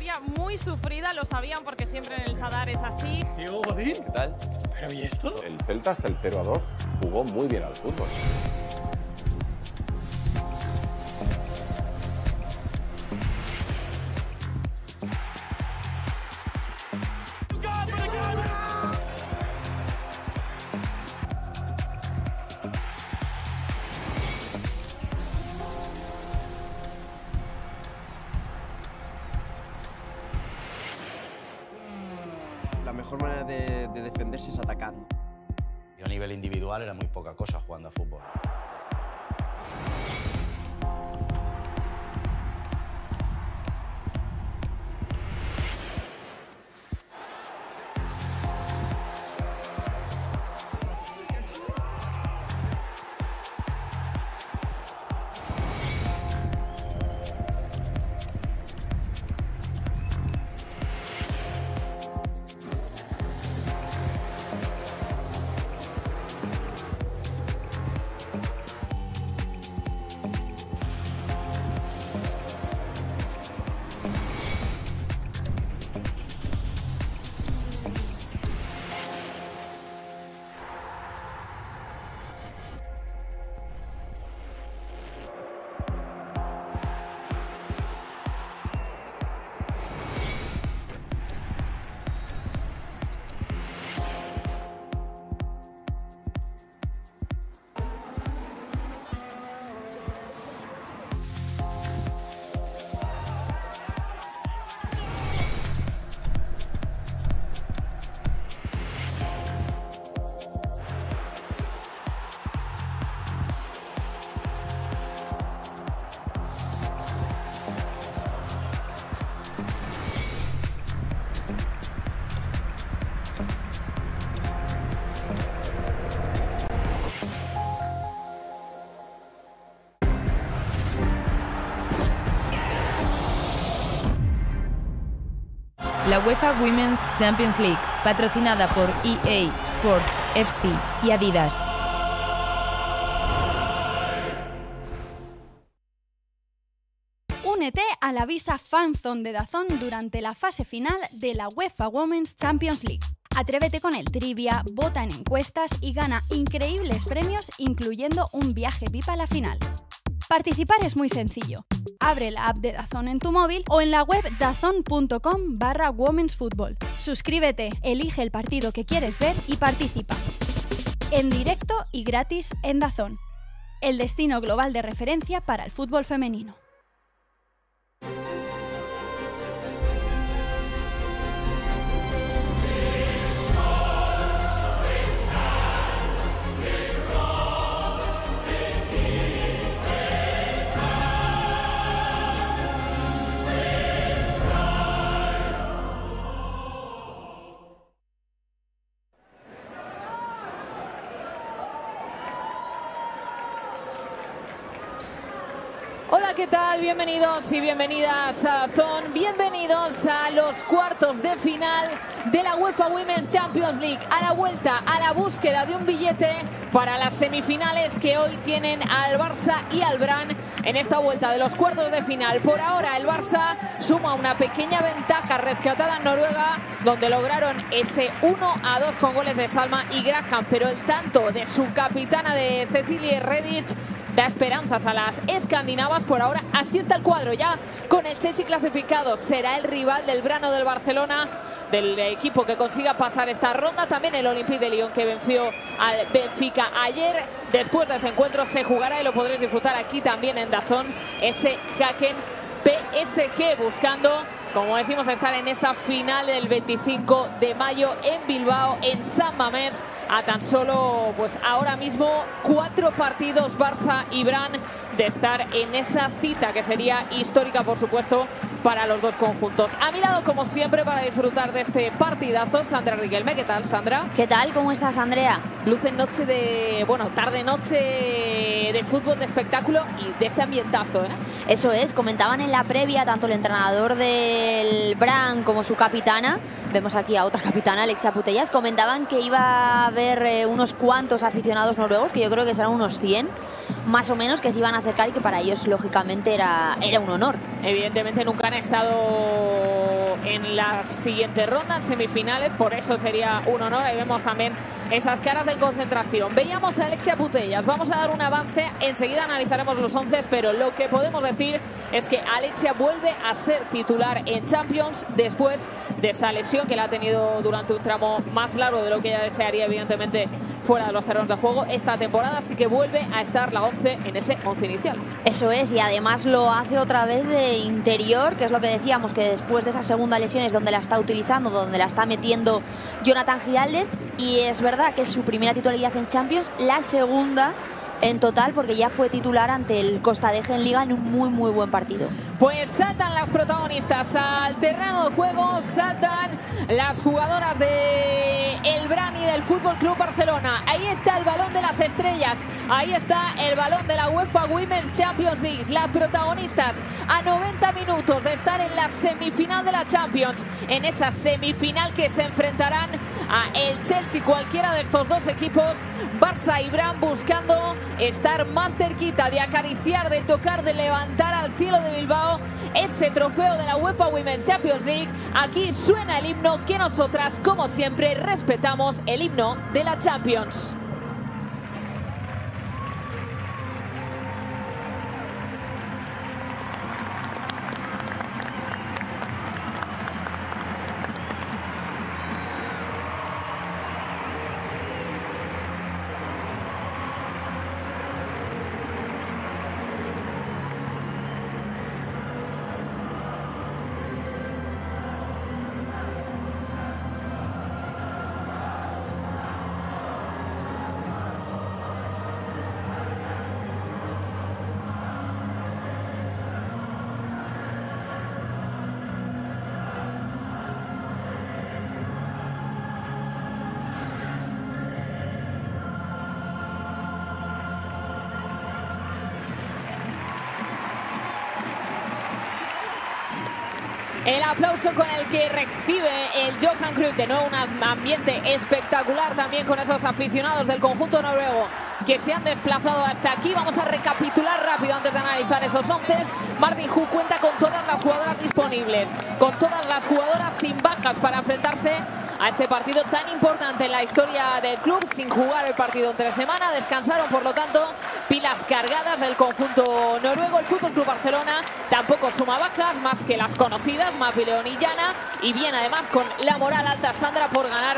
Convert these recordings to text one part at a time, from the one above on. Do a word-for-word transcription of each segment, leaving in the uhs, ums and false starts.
victoria muy sufrida, lo sabían porque siempre en el Sadar es así. Diego Godín, ¿Qué tal? ¿pero y esto? El Celta hasta el cero a dos jugó muy bien al fútbol. La mejor manera de, de defenderse es atacando. Yo a nivel individual era muy poca cosa jugando a fútbol. La UEFA Women's Champions League, patrocinada por E A Sports, F C y Adidas. Únete a la Visa Fanzone de DAZN durante la fase final de la UEFA Women's Champions League. Atrévete con el trivia, vota en encuestas y gana increíbles premios, incluyendo un viaje V I P a la final. Participar es muy sencillo. Abre la app de DAZN en tu móvil o en la web dazn punto com barra Women's Football. Suscríbete, elige el partido que quieres ver y participa. En directo y gratis en DAZN, el destino global de referencia para el fútbol femenino. Hola, ¿qué tal? Bienvenidos y bienvenidas a DAZN. Bienvenidos a los cuartos de final de la UEFA Women's Champions League. A la vuelta, a la búsqueda de un billete para las semifinales que hoy tienen al Barça y al Brann en esta vuelta de los cuartos de final. Por ahora el Barça suma una pequeña ventaja rescatada en Noruega, donde lograron ese uno a dos con goles de Salma y Graham, pero el tanto de su capitana, de Cecilie Redich, da esperanzas a las escandinavas. Por ahora así está el cuadro, ya con el Chelsea clasificado. Será el rival del Brann o del Barcelona, del equipo que consiga pasar esta ronda. También el Olympique de Lyon, que venció al Benfica ayer. Después de este encuentro se jugará y lo podréis disfrutar aquí también en DAZN, ese Haken P S G, buscando, como decimos, estar en esa final del veinticinco de mayo en Bilbao, en San Mamés, a tan solo, pues ahora mismo, cuatro partidos Barça y Brann de estar en esa cita que sería histórica, por supuesto, para los dos conjuntos. A mi lado, como siempre, para disfrutar de este partidazo, Sandra Riquelme. ¿Qué tal, Sandra? ¿Qué tal? ¿Cómo estás, Andrea? Luce noche de, bueno, tarde-noche de fútbol, de espectáculo y de este ambientazo, ¿eh? Eso es, comentaban en la previa tanto el entrenador del Brann como su capitana Vemos aquí a otra capitana, Alexia Putellas. Comentaban que iba a haber eh, unos cuantos aficionados noruegos, que yo creo que serán unos cien, más o menos, que se iban a acercar y que para ellos, lógicamente, era, era un honor. Evidentemente nunca han estado en la siguiente ronda, en semifinales, por eso sería un honor. Ahí vemos también esas caras de concentración. Veíamos a Alexia Putellas. Vamos a dar un avance, enseguida analizaremos los once, pero lo que podemos decir es que Alexia vuelve a ser titular en Champions después de esa lesión que la ha tenido durante un tramo más largo de lo que ella desearía, evidentemente, fuera de los terrenos de juego esta temporada, así que vuelve a estar la once en ese once inicial. Eso es, y además lo hace otra vez de interior, que es lo que decíamos, que después de esa segunda lesión es donde la está utilizando, donde la está metiendo Jonathan Giraldez, y es verdad que es su primera titularidad en Champions, la segunda en total, porque ya fue titular ante el Costa Deje en Liga en un muy muy buen partido. Pues saltan las protagonistas al terreno de juego, saltan las jugadoras de el Brani del Fútbol Club Barcelona. Ahí está el balón de las estrellas, ahí está el balón de la UEFA Women's Champions League. Las protagonistas a noventa minutos de estar en la semifinal de la Champions, en esa semifinal que se enfrentarán a el Chelsea, cualquiera de estos dos equipos, Barça y Bran, buscando estar más cerquita de acariciar, de tocar, de levantar al cielo de Bilbao ese trofeo de la UEFA Women's Champions League. Aquí suena el himno, que nosotras, como siempre, respetamos el himno de la Champions. El aplauso con el que recibe el Johan Cruyff, de nuevo un ambiente espectacular también con esos aficionados del conjunto noruego que se han desplazado hasta aquí. Vamos a recapitular rápido antes de analizar esos once. Martin Hu cuenta con todas las jugadoras disponibles, con todas las jugadoras sin bajas para enfrentarse a este partido tan importante en la historia del club, sin jugar el partido entre semana. Descansaron, por lo tanto, pilas cargadas del conjunto noruego. El Fútbol Club Barcelona tampoco suma bajas, más que las conocidas, Mapi, León y Llana, y bien además con la moral alta, Sandra, por ganar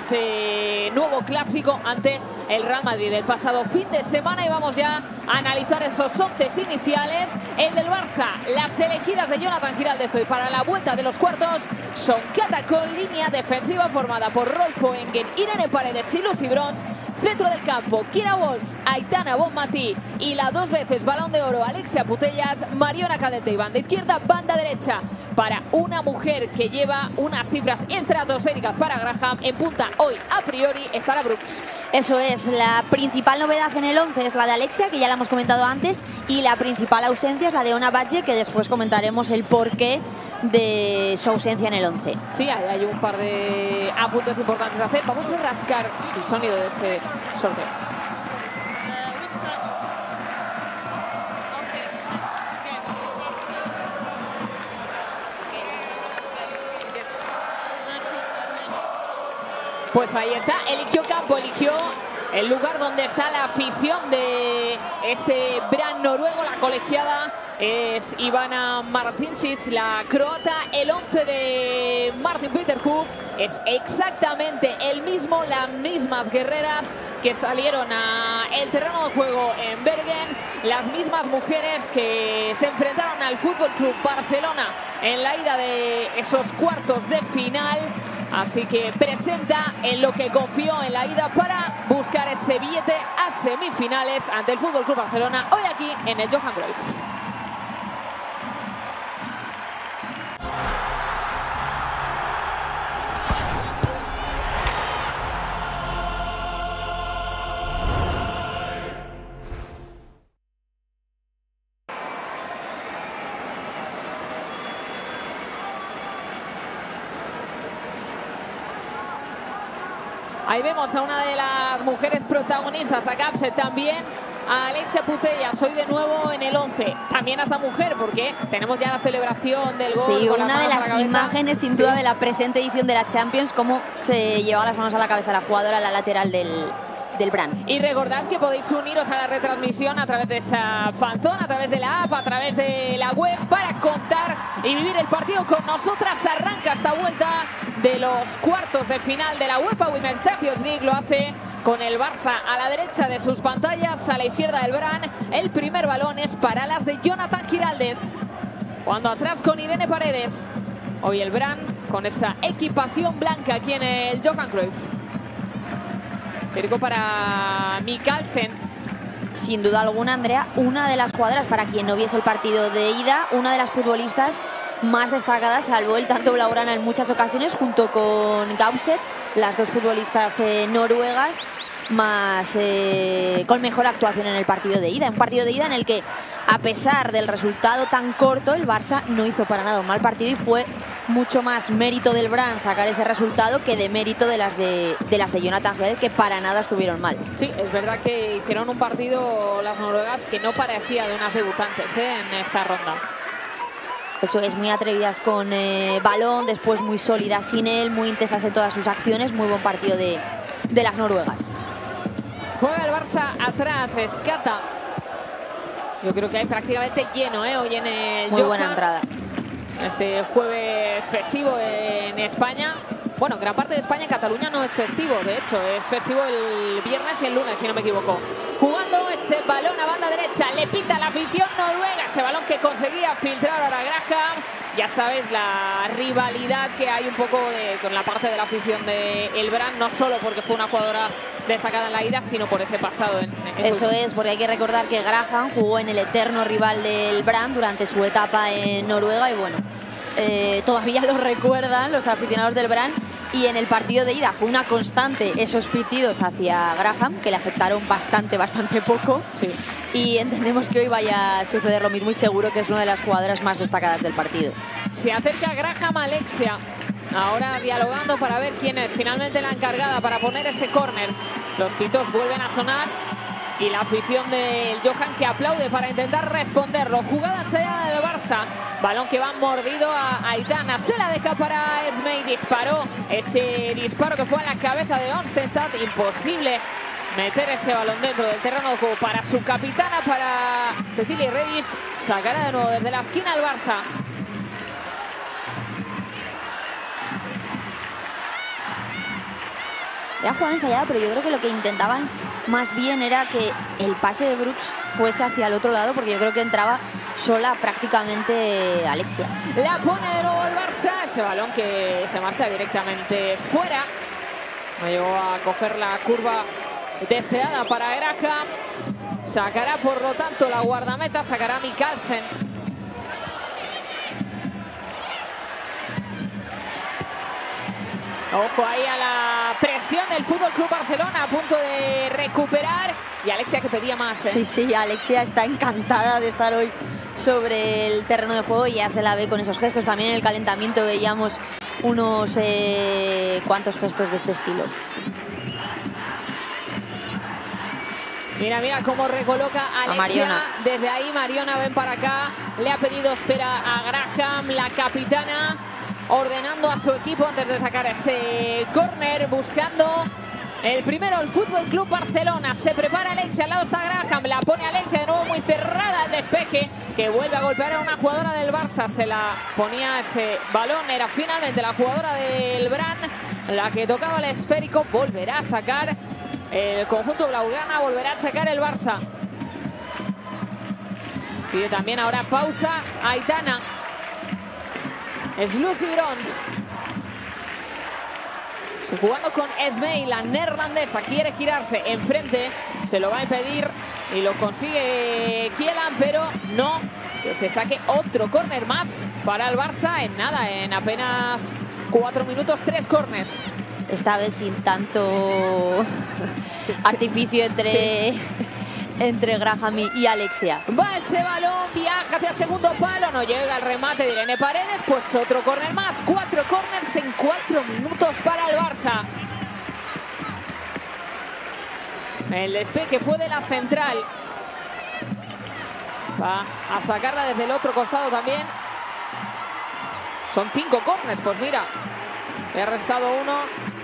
ese nuevo clásico ante el Real Madrid el pasado fin de semana. Y vamos ya a analizar esos once iniciales. El del Barça, las elegidas de Jonathan Giraldez hoy para la vuelta de los cuartos son Cata con línea defensiva formada por Rolfo Engen, Irene Paredes y Lucy Bronze. Centro del campo, Kira Walsh, Aitana Bonmatí y la dos veces Balón de Oro Alexia Putellas, Mariona Cadete y banda izquierda, banda derecha para una mujer que lleva unas cifras estratosféricas para Graham. En punta hoy, a priori, estará Brooks. Eso es, la principal novedad en el once es la de Alexia, que ya la hemos comentado antes, y la principal ausencia es la de Ona Badge, que después comentaremos el porqué de su ausencia en el once. Sí, hay, hay un par de apuntes importantes a hacer. Vamos a rascar el sonido de ese sorteo. Pues ahí está, eligió campo, eligió el lugar donde está la afición de este Bran noruego. La colegiada es Ivana Martincic, la croata. El once de Martin Peterhu es exactamente el mismo, las mismas guerreras que salieron al terreno de juego en Bergen, las mismas mujeres que se enfrentaron al Fútbol Club Barcelona en la ida de esos cuartos de final. Así que presenta en lo que confió en la ida para buscar ese billete a semifinales ante el Fútbol Club Barcelona, hoy aquí en el Johan Cruyff. Ahí vemos a una de las mujeres protagonistas, a Gamset también, a Alexia Putellas, hoy de nuevo en el once. También a esta mujer, porque tenemos ya la celebración del gol. Sí, con una de las imágenes sin sí. duda de la presente edición de la Champions, cómo se llevaba las manos a la cabeza la jugadora, la lateral del, del Brann. Y recordad que podéis uniros a la retransmisión a través de esa fanzone, a través de la app, a través de la web, para contar y vivir el partido con nosotras. Arranca esta vuelta de los cuartos de final de la UEFA Women's Champions League. Lo hace con el Barça a la derecha de sus pantallas, a la izquierda del Brann. El primer balón es para las de Jonathan Giraldez, cuando atrás con Irene Paredes. Hoy el Brann con esa equipación blanca aquí en el Johan Cruyff. Circo para Mikkelsen. Sin duda alguna, Andrea, una de las jugadoras, para quien no viese el partido de ida, una de las futbolistas más destacadas, salvó el tanto blaugrana en muchas ocasiones, junto con Gamset, las dos futbolistas eh, noruegas, más eh, con mejor actuación en el partido de ida. Un partido de ida en el que, a pesar del resultado tan corto, el Barça no hizo para nada un mal partido y fue mucho más mérito del Brann sacar ese resultado que de mérito de las de, de las de Jonathan Giraldez, que para nada estuvieron mal. Sí, es verdad que hicieron un partido las noruegas que no parecía de unas debutantes ¿eh? en esta ronda. Eso es, muy atrevidas con eh, balón, después muy sólidas sin él, muy intensas en todas sus acciones. Muy buen partido de, de las noruegas. Juega el Barça atrás, Escata. Yo creo que hay prácticamente lleno ¿eh? hoy en el Muy Johan. buena entrada. Este jueves festivo en España. Bueno, gran parte de España, en Cataluña no es festivo, de hecho, es festivo el viernes y el lunes, si no me equivoco. Jugando ese balón a banda derecha, le pita la afición noruega, ese balón que conseguía filtrar ahora Graham. Ya sabes, la rivalidad que hay un poco de, con la parte de la afición de el Brann, no solo porque fue una jugadora destacada en la ida, sino por ese pasado. En, en Eso su... es, porque hay que recordar que Graham jugó en el eterno rival del Brann durante su etapa en Noruega y bueno, eh, todavía lo recuerdan los aficionados del Brann. Y en el partido de ida fue una constante esos pitidos hacia Graham, que le afectaron bastante, bastante poco. Sí. Y entendemos que hoy vaya a suceder lo mismo y seguro que es una de las jugadoras más destacadas del partido. Se acerca Graham a Alexia. Ahora dialogando para ver quién es finalmente la encargada para poner ese córner. Los pitos vuelven a sonar y la afición del Johan que aplaude para intentar responderlo. Jugada ensayada del Barça. Balón que va mordido a Aitana. Se la deja para Esmey. Disparó. Ese disparo que fue a la cabeza de Onstentad. Imposible meter ese balón dentro del terreno de juego para su capitana, para Cecilia Redic. Sacará de nuevo desde la esquina el Barça. Era jugada ensayada, pero yo creo que lo que intentaban más bien era que el pase de Brooks fuese hacia el otro lado, porque yo creo que entraba sola prácticamente Alexia. La pone de nuevo el Barça, ese balón que se marcha directamente fuera. No llegó a coger la curva deseada para Graham. Sacará por lo tanto la guardameta, sacará Mikkelsen. Ojo ahí a la presión del F C Barcelona, a punto de recuperar. Y Alexia que pedía más. ¿eh? Sí, sí, Alexia está encantada de estar hoy sobre el terreno de juego y ya se la ve con esos gestos. También en el calentamiento veíamos unos eh, cuantos gestos de este estilo. Mira, mira cómo recoloca a Alexia. Desde ahí Mariona, ven para acá. Le ha pedido espera a Graham, la capitana, ordenando a su equipo antes de sacar ese córner, buscando el primero el F C Barcelona. Se prepara Alexia, al lado está Graham, la pone Alexia de nuevo muy cerrada al despeje, que vuelve a golpear a una jugadora del Barça. Se la ponía ese balón, era finalmente la jugadora del Brann la que tocaba el esférico. Volverá a sacar el conjunto blaugrana, volverá a sacar el Barça. Pide también ahora pausa Aitana. Es Lucy Brons. Se jugando con Esmey, la neerlandesa. Quiere girarse enfrente. Se lo va a impedir y lo consigue Kielan, pero no. Que se saque otro córner más para el Barça en nada, en apenas cuatro minutos, tres córners. Esta vez sin tanto sí, artificio entre... Sí. entre Graham y Alexia. Va ese balón, viaja hacia el segundo palo, no llega el remate de Irene Paredes, pues otro córner más, cuatro córners en cuatro minutos para el Barça. El despeje fue de la central. Va a sacarla desde el otro costado también. Son cinco córners, pues mira. Le ha restado uno.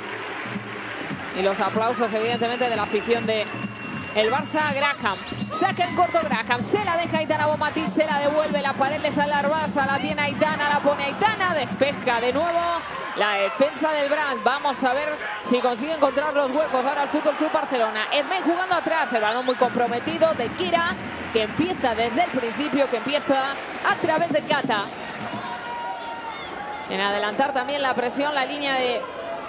Y los aplausos, evidentemente, de la afición de el Barça. Graham. Saca en corto Graham. Se la deja Aitana Bonmatí. Se la devuelve. La pared le sale al Barça. La tiene Aitana. La pone Aitana. Despeja de nuevo la defensa del Brand. Vamos a ver si consigue encontrar los huecos ahora el Fútbol Club Barcelona. Esmey jugando atrás. El balón muy comprometido de Kira, que empieza desde el principio, que empieza a través de Kata. En adelantar también la presión, la línea de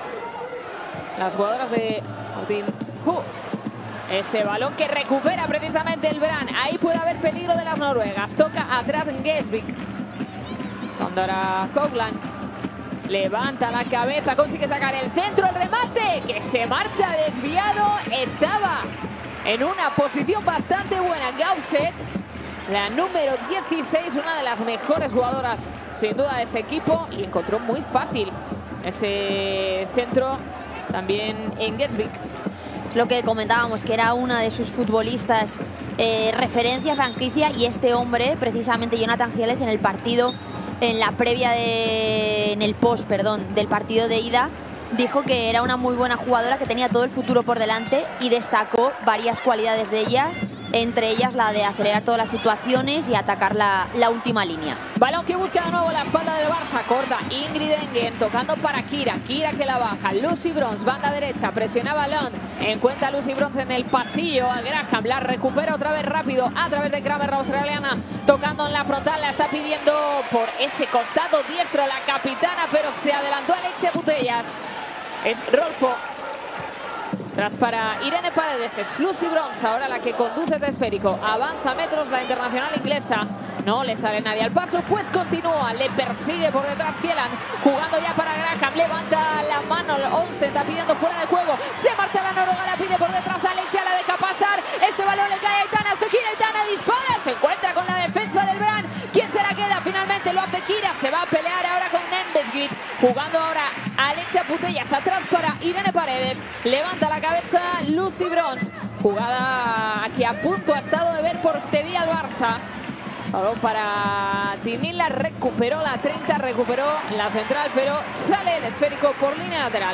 las jugadoras de Martín. Uh, ese balón que recupera precisamente el Brand. Ahí puede haber peligro de las noruegas. Toca atrás en Gesvik. Cuando ahora Hogland levanta la cabeza, consigue sacar el centro, el remate, que se marcha desviado. Estaba en una posición bastante buena Gausset, la número dieciséis, una de las mejores jugadoras sin duda de este equipo, y encontró muy fácil ese centro también en Gesvik. Lo que comentábamos, que era una de sus futbolistas eh, referencia, franquicia, y este hombre, precisamente Jonathan Giález, en el partido, en la previa de, en el post, perdón, del partido de ida, dijo que era una muy buena jugadora, que tenía todo el futuro por delante, y destacó varias cualidades de ella, entre ellas la de acelerar todas las situaciones y atacar la, la última línea. Balón que busca de nuevo la espalda del Barça, corta Ingrid Engen, tocando para Kira, Kira que la baja, Lucy Bronze, banda derecha, presionaba Lund, encuentra a Lucy Bronze en el pasillo, a Graham, la recupera otra vez rápido a través de Kramer, la australiana, tocando en la frontal, la está pidiendo por ese costado diestro la capitana, pero se adelantó Alexia Putellas. Es Rolfo. Tras para Irene Paredes, es Lucy Bronze, ahora la que conduce este esférico. Avanza metros la internacional inglesa. No le sale nadie al paso, pues continúa. Le persigue por detrás Kielan, jugando ya para Graham. Levanta la mano, Olsen está pidiendo fuera de juego. Se marcha la noruega, la pide por detrás Alexia, la deja pasar. Ese balón le cae a Aitana, se gira Aitana, dispara. Se encuentra con la defensa del Brand. ¿Quién se la queda? Finalmente lo hace Kira. Se va a pelear ahora con Nembesgrit. Jugando ahora Alexia Putellas, atrás para Irene Paredes. Levanta la cabeza Lucy Bronze. Jugada que a punto ha estado de ver portería al Barça. Salón para Tinila, recuperó la treinta, recuperó la central, pero sale el esférico por línea lateral.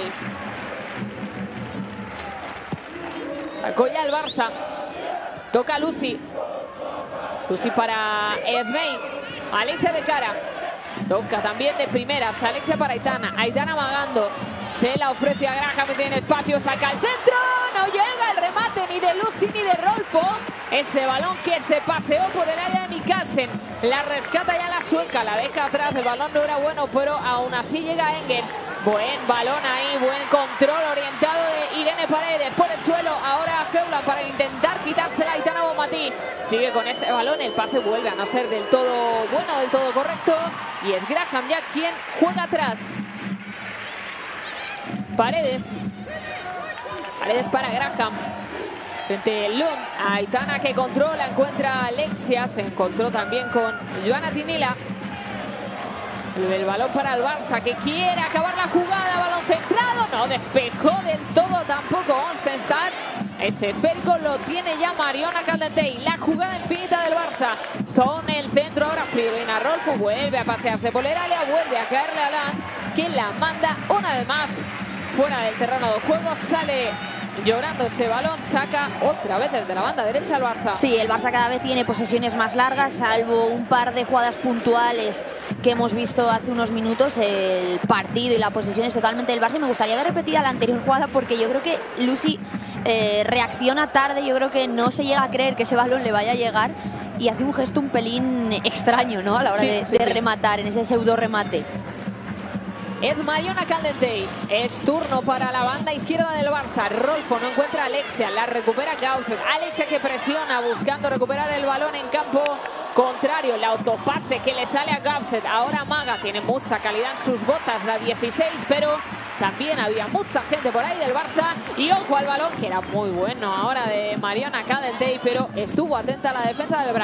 Sacó ya el Barça. Toca Lucy. Lucy para Esmey. Alexia de cara. Toca también de primeras. Alexia para Aitana. Aitana amagando. Se la ofrece a Graham, que tiene espacio. Saca el centro. No llega el remate ni de Lucy ni de Rolfo. Ese balón que se paseó por el área de Mikkelsen. La rescata ya la sueca. La deja atrás. El balón no era bueno, pero aún así llega Engen. Buen balón ahí. Buen control orientado de Irene Paredes. Por el suelo. Ahora Heuland para intentar quitársela a Aitana Bonmatí. Sigue con ese balón. El pase vuelve a no ser del todo bueno, del todo correcto. Y es Graham ya quien juega atrás. Paredes. Paredes para Graham. Frente a Lund. Aitana que controla. Encuentra a Alexia. Se encontró también con Joana Tinila. El balón para el Barça, que quiere acabar la jugada. Balón centrado. No despejó del todo tampoco Onstenstad. Ese esférico lo tiene ya Mariona Caldentey. La jugada infinita del Barça. Con el centro ahora Fridolina Rolfo. Vuelve a pasearse por el área. Vuelve a caerle a Lan, que la manda una vez más fuera del terreno de juego. Sale llorando ese balón, saca otra vez desde la banda derecha al Barça. Sí, el Barça cada vez tiene posesiones más largas, salvo un par de jugadas puntuales que hemos visto hace unos minutos. El partido y la posesión es totalmente del Barça. Me gustaría ver repetida la anterior jugada, porque yo creo que Lucy eh, reacciona tarde. Yo creo que no se llega a creer que ese balón le vaya a llegar y hace un gesto un pelín extraño, ¿no?, a la hora sí, de, sí, de sí. rematar en ese pseudo remate. Es Mariona Caldentey. Es turno para la banda izquierda del Barça. Rolfo no encuentra a Alexia. La recupera Gausset. Alexia que presiona buscando recuperar el balón en campo contrario. El autopase que le sale a Gausset. Ahora Maga tiene mucha calidad en sus botas. La dieciséis, pero también había mucha gente por ahí del Barça. Y ojo al balón, que era muy bueno ahora de Mariona Caldentey, pero estuvo atenta a la defensa del Brand.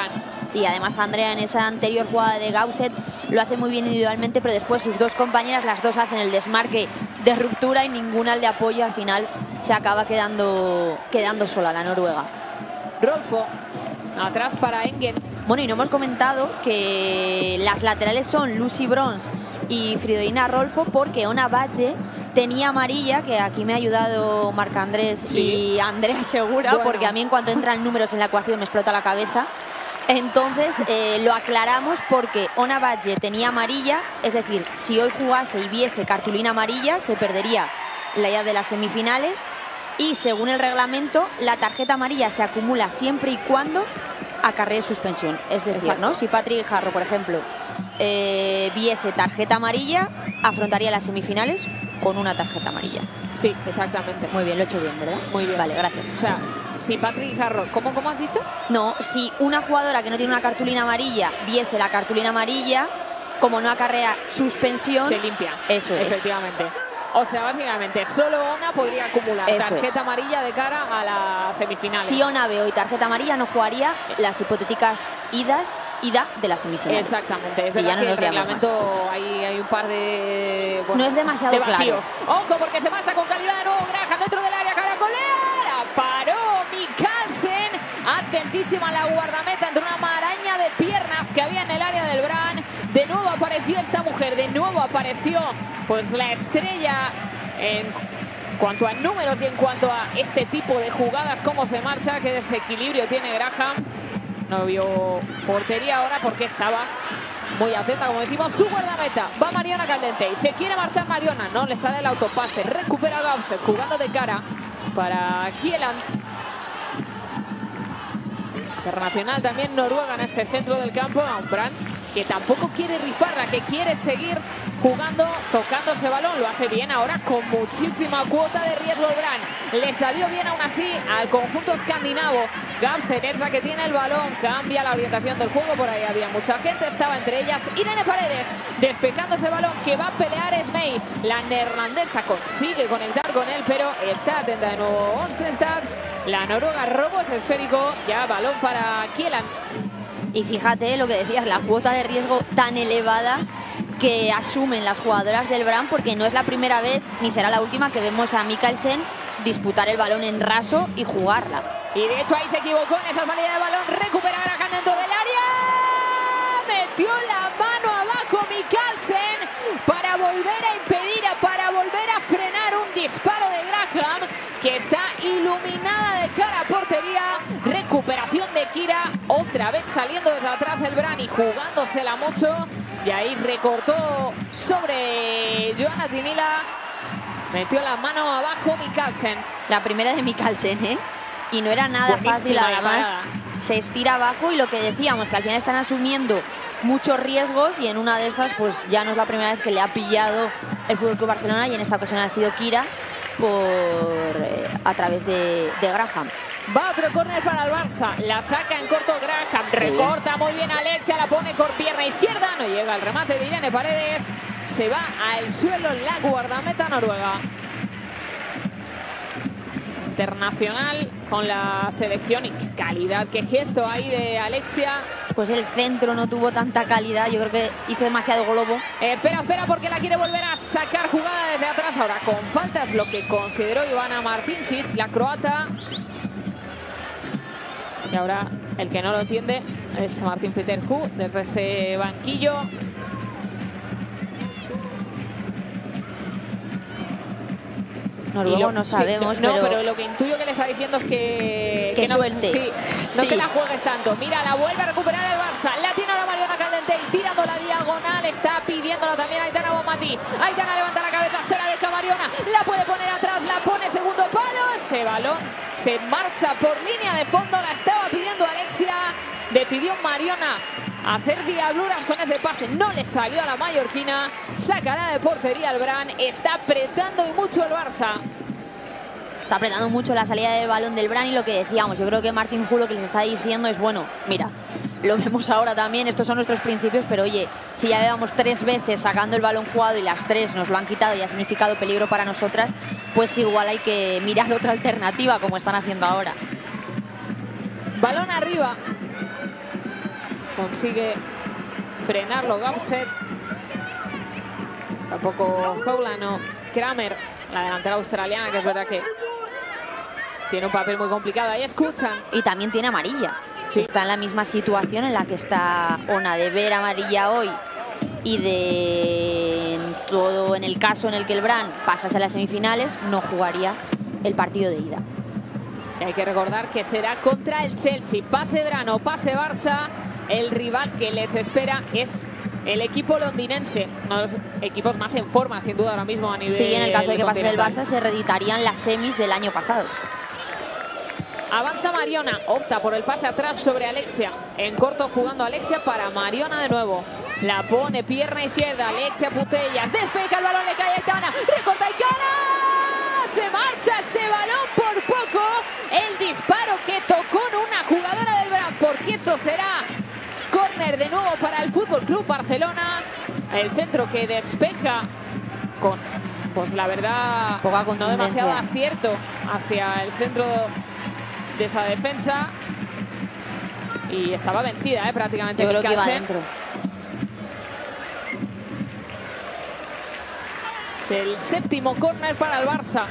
Sí, además Andrea en esa anterior jugada de Gausset lo hace muy bien individualmente, pero después sus dos compañeras, las dos hacen el desmarque de ruptura y ninguna el de apoyo. Al final se acaba quedando, quedando sola la noruega. Rolfo, atrás para Engen. Bueno, y no hemos comentado que las laterales son Lucy Bronze y Fridolina Rolfo, porque Ona Badge tenía amarilla, que aquí me ha ayudado Marc Andrés sí. y Andrea Segura, bueno. porque a mí en cuanto entran números en la ecuación me explota la cabeza. Entonces eh, lo aclaramos porque Ona Badge tenía amarilla, es decir, si hoy jugase y viese cartulina amarilla se perdería la ida de las semifinales, y según el reglamento la tarjeta amarilla se acumula siempre y cuando acarree suspensión. Es decir, ¿no? Si Patrick Jarro, por ejemplo, eh, viese tarjeta amarilla, afrontaría las semifinales con una tarjeta amarilla. Sí, exactamente. Muy bien, lo he hecho bien, ¿verdad? Muy bien. Vale, gracias. O sea, si Patrick Jarro, ¿cómo, cómo has dicho? No, si una jugadora que no tiene una cartulina amarilla viese la cartulina amarilla, como no acarrea suspensión, se limpia. Eso es. Efectivamente. O sea, básicamente, solo Ona podría acumular Eso tarjeta es. amarilla de cara a las semifinales. Si Ona ve hoy tarjeta amarilla, no jugaría las hipotéticas idas, ida de las semifinales. Exactamente. Es Y ya verdad no que nos el liamos reglamento hay, hay un par de... Bueno, no es demasiado de vacíos. claro. Ojo, porque se marcha con calidad de nuevo Graham dentro del área, caracolea. Paró Mikkelsen. Atentísima la guardameta entre una maraña de piernas que había en el área del Brann. De nuevo apareció esta mujer, de nuevo apareció pues la estrella en cuanto a números y en cuanto a este tipo de jugadas, cómo se marcha, qué desequilibrio tiene Graham. No vio portería ahora porque estaba muy atenta, como decimos, su guardameta. Va Mariona Caldentey, se quiere marchar Mariona, no le sale el autopase, recupera Gausset jugando de cara para Kieland. Internacional también Noruega en ese centro del campo, a un Brann que tampoco quiere rifarla, que quiere seguir jugando, tocando ese balón. Lo hace bien ahora con muchísima cuota de riesgo el Brann. Le salió bien aún así al conjunto escandinavo. Gausset es la que tiene el balón, cambia la orientación del juego. Por ahí había mucha gente, estaba entre ellas Irene Paredes, despejando ese balón que va a pelear Smey. La neerlandesa consigue conectar con él, pero está atenta de nuevo Onstestad. La noruega robo es esférico, ya balón para Kieland. Y fíjate lo que decías, la cuota de riesgo tan elevada que asumen las jugadoras del Brann, porque no es la primera vez ni será la última que vemos a Mikkelsen disputar el balón en raso y jugarla. Y de hecho ahí se equivocó en esa salida de balón, recupera Graham dentro del área, metió la mano abajo Mikkelsen para volver a impedir, para volver a frenar un disparo de Graham que está iluminada de cara a portería. Recuperación de Kira, otra vez saliendo desde atrás el Brann y jugándosela mucho. Y ahí recortó sobre Johanna Tinila. Metió la mano abajo Mikkelsen. La primera de Mikkelsen, ¿eh? Y no era nada Buenísima fácil, además parada. Se estira abajo y lo que decíamos, que al final están asumiendo muchos riesgos y en una de estas pues ya no es la primera vez que le ha pillado el F C Barcelona, y en esta ocasión ha sido Kira por eh, a través de, de Graham. Va otro córner para el Barça, la saca en corto Graham, recorta muy bien Alexia, la pone con pierna izquierda, no llega el remate de Irene Paredes, se va al suelo la guardameta noruega. Internacional con la selección, y qué calidad, qué gesto ahí de Alexia. Después el centro no tuvo tanta calidad, yo creo que hizo demasiado globo. Espera, espera, porque la quiere volver a sacar jugada desde atrás, ahora con faltas, lo que consideró Ivana Martincic, la croata. Y ahora el que no lo entiende es Martin Peterhu desde ese banquillo. Noruego lo, no sabemos, sí, no, pero... pero lo que intuyo que le está diciendo es que... Que, que no, suelte. Sí, sí. no te la juegues tanto. Mira, la vuelve a recuperar el Barça. La tiene ahora Mariona Caldentey, tirando la diagonal. Está pidiéndola también Aitana Bonmatí. Aitana levanta la cabeza, se la deja Mariona. La puede poner atrás, la pone segundo palo. Ese balón se marcha por línea de fondo. La estaba pidiendo Alexia. Decidió Mariona hacer diabluras con ese pase, no le salió a la mallorquina. Sacará de portería el Brann. Está apretando y mucho el Barça. Está apretando mucho la salida de balón del Brann, y lo que decíamos, yo creo que Martín Ju lo que les está diciendo es, bueno, mira, lo vemos ahora también, estos son nuestros principios, pero oye, si ya llevamos tres veces sacando el balón jugado y las tres nos lo han quitado y ha significado peligro para nosotras, pues igual hay que mirar otra alternativa como están haciendo ahora. Balón arriba. consigue frenarlo Gobset. Tampoco Howland o Kramer, la delantera australiana, que es verdad que tiene un papel muy complicado. Ahí escuchan. Y también tiene amarilla. Sí. Está en la misma situación en la que está Ona, de ver amarilla hoy y de en todo en el caso en el que el Brann pasase a las semifinales, no jugaría el partido de ida. Y hay que recordar que será contra el Chelsea. Pase Brann o pase Barça, el rival que les espera es el equipo londinense, uno de los equipos más en forma, sin duda, ahora mismo a nivel. Sí, en el caso de que pasase el continental. Barça, se reeditarían las semis del año pasado. Avanza Mariona, opta por el pase atrás sobre Alexia. En corto jugando Alexia para Mariona de nuevo. La pone pierna izquierda, Alexia Putellas. Despeja el balón, le cae a Aitana. Recorta Aitana. Se marcha ese balón por poco. El disparo que tocó en una jugadora del Brann, porque eso será córner de nuevo para el Fútbol Club Barcelona. El centro que despeja con, pues la verdad, poca no contundencia. demasiado acierto hacia el centro de esa defensa. Y estaba vencida, ¿eh? prácticamente. Yo creo que iba Mikkelsen. dentro. Es el séptimo córner para el Barça.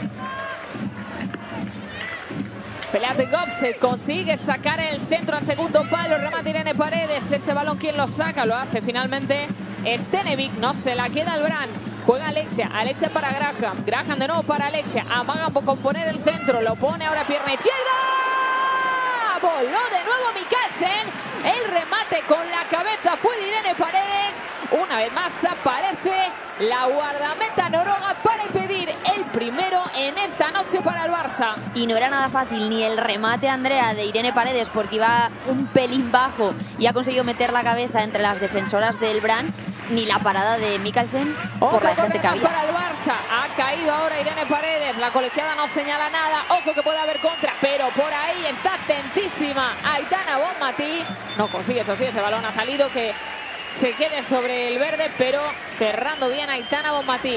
Pelea de Gobset, consigue sacar el centro al segundo palo, remate Irene Paredes, ese balón quien lo saca, lo hace finalmente Stenevik, no se la queda el Brann, juega Alexia, Alexia para Graham, Graham de nuevo para Alexia, amaga por componer el centro, lo pone ahora pierna izquierda, voló de nuevo Mikkelsen, el remate con la cabeza fue de Irene Paredes, una vez más aparece la guardameta noruega para impedir el primero en esta noche para el Barça. Y no era nada fácil ni el remate, Andrea, de Irene Paredes, porque iba un pelín bajo y ha conseguido meter la cabeza entre las defensoras del Brann, ni la parada de Mikkelsen por Otro la gente que corner había. para el Barça. Ha caído ahora Irene Paredes. La colegiada no señala nada. Ojo que puede haber contra, pero por ahí está atentísima Aitana Bonmatí. No consigue, eso sí, ese balón ha salido, que se quede sobre el verde, pero cerrando bien Aitana Bonmatí.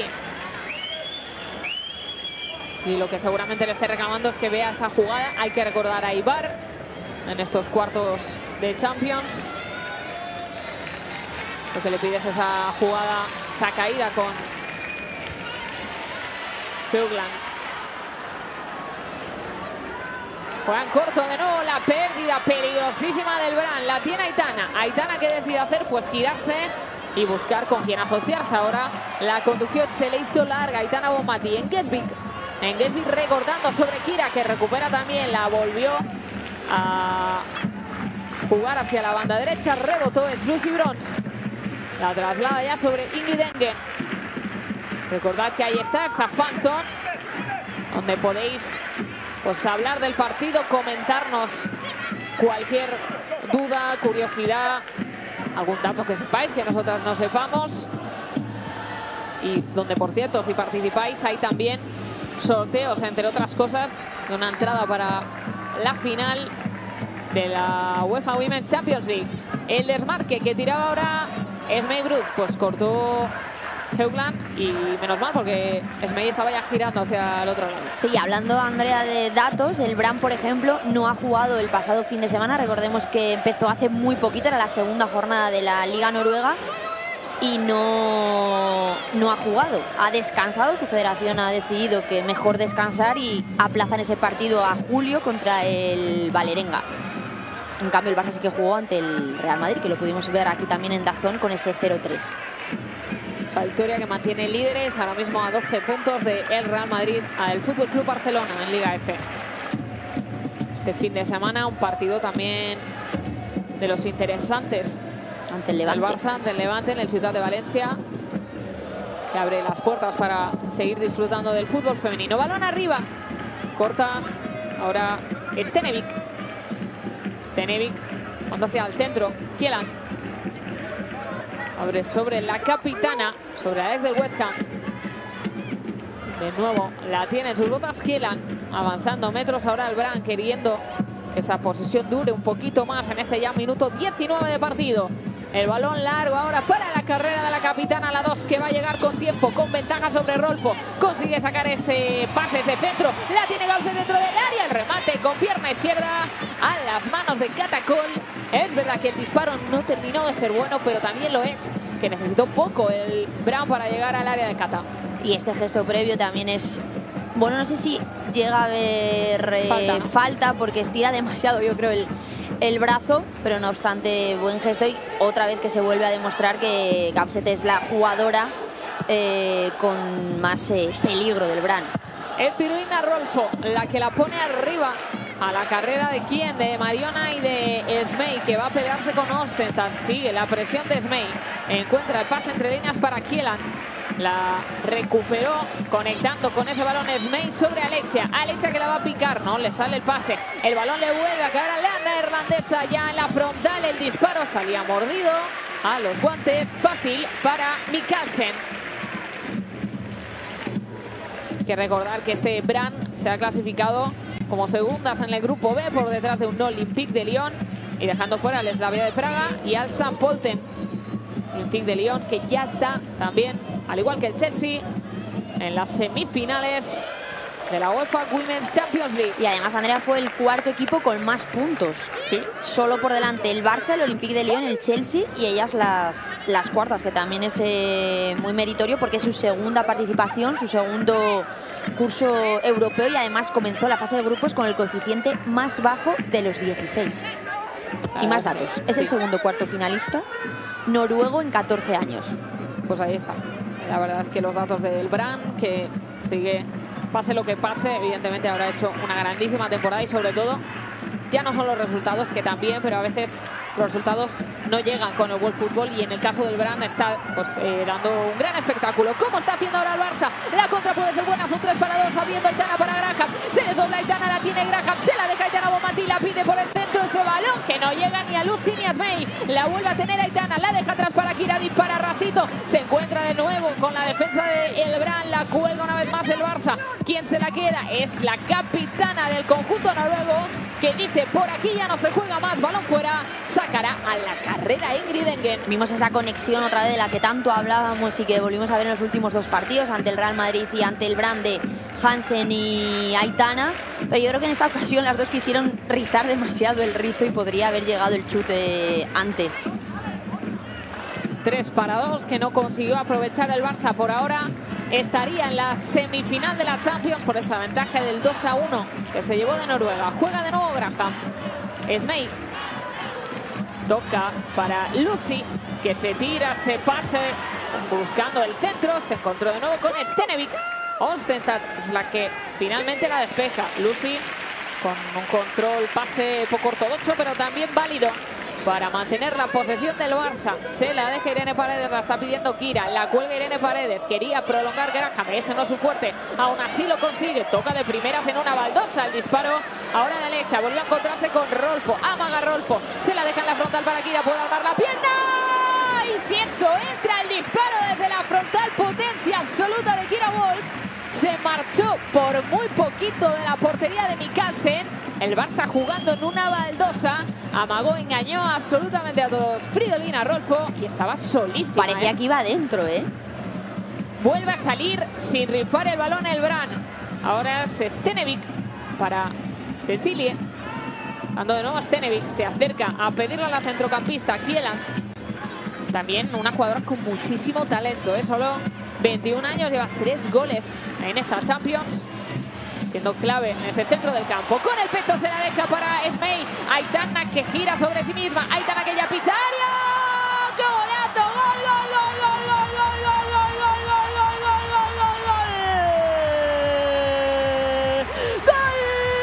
Y lo que seguramente le esté reclamando es que vea esa jugada. Hay que recordar a Ibar en estos cuartos de Champions. Lo que le pide es esa jugada, esa caída con Hugland. Juegan corto de nuevo, la pérdida peligrosísima del Brann. La tiene Aitana. Aitana, que decide hacer, pues girarse y buscar con quién asociarse. Ahora la conducción se le hizo larga. Aitana Bonmatí en Gesvik. En Gesvik recortando sobre Kira, que recupera también. La volvió a jugar hacia la banda derecha. Rebotó, es Lucy Bronze. La traslada ya sobre Ingrid Engen. Recordad que ahí está esa fanzone, donde podéis pues hablar del partido, comentarnos cualquier duda, curiosidad, algún dato que sepáis que nosotras no sepamos. Y donde, por cierto, si participáis, hay también sorteos, entre otras cosas, de una entrada para la final de la UEFA Women's Champions League. El desmarque que tiraba ahora Esmei Bruz, pues cortó Hugland, y menos mal, porque Esmei estaba ya girando hacia el otro lado. Sí, hablando, Andrea, de datos, el Brann, por ejemplo, no ha jugado el pasado fin de semana. Recordemos que empezó hace muy poquito, era la segunda jornada de la Liga Noruega, y no, no ha jugado. Ha descansado, su federación ha decidido que mejor descansar y aplazan ese partido a julio contra el Vålerenga. En cambio, el Barça sí que jugó ante el Real Madrid, que lo pudimos ver aquí también en DAZN con ese cero tres. Esa victoria que mantiene líderes ahora mismo a doce puntos del Real Madrid al Fútbol Club Barcelona en Liga F. Este fin de semana un partido también de los interesantes Ante el Levante. El Barça ante el Levante en el Ciutat de Valencia, que abre las puertas para seguir disfrutando del fútbol femenino. Balón arriba, corta ahora Stenevik. Stenevik cuando hacia el centro, Kieland abre sobre la capitana, sobre Alex del West Ham. De nuevo la tiene en sus botas Kieland, avanzando metros ahora el Brann, queriendo que esa posesión dure un poquito más en este ya minuto diecinueve de partido. El balón largo ahora para la carrera de la capitana, la dos, que va a llegar con tiempo, con ventaja sobre Rolfo. Consigue sacar ese pase, ese centro. La tiene Gauss dentro del área. El remate con pierna izquierda a las manos de Catacol. Es verdad que el disparo no terminó de ser bueno, pero también lo es que necesitó poco el Brown para llegar al área de Kata. Y este gesto previo también es... Bueno, no sé si llega a haber eh, falta, ¿no? falta, porque estira demasiado, yo creo, el, el brazo, pero no obstante, buen gesto. Y otra vez que se vuelve a demostrar que Gapset es la jugadora eh, con más eh, peligro del Bran. Es Tiruina Rolfo la que la pone arriba a la carrera de quién, de Mariona y de Smey, que va a pelearse con Ostenstad. Sigue la presión de Smey, encuentra el pase entre líneas para Kielan. La recuperó conectando con ese balón Smey sobre Alexia. Alexia que la va a picar, ¿no? Le sale el pase. El balón le vuelve a caer a la neerlandesa ya en la frontal. El disparo salía mordido a los guantes. Fácil para Mikkelsen. Hay que recordar que este Bran se ha clasificado como segundas en el grupo B por detrás de un Olympique de Lyon y dejando fuera al Slavia de Praga y al San Polten. Olympique de Lyon que ya está también, al igual que el Chelsea, en las semifinales de la UEFA Women's Champions League. Y además Andrea fue el cuarto equipo con más puntos. Sí. Solo por delante el Barça, el Olympique de Lyon, el Chelsea y ellas las, las cuartas, que también es eh, muy meritorio porque es su segunda participación, su segundo curso europeo y además comenzó la fase de grupos con el coeficiente más bajo de los dieciséis. Y más datos. Es el segundo cuarto finalista noruego en catorce años. Pues ahí está. La verdad es que los datos del Bran, que sigue, pase lo que pase, evidentemente habrá hecho una grandísima temporada y sobre todo ya no son los resultados, que también, pero a veces los resultados no llegan con el buen fútbol y en el caso del Bran está pues, eh, dando un gran espectáculo. ¿Cómo está haciendo ahora el Barça? La contra puede ser buena, son tres para dos, abriendo Aitana para Graham. Se desdobla Aitana, la tiene Graham, se la deja Aitana Bonmatí, la pide por el centro ese balón que no llega ni a Lucy ni a Smey. La vuelve a tener Aitana, la deja atrás para Kira, dispara Rasito. Se encuentra de nuevo con la defensa del Bran, la cuelga una vez más el Barça. ¿Quién se la queda? Es la capitana del conjunto noruego, que dice por aquí ya no se juega más, balón fuera, sacará a la carrera Ingrid Engen. Vimos esa conexión otra vez de la que tanto hablábamos y que volvimos a ver en los últimos dos partidos ante el Real Madrid y ante el Bran de Hansen y Aitana, pero yo creo que en esta ocasión las dos quisieron rizar demasiado el rizo y podría haber llegado el chute antes. tres para dos que no consiguió aprovechar el Barça por ahora. Estaría en la semifinal de la Champions por esa ventaja del dos a uno que se llevó de Noruega. Juega de nuevo Graham. Smey. Toca para Lucy, que se tira, se pase buscando el centro. Se encontró de nuevo con Stenevik. Ostenstad es la que finalmente la despeja. Lucy con un control pase poco ortodoxo, pero también válido para mantener la posesión del Barça. Se la deja Irene Paredes, la está pidiendo Kira, la cuelga Irene Paredes, quería prolongar Graham, ese no es su fuerte, aún así lo consigue, toca de primeras en una baldosa, el disparo ahora de Alexia, volvió a encontrarse con Rolfo, amaga Rolfo, se la deja en la frontal para Kira, puede armar la pierna, y si eso entra el disparo desde la frontal, potencia absoluta de Kira Walsh, se marchó por muy poquito de la portería de Mikkelsen. El Barça jugando en una baldosa, amagó, engañó absolutamente a todos. Fridolina Rolfo y estaba solísima. Parecía ¿eh? que iba adentro, ¿eh? Vuelve a salir sin rifar el balón el Bran. Ahora es Stenevik para Cecilie. Ando de nuevo Stenevik, se acerca a pedirle a la centrocampista Kielan. También una jugadora con muchísimo talento, ¿eh? Solo veintiún años, lleva tres goles en esta Champions, siendo clave en ese centro del campo. Con el pecho se la deja para Smey. Aitana que gira sobre sí misma. Aitana que ya pisa área. ¡Qué golazo! ¡Gol, gol, gol, gol, gol, gol, gol, gol, gol, gol, gol, gol, gol, gol, gol! ¡Gol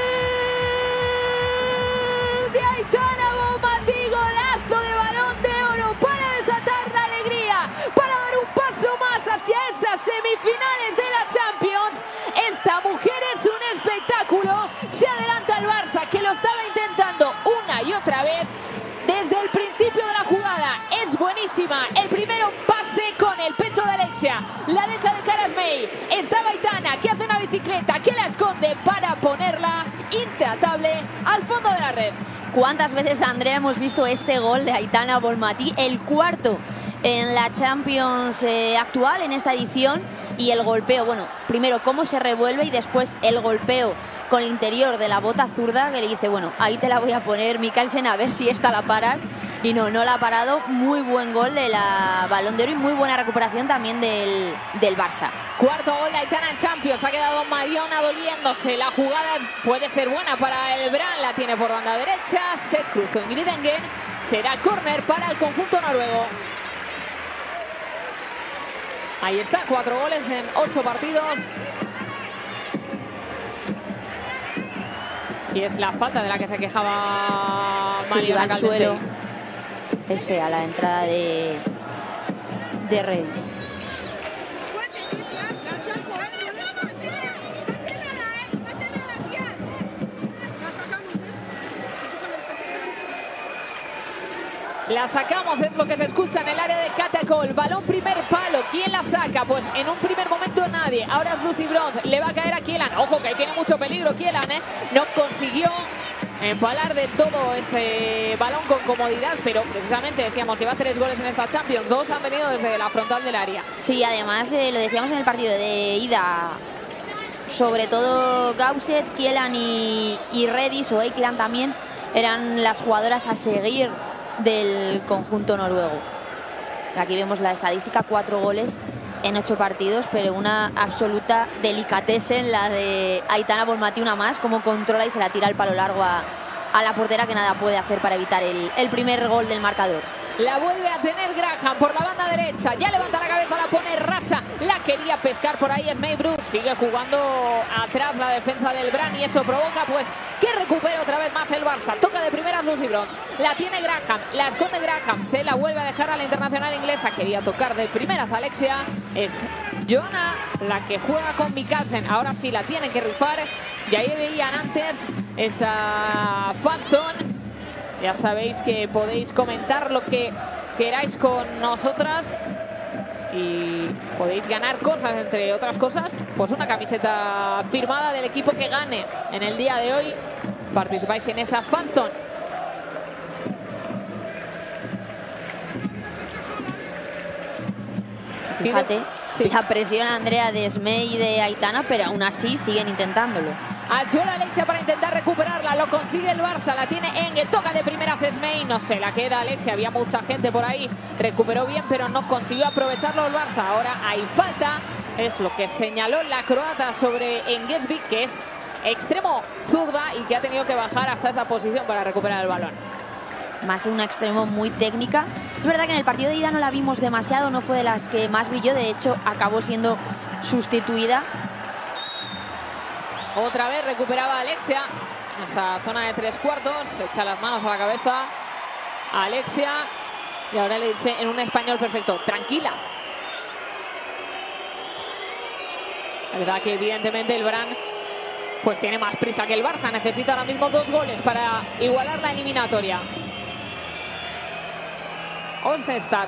de Aitana Bonmatí! Golazo de balón de oro para desatar la alegría, para dar un paso más hacia esas semifinales de la Champions. Esta mujer es un espectáculo. Se adelanta el Barça, que lo estaba intentando una y otra vez desde el principio de la jugada. Es buenísima. El primero pase con el pecho de Alexia. La deja de cara a Smey. Estaba Aitana, que hace una bicicleta, que la esconde para ponerla intratable al fondo de la red. ¿Cuántas veces, Andrea, hemos visto este gol de Aitana Bonmatí? El cuarto en la Champions eh, actual, en esta edición. Y el golpeo, bueno, primero cómo se revuelve y después el golpeo con el interior de la bota zurda, que le dice, bueno, ahí te la voy a poner, Mikkelsen, a ver si esta la paras. Y no, no la ha parado. Muy buen gol de la Balón de Oro y muy buena recuperación también del, del Barça. Cuarto gol de Aitana en Champions. Ha quedado Mariona doliéndose. La jugada puede ser buena para el Brann. La tiene por banda derecha. Se cruzó Ingrid Engen. Será córner para el conjunto noruego. Ahí está, cuatro goles en ocho partidos. Y es la falta de la que se quejaba Mariona. Sí, va al suelo. Es fea la entrada de, de Redis. La sacamos, es lo que se escucha en el área de Catacol. Balón primer palo. ¿Quién la saca? Pues en un primer momento nadie. Ahora es Lucy Bronze. Le va a caer a Kielan. Ojo que tiene mucho peligro Kielan, ¿eh? No consiguió empalar de todo ese balón con comodidad, pero precisamente decíamos que va a tres goles en esta Champions. Dos han venido desde la frontal del área. Sí, además eh, lo decíamos en el partido de ida. Sobre todo Gausset, Kielan y, y Redis o Eikeland también eran las jugadoras a seguir del conjunto noruego. Aquí vemos la estadística, cuatro goles en ocho partidos, pero una absoluta delicatessen la de Aitana Bonmatí, una más, como controla y se la tira al palo largo a, a la portera, que nada puede hacer para evitar el, el primer gol del marcador. La vuelve a tener Graham por la banda derecha. Ya levanta la cabeza, la pone rasa. La quería pescar por ahí Esmey Brut. Sigue jugando atrás la defensa del Brann y eso provoca pues que recupere otra vez más el Barça. Toca de primeras Lucy Bronze. La tiene Graham, la esconde Graham. Se la vuelve a dejar a la internacional inglesa. Quería tocar de primeras Alexia. Es Joanna la que juega con Mikkelsen. Ahora sí la tienen que rifar. Y ahí veían antes esa fanzone. Ya sabéis que podéis comentar lo que queráis con nosotras y podéis ganar cosas, entre otras cosas, pues una camiseta firmada del equipo que gane en el día de hoy. Participáis en esa fanzone. Fíjate, sí. La presión, Andrea, de Esmey y de Aitana, pero aún así siguen intentándolo. Al suelo Alexia para intentar recuperarla. Lo consigue el Barça. La tiene Enge. Toca de primeras Esmey. No se la queda Alexia. Había mucha gente por ahí. Recuperó bien, pero no consiguió aprovecharlo el Barça. Ahora hay falta. Es lo que señaló la croata sobre Engesvik, que es extremo zurda y que ha tenido que bajar hasta esa posición para recuperar el balón. Más un extremo muy técnica. Es verdad que en el partido de ida no la vimos demasiado. No fue de las que más brilló. De hecho, acabó siendo sustituida. Otra vez recuperaba Alexia en esa zona de tres cuartos. Se echa las manos a la cabeza a Alexia. Y ahora le dice en un español perfecto: tranquila. La verdad que evidentemente el Brann pues tiene más prisa que el Barça. Necesita ahora mismo dos goles para igualar la eliminatoria. Ostenstad.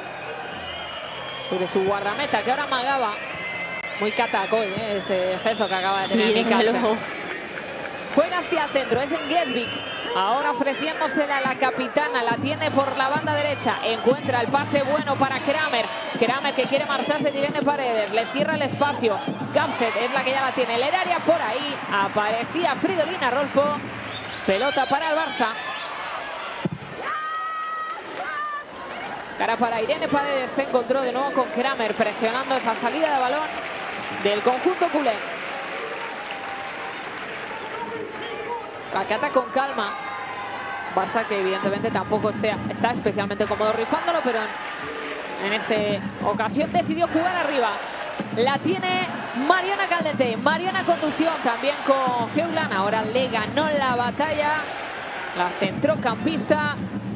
De su guardameta, que ahora amagaba. Muy catacol, ¿eh? Ese gesto que acaba de tener sí, Mikkelsen. Juega hacia el centro, es Engesvik. Ahora ofreciéndosela a la capitana. La tiene por la banda derecha. Encuentra el pase bueno para Kramer. Kramer que quiere marcharse de Irene Paredes. Le cierra el espacio. Gausset es la que ya la tiene. El área por ahí. Aparecía Fridolina Rolfo. Pelota para el Barça. Cara para Irene Paredes. Se encontró de nuevo con Kramer presionando esa salida de balón del conjunto culé. Racata con calma. Barça que evidentemente tampoco esté, está especialmente cómodo rifándolo, pero en, en esta ocasión decidió jugar arriba. La tiene Mariona Caldente. Mariona conducción también con Heuland. Ahora le ganó la batalla la centrocampista.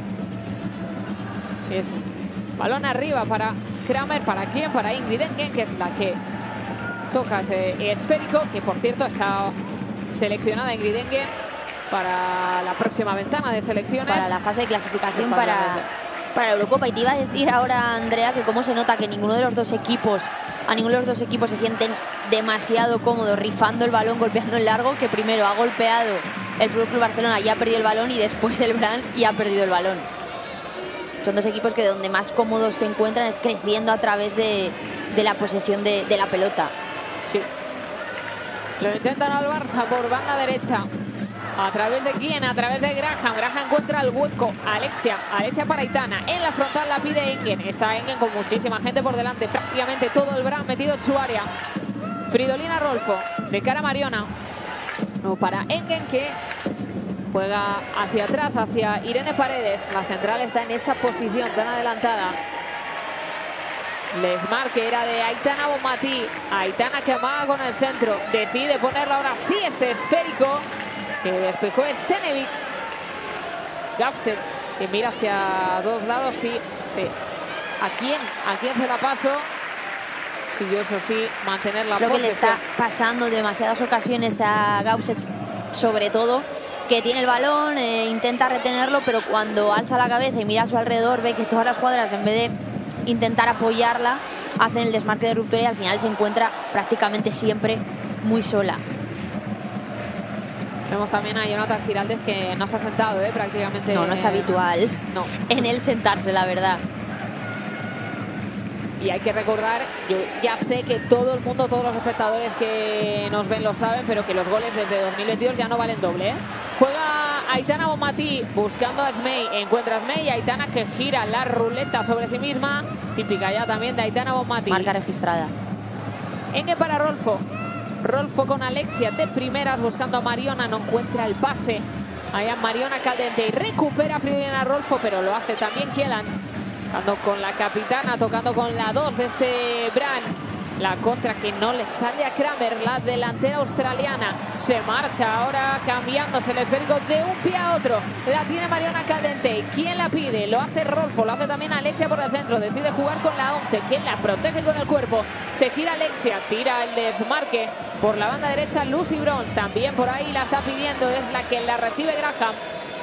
Es balón arriba para Kramer. ¿Para quién? Para Ingrid Engen, que es la que toca ese esférico, que por cierto está seleccionada Ingrid Engen para la próxima ventana de selecciones. Para la fase de clasificación para, para la Eurocopa. Y te iba a decir ahora, Andrea, que cómo se nota que ninguno de los dos equipos, a ninguno de los dos equipos se sienten demasiado cómodos rifando el balón, golpeando en largo, que primero ha golpeado el F C Barcelona y ha perdido el balón, y después el Brann y ha perdido el balón. Son dos equipos que donde más cómodos se encuentran es creciendo a través de, de la posesión de, de la pelota. Sí. Lo intentan al Barça por banda derecha. ¿A través de quién? A través de Graham. Graham encuentra el hueco. Alexia. Alexia para Aitana. En la frontal la pide Engen. Está Engen con muchísima gente por delante. Prácticamente todo el Brann metido en su área. Fridolina Rolfo. De cara a Mariona. No, para Engen, que juega hacia atrás, hacia Irene Paredes. La central está en esa posición tan adelantada. Lesmar, que era de Aitana Bonmatí. Aitana que amaga con el centro. Decide ponerlo ahora sí ese esférico que despejó Stenevic. Gapset, que mira hacia dos lados. Sí, sí. ¿A quién? ¿A quién se la paso? Sí, yo eso sí, mantener la posesión. Creo que le está pasando demasiadas ocasiones a Gapset, sobre todo, que tiene el balón, eh, intenta retenerlo, pero cuando alza la cabeza y mira a su alrededor, ve que todas las jugadoras, en vez de intentar apoyarla, hacen el desmarque de ruptura y al final se encuentra prácticamente siempre muy sola. Vemos también a Jonathan Giraldez, que no se ha sentado, ¿eh? Prácticamente. No, no es habitual no. en él sentarse, la verdad. Y hay que recordar, yo ya sé que todo el mundo, todos los espectadores que nos ven lo saben, pero que los goles desde dos mil veintidós ya no valen doble, ¿eh? Juega Aitana Bonmatí buscando a Smey, encuentra a Smey y Aitana que gira la ruleta sobre sí misma, típica ya también de Aitana Bonmatí. Marca registrada. Engen para Rolfo. Rolfo con Alexia de primeras buscando a Mariona, no encuentra el pase. Allá Mariona Caldente y recupera Fridolina Rolfo, pero lo hace también Kielan. Tocando con la capitana, tocando con la dos de este Brann. La contra que no le sale a Kramer, la delantera australiana. Se marcha ahora cambiándose el esférico de un pie a otro. La tiene Mariona Caldente. ¿Quién la pide? Lo hace Rolfo, lo hace también Alexia por el centro. Decide jugar con la once. ¿Quién la protege con el cuerpo? Se gira Alexia, tira el desmarque por la banda derecha. Lucy Bronze también por ahí la está pidiendo. Es la que la recibe Graham.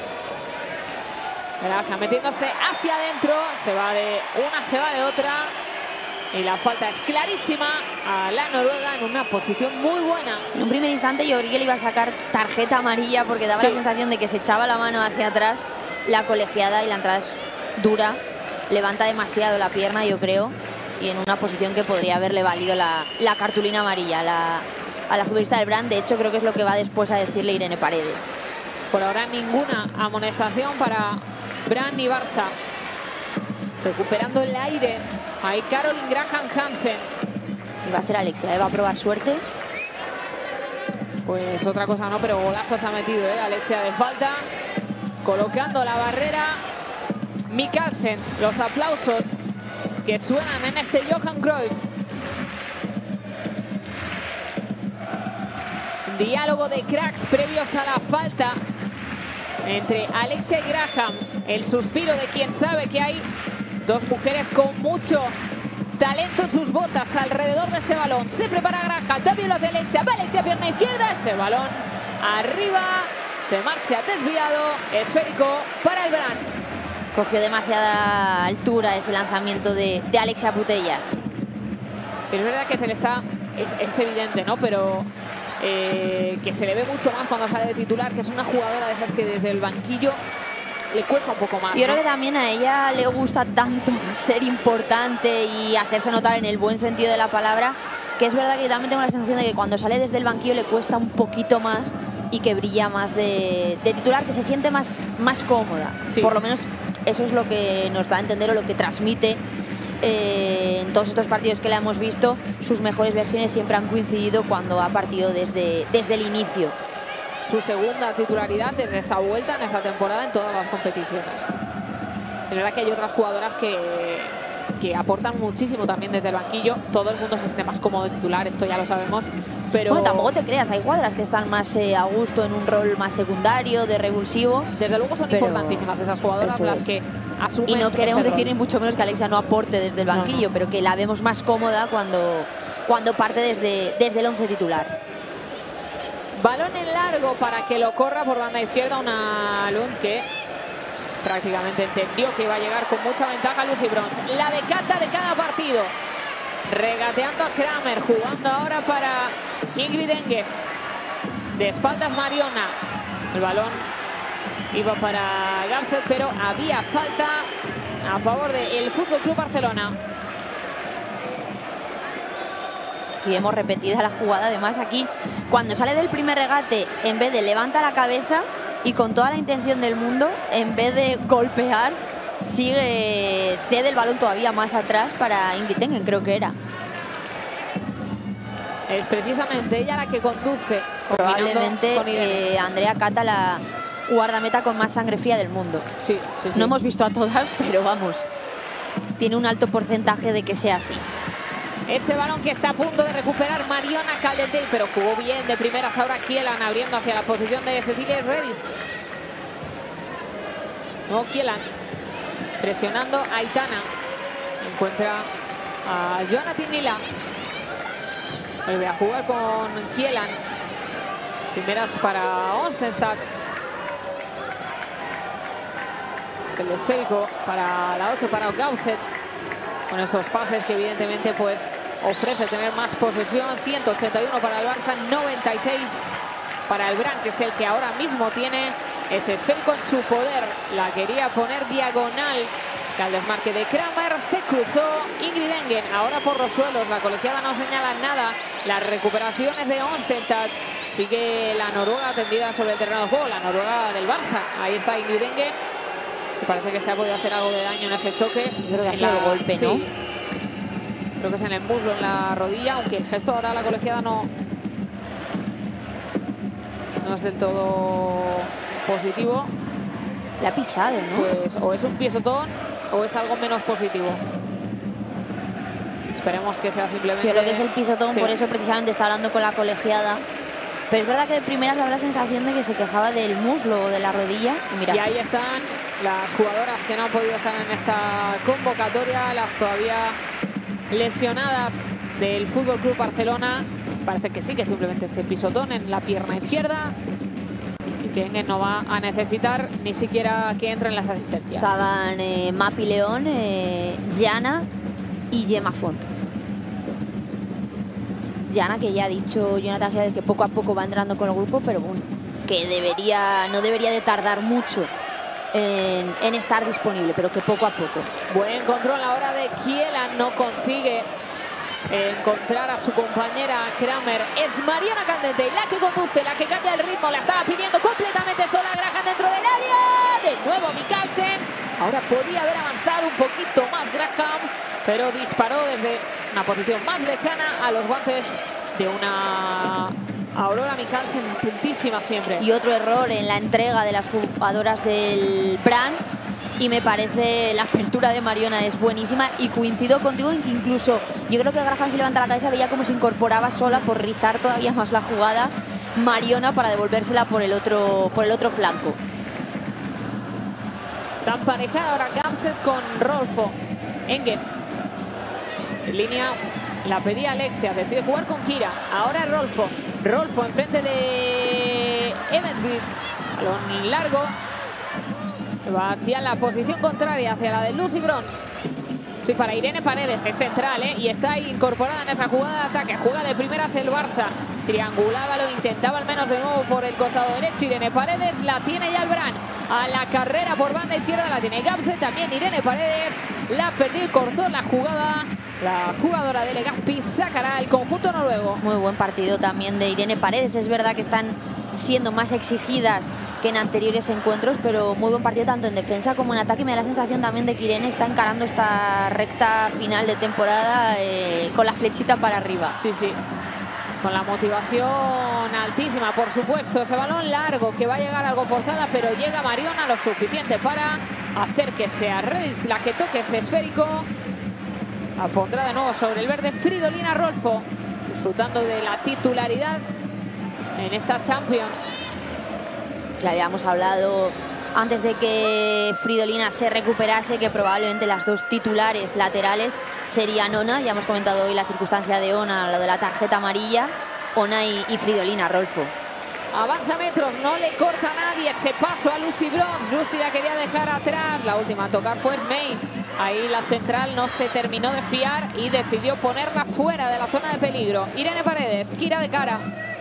Graham metiéndose hacia adentro. Se va de una, se va de otra. Y la falta es clarísima a la noruega en una posición muy buena. En un primer instante yo creí que le iba a sacar tarjeta amarilla porque daba sí. la sensación de que se echaba la mano hacia atrás la colegiada y la entrada es dura. Levanta demasiado la pierna, yo creo. Y en una posición que podría haberle valido la, la cartulina amarilla a la, a la futbolista del Brann. De hecho, creo que es lo que va después a decirle Irene Paredes. Por ahora ninguna amonestación para Brann y Barça. Recuperando el aire. Ahí Caroline Graham Hansen. Y va a ser Alexia, ¿eh? Va a probar suerte. Pues otra cosa no, pero golazo se ha metido, ¿eh? Alexia de falta. Colocando la barrera. Mikkelsen. Los aplausos que suenan en este Johan Cruyff. Diálogo de cracks previos a la falta entre Alexia y Graham. El suspiro de quien sabe que hay dos mujeres con mucho talento en sus botas alrededor de ese balón. Se prepara Graham, también lo hace Alexia. Va Alexia, pierna izquierda, ese balón arriba, se marcha desviado, esférico para el Brann. Cogió demasiada altura ese lanzamiento de, de Alexia Putellas. Pero es verdad que se le está, es, es evidente, ¿no? Pero eh, que se le ve mucho más cuando sale de titular, que es una jugadora de esas que desde el banquillo le cuesta un poco más. Yo ¿no? creo que también a ella le gusta tanto ser importante y hacerse notar en el buen sentido de la palabra, que es verdad que yo también tengo la sensación de que cuando sale desde el banquillo le cuesta un poquito más y que brilla más de, de titular, que se siente más, más cómoda. Sí. Por lo menos eso es lo que nos da a entender o lo que transmite eh, en todos estos partidos que la hemos visto. Sus mejores versiones siempre han coincidido cuando ha partido desde, desde el inicio. Su segunda titularidad desde esa vuelta en esta temporada en todas las competiciones. Es verdad que hay otras jugadoras que, que aportan muchísimo también desde el banquillo. Todo el mundo se siente más cómodo de titular, esto ya lo sabemos. Pero bueno, tampoco te creas, hay jugadoras que están más eh, a gusto en un rol más secundario, de revulsivo. Desde luego son pero importantísimas esas jugadoras las que asumen. Y no queremos decir rol. ni mucho menos que Alexia no aporte desde el banquillo, no, no. pero que la vemos más cómoda cuando, cuando parte desde, desde el once titular. Balón en largo para que lo corra por banda izquierda una Lund que pues, prácticamente entendió que iba a llegar con mucha ventaja Lucy Bronze. La decanta de cada partido. Regateando a Kramer, jugando ahora para Ingrid Engen. De espaldas Mariona. El balón iba para Gapset, pero había falta a favor del Fútbol Club Barcelona. Aquí vemos repetida la jugada. Además, aquí, cuando sale del primer regate, en vez de levanta la cabeza y con toda la intención del mundo, en vez de golpear, sigue, cede el balón todavía más atrás para Ingrid Engen, creo que era. Es precisamente ella la que conduce. Probablemente con eh, Andrea Cata, la guardameta con más sangre fría del mundo. Sí, sí, sí. No hemos visto a todas, pero vamos, tiene un alto porcentaje de que sea así. Ese balón que está a punto de recuperar Mariona Caldentey, pero jugó bien de primeras ahora Kielan, abriendo hacia la posición de Cecilia Redich. No, Kielan presionando a Aitana. Encuentra a Joana Tinila. Vuelve a jugar con Kielan. Primeras para Onstestad. Es el esférico para la ocho, para Gausset. Con esos pases que evidentemente pues ofrece tener más posesión. ciento ochenta y uno para el Barça, noventa y seis para el Brandt, que es el que ahora mismo tiene ese esférico en su poder. La quería poner diagonal. Al desmarque de Kramer se cruzó Ingrid Engen. Ahora por los suelos, la colegiada no señala nada. Las recuperaciones de Onstestad. Sigue la noruega tendida sobre el terreno de juego, la noruega del Barça. Ahí está Ingrid Engen. Me parece que se ha podido hacer algo de daño en ese choque. Yo creo que ha sido la... el golpe, ¿no? Sí. Creo que es en el muslo, en la rodilla, aunque el gesto ahora la colegiada no, no es del todo positivo. Le ha pisado, ¿no? Pues o es un pisotón o es algo menos positivo. Esperemos que sea simplemente... Yo creo que es el pisotón, sí. Por eso precisamente está hablando con la colegiada. Pero es verdad que de primeras daba la sensación de que se quejaba del muslo o de la rodilla. Y, mira, y ahí están las jugadoras que no han podido estar en esta convocatoria, las todavía lesionadas del Fútbol Club Barcelona. Parece que sí, que simplemente ese pisotón en la pierna izquierda. Y que Engen no va a necesitar ni siquiera que entren las asistencias. estaban eh, Mapi León, eh, Jana y Gemma Font. Jana, que ya ha dicho Jonathan Gial que poco a poco va entrando con el grupo, pero bueno, que debería, no debería de tardar mucho en, en estar disponible, pero que poco a poco. Buen control ahora de Kielan, no consigue encontrar a su compañera Kramer. Es Mariona Caldentey la que conduce, la que cambia el ritmo, la estaba pidiendo completamente sola Graham dentro del área. De nuevo Mikkelsen. Ahora podía haber avanzado un poquito más Graham, pero disparó desde una posición más lejana a los guantes de una Aurora Mikkelsen, intentísima siempre. Y otro error en la entrega de las jugadoras del Brandt. Y me parece la apertura de Mariona es buenísima. Y coincido contigo en que incluso yo creo que Graham se levanta la cabeza, veía como se incorporaba sola por rizar todavía más la jugada Mariona para devolvérsela por el otro, por el otro flanco. Está emparejada ahora Gausset con Rolfo. Engen. En líneas la pedía Alexia. Decide jugar con Kira. Ahora Rolfo. Rolfo enfrente de Eventvik. Balón largo. Va hacia la posición contraria, hacia la de Lucy Bronze. Sí, para Irene Paredes, es central, ¿eh? Y está incorporada en esa jugada de ataque. Juega de primeras el Barça. Triangulaba, lo intentaba al menos de nuevo por el costado derecho. Irene Paredes la tiene ya el Brandt. A la carrera por banda izquierda la tiene Gausset. También Irene Paredes la perdió y cortó la jugada. La jugadora de Legazpi sacará el conjunto noruego. Muy buen partido también de Irene Paredes. Es verdad que están siendo más exigidas que en anteriores encuentros, pero muy buen partido tanto en defensa como en ataque. Me da la sensación también de que Irene está encarando esta recta final de temporada eh, con la flechita para arriba. Sí, sí. Con la motivación altísima, por supuesto. Ese balón largo que va a llegar algo forzada, pero llega Mariona lo suficiente para hacer que sea Reis la que toque ese esférico. La pondrá de nuevo sobre el verde Fridolina Rolfo, disfrutando de la titularidad en esta Champions. Ya habíamos hablado antes de que Fridolina se recuperase que probablemente las dos titulares laterales serían Ona. Ya hemos comentado hoy la circunstancia de Ona, lo de la tarjeta amarilla. Ona y, y Fridolina Rolfo. Avanza metros, no le corta a nadie ese paso a Lucy Bronze. Lucy la quería dejar atrás. La última a tocar fue Smey. Ahí la central no se terminó de fiar y decidió ponerla fuera de la zona de peligro. Irene Paredes, Kira de cara.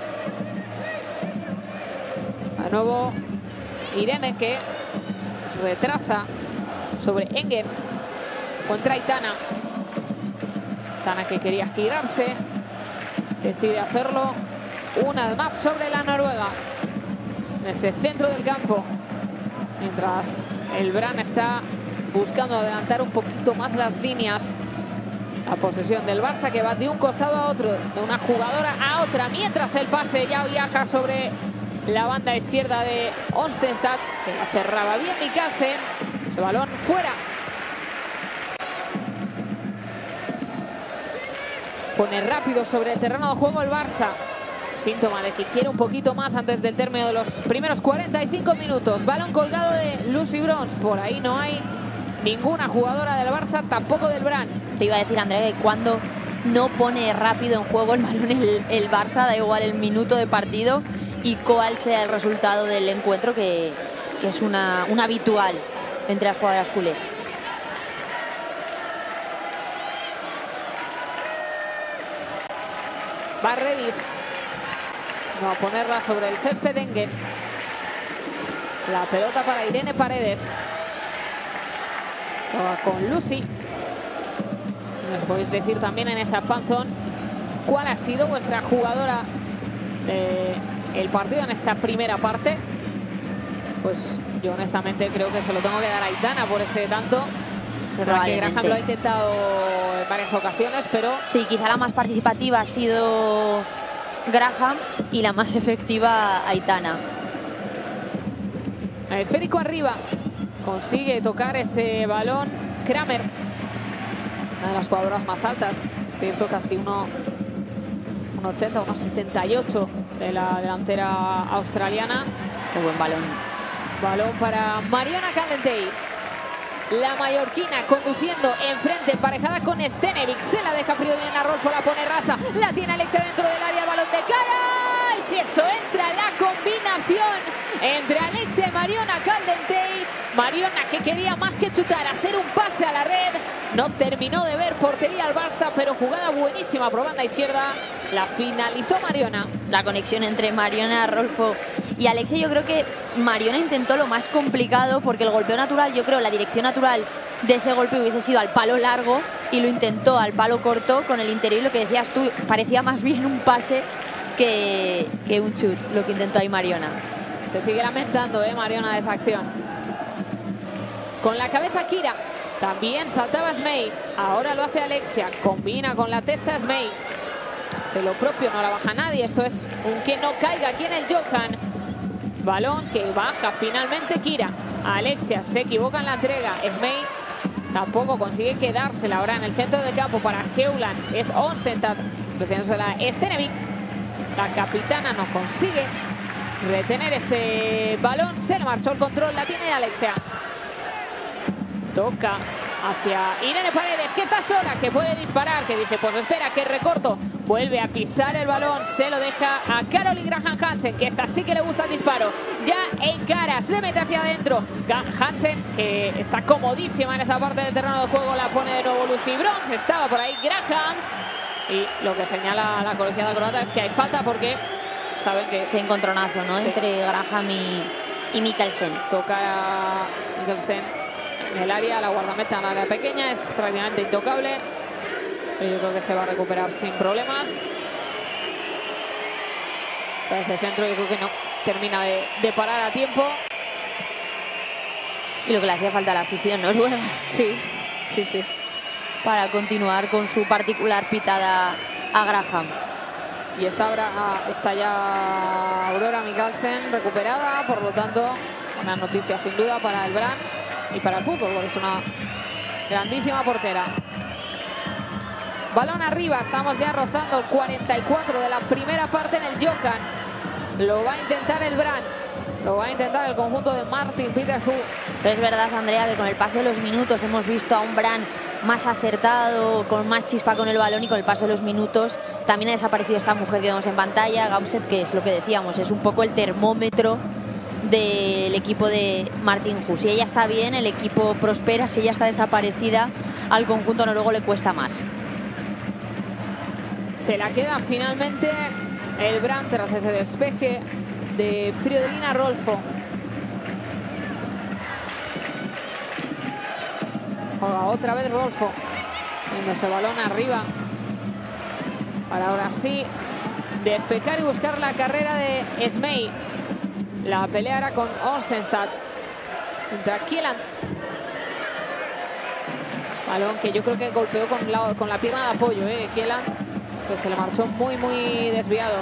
De nuevo Irene, que retrasa sobre Engen. Contra Aitana. Aitana que quería girarse. decide hacerlo una vez más sobre la Noruega. En ese centro del campo. Mientras el Brann está buscando adelantar un poquito más las líneas. La posesión del Barça que va de un costado a otro, de una jugadora a otra. Mientras el pase ya viaja sobre la banda izquierda de Onstestad, que la cerraba bien Mikkelsen. Ese balón fuera. Pone rápido sobre el terreno de juego el Barça. Síntoma de que quiere un poquito más antes del término de los primeros cuarenta y cinco minutos. Balón colgado de Lucy Bronze. Por ahí no hay ninguna jugadora del Barça, tampoco del Brann. Te iba a decir, Andrea, que cuando no pone rápido en juego el balón el, el Barça, da igual el minuto de partido y cuál sea el resultado del encuentro, que, que es una, una habitual entre las jugadoras culés. Va Redist. Va a ponerla sobre el césped Engen. La pelota para Irene Paredes. Va con Lucy. Nos podéis decir también en esa fanzone cuál ha sido vuestra jugadora del partido en esta primera parte. Pues yo honestamente creo que se lo tengo que dar a Aitana por ese tanto. Verdad que Graham lo ha intentado en varias ocasiones, pero... Sí, quizá la más participativa ha sido Graham y la más efectiva Aitana. Esférico arriba. Consigue tocar ese balón Kramer. Una de las jugadoras más altas. Es cierto, casi uno ochenta, uno setenta y ocho de la delantera australiana. Qué buen balón. Balón para Mariona Caldentey. La mallorquina conduciendo enfrente, emparejada con Stenevik. Se la deja Fridolina Rolfo, la pone rasa. La tiene Alexia dentro del área, balón de cara. Y si eso entra, la combinación entre Alexia y Mariona Caldentey. Mariona, que quería más que chutar, hacer un pase a la red. No terminó de ver portería al Barça, pero jugada buenísima por banda izquierda. La finalizó Mariona. La conexión entre Mariona, Rolfo y Alexia, yo creo que Mariona intentó lo más complicado, porque el golpeo natural, yo creo, la dirección natural de ese golpe hubiese sido al palo largo, y lo intentó al palo corto con el interior. Y lo que decías tú, parecía más bien un pase que, que un chut, lo que intentó ahí Mariona. Se sigue lamentando, ¿eh, Mariona, de esa acción. Con la cabeza Kira. También saltaba Smey. Ahora lo hace Alexia. Combina con la testa Smey. De lo propio no la baja nadie. Esto es un que no caiga aquí en el Johan. Balón que baja finalmente Kira. Alexia se equivoca en la entrega. Smey tampoco consigue quedársela ahora en el centro de campo para Heuland. Es Onstentad. Presionándosela Stenevik. La capitana no consigue retener ese balón. Se le marchó el control. La tiene Alexia. Toca hacia Irene Paredes, que está sola, que puede disparar, que dice, pues espera, que recorto. Vuelve a pisar el balón, se lo deja a Caroline Graham Hansen, que esta sí que le gusta el disparo. Ya encara, se mete hacia adentro. Hansen, que está comodísima en esa parte del terreno de juego, la pone de nuevo Lucy Bronze. Estaba por ahí Graham. Y lo que señala la colegiada croata es que hay falta, porque saben que... Ese encontronazo, ¿no? Sí. Entre Graham y, y Mikkelsen. Toca a Mikkelsen en el área, la guardameta en la área pequeña, es prácticamente intocable, pero yo creo que se va a recuperar sin problemas. Está ese centro, yo creo que no termina de, de parar a tiempo. Y lo que le hacía falta a la afición noruega. Sí, sí, sí. Para continuar con su particular pitada a Graham. Y está, está ya Aurora Mikkelsen recuperada, por lo tanto, una noticia sin duda para el Brann y para el fútbol, porque es una grandísima portera. Balón arriba, estamos ya rozando el cuarenta y cuatro de la primera parte en el Johan. Lo va a intentar el Brann, lo va a intentar el conjunto de Martin Peterhus. Pero es verdad, Andrea, que con el paso de los minutos hemos visto a un Brann más acertado, con más chispa con el balón, y con el paso de los minutos también ha desaparecido esta mujer que vemos en pantalla, Gausset, que es lo que decíamos, es un poco el termómetro del equipo de Martin Hus. Si ella está bien, el equipo prospera. Si ella está desaparecida, al conjunto noruego le cuesta más. Se la queda finalmente el Brann tras ese despeje de Fridolina Rolfo. Juega otra vez Rolfo, viendo ese balón arriba para ahora sí despejar y buscar la carrera de Smey. La pelea era con Olsenstad. Contra Kieland. Balón que yo creo que golpeó con la, con la pierna de apoyo, ¿eh? Kieland, que se le marchó muy, muy desviado.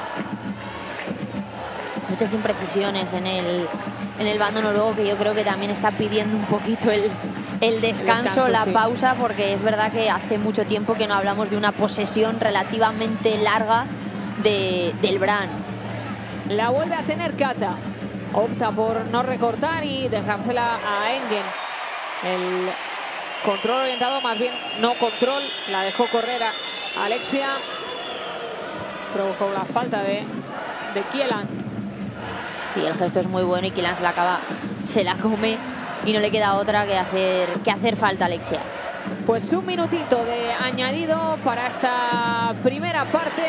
Muchas imprecisiones en el, en el bando noruego, que yo creo que también está pidiendo un poquito el, el, descanso, el descanso, la sí. pausa, porque es verdad que hace mucho tiempo que no hablamos de una posesión relativamente larga de, del Brann. La vuelve a tener Kata. Opta por no recortar y dejársela a Engen. El control orientado, más bien no control, la dejó correr a Alexia. Provocó la falta de, de Kieland. Sí, el gesto es muy bueno y Kieland se la acaba, se la come y no le queda otra que hacer, que hacer falta a Alexia. Pues un minutito de añadido para esta primera parte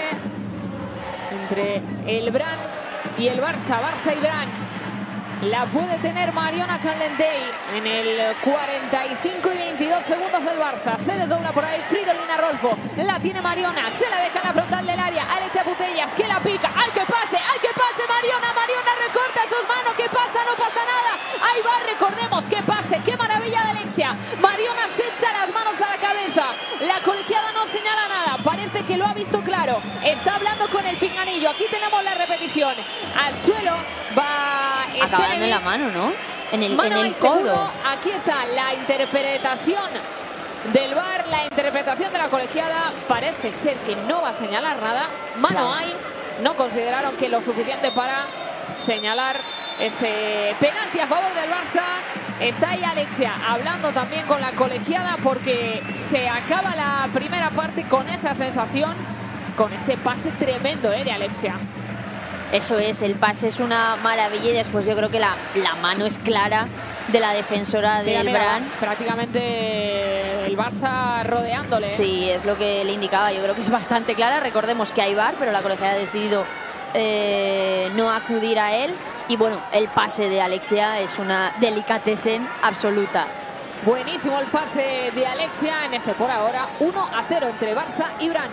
entre el Brann y el Barça, Barça y Brann. La puede tener Mariona Caldentey en el cuarenta y cinco y veintidós segundos del Barça. Se desdobla por ahí Fridolina Rolfo. La tiene Mariona. Se la deja en la frontal del área. Alexia Putellas, que la pica. ¡Ay, que pase! ¡Ay, que pase! Mariona, Mariona recorta sus manos. ¿Qué pasa? No pasa nada. Ahí va, recordemos. ¡Que pase! ¡Qué maravilla de Alexia! Mariona se echa las manos a la cabeza. La colegiada no señala nada. Parece que lo ha visto claro. Está hablando con el pinganillo. Aquí tenemos la repetición. Al suelo va... Acaba dando en la mano, ¿no? En el, mano en el codo. Seguro. Aquí está la interpretación del V A R, la interpretación de la colegiada. Parece ser que no va a señalar nada. Mano claro. hay. No consideraron que lo suficiente para señalar ese penalti a favor del Barça. Está ahí Alexia hablando también con la colegiada, porque se acaba la primera parte con esa sensación, con ese pase tremendo ¿eh? de Alexia. Eso es, el pase es una maravilla y después yo creo que la, la mano es clara de la defensora del Brann. Prácticamente el Barça rodeándole. Sí, es lo que le indicaba, yo creo que es bastante clara. Recordemos que hay V A R, pero la colegiada ha decidido eh, no acudir a él. Y bueno, el pase de Alexia es una delicatessen absoluta. Buenísimo el pase de Alexia en este por ahora uno a cero entre Barça y Brann.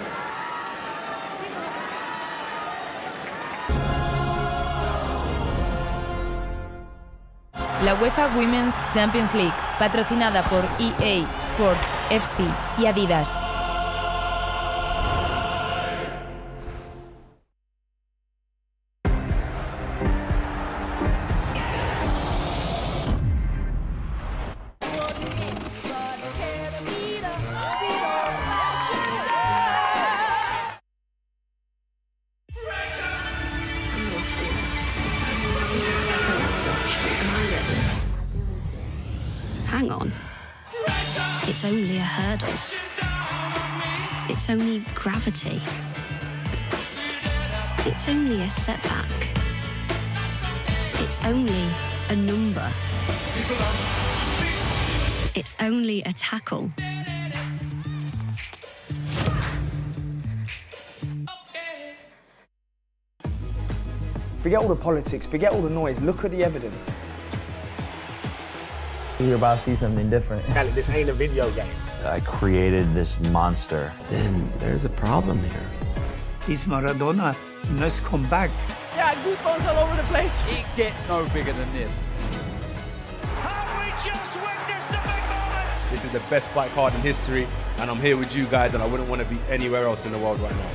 La UEFA Women's Champions League, patrocinada por E A Sports F C y Adidas. Hang on. It's only a hurdle. It's only gravity. It's only a setback. It's only a number. It's only a tackle. Forget all the politics, forget all the noise, look at the evidence. You're about to see something different. This ain't a video game. I created this monster. Then there's a problem here. He's Maradona. He must come back. Yeah, goosebumps all over the place. It gets no bigger than this. Have we just witnessed the big moment? This is the best fight card in history, and I'm here with you guys, and I wouldn't want to be anywhere else in the world right now.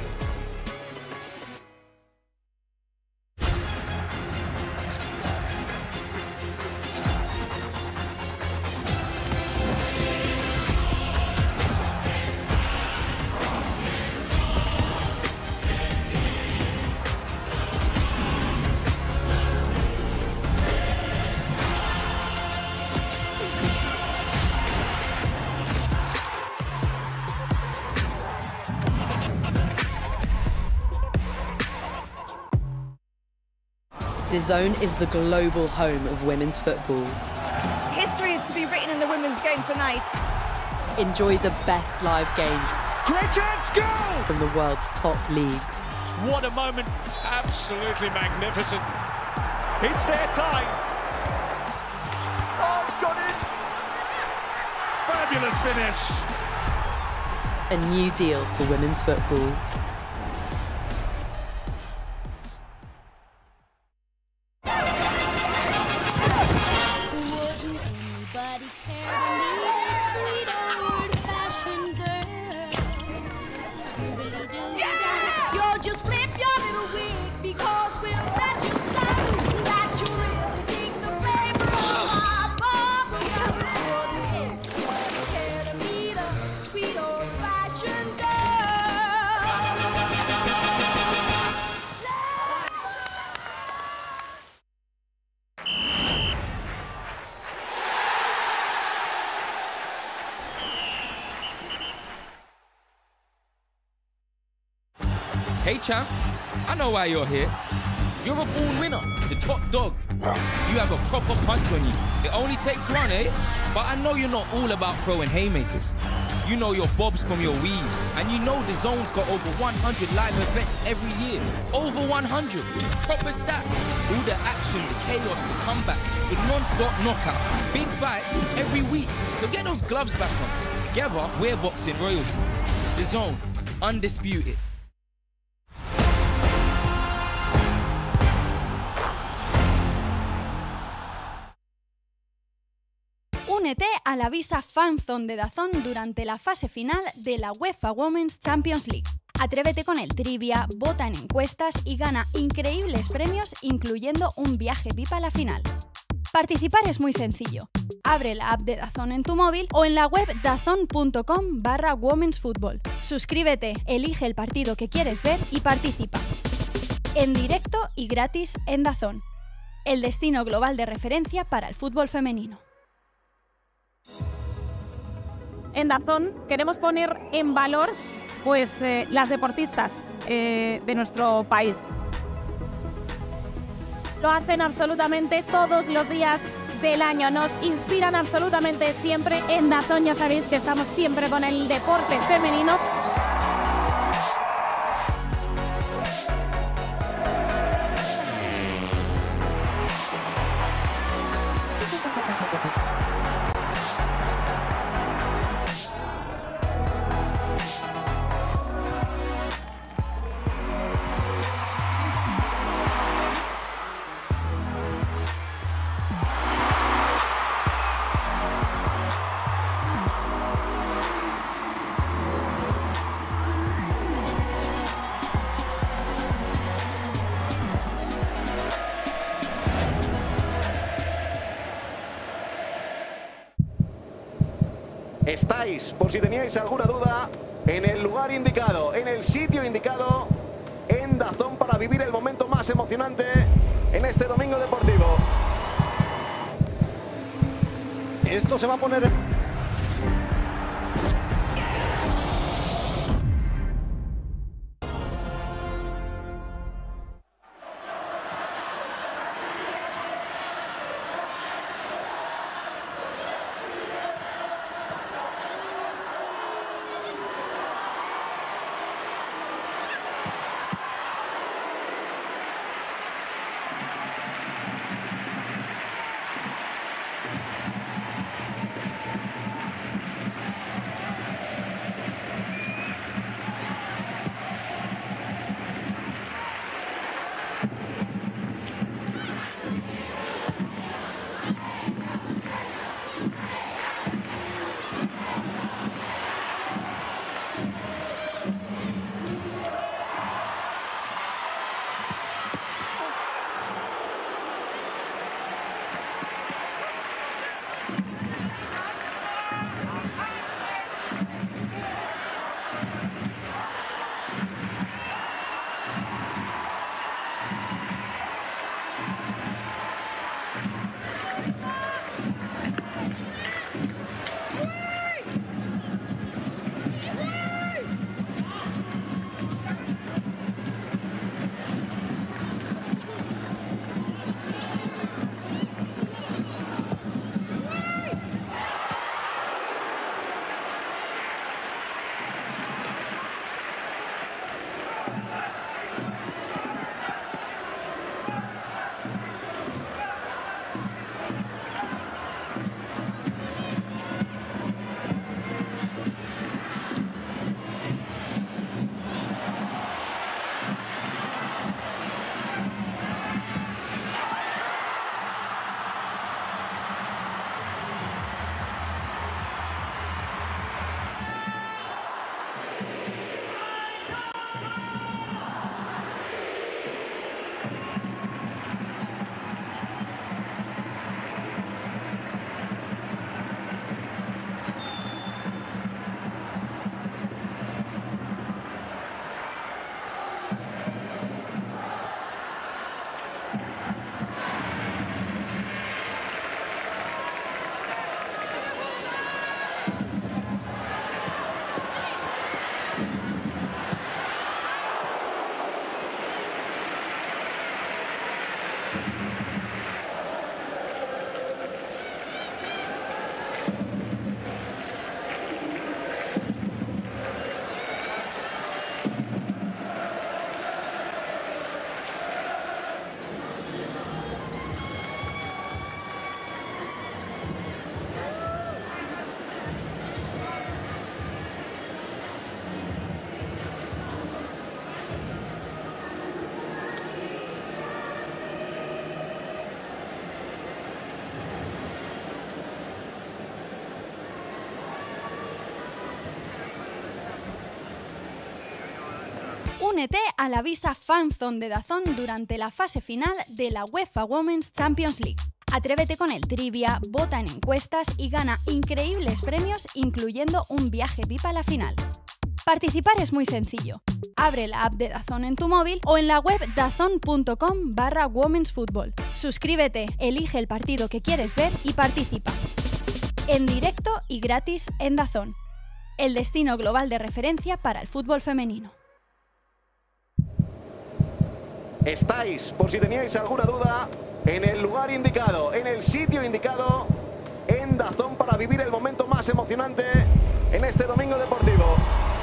DAZN is the global home of women's football. History is to be written in the women's game tonight. Enjoy the best live games. Great chance, goal! From the world's top leagues. What a moment. Absolutely magnificent. It's their time. Oh, it's gone in. Fabulous finish. A new deal for women's football. Hey champ, I know why you're here. You're a born winner, the top dog. You have a proper punch on you. It only takes one, eh? But I know you're not all about throwing haymakers. You know your bobs from your weaves, and you know the zone's got over one hundred live events every year. Over one hundred. Proper stat. All the action, the chaos, the comebacks, the non-stop knockout. Big fights every week. So get those gloves back on. Together, we're boxing royalty. The Zone, undisputed. Únete a la Visa Fan Zone de DAZN durante la fase final de la UEFA Women's Champions League. Atrévete con el trivia, vota en encuestas y gana increíbles premios, incluyendo un viaje V I P a la final. Participar es muy sencillo. Abre la app de DAZN en tu móvil o en la web dazn punto com barra Women's Football. Suscríbete, elige el partido que quieres ver y participa. En directo y gratis en DAZN. El destino global de referencia para el fútbol femenino. En DAZN queremos poner en valor pues, eh, las deportistas eh, de nuestro país. Lo hacen absolutamente todos los días del año. Nos inspiran absolutamente siempre. En DAZN ya sabéis que estamos siempre con el deporte femenino. Estáis, por si teníais alguna duda, en el lugar indicado, en el sitio indicado, en DAZN para vivir el momento más emocionante en este domingo deportivo. Esto se va a poner... Únete a la Visa Fan Zone de DAZN durante la fase final de la UEFA Women's Champions League. Atrévete con el trivia, vota en encuestas y gana increíbles premios, incluyendo un viaje V I P a la final. Participar es muy sencillo. Abre la app de DAZN en tu móvil o en la web dazn punto com barra Women's Football. Suscríbete, elige el partido que quieres ver y participa. En directo y gratis en DAZN. El destino global de referencia para el fútbol femenino. Estáis, por si teníais alguna duda, en el lugar indicado, en el sitio indicado, en DAZN para vivir el momento más emocionante en este domingo deportivo.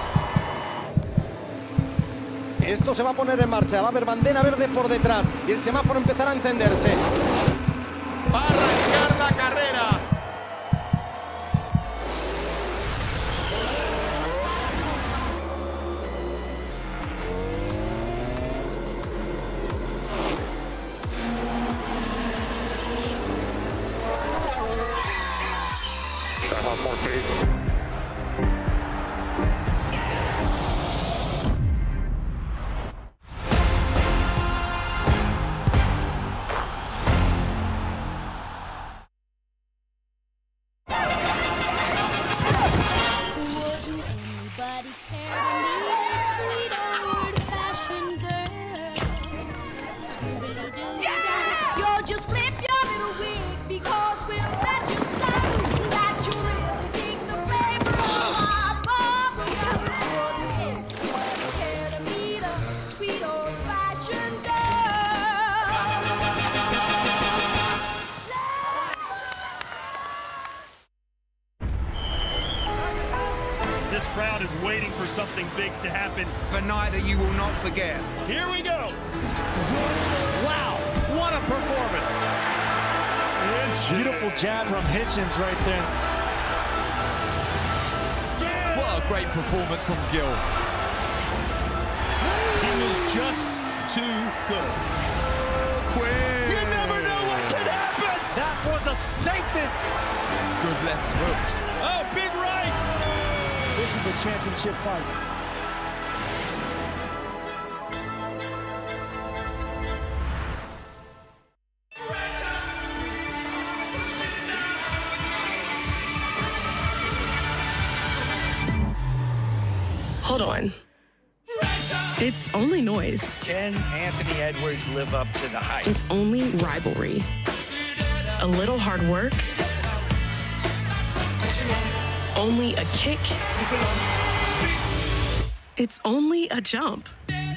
Esto se va a poner en marcha, va a haber bandera verde por detrás y el semáforo empezará a encenderse. Va a arrancar la carrera. This crowd is waiting for something big to happen. A night that you will not forget. Here we go. Wow, what a performance. Beautiful jab from Hitchens right there. What a great performance from Gill. He was just too good. Quinn. You never know what can happen. That was a statement. Good left hooks. Oh, big right. This is a championship fight. Hold on. It's only noise. Can Anthony Edwards live up to the hype? It's only rivalry. A little hard work. Only a kick. It's only a jump.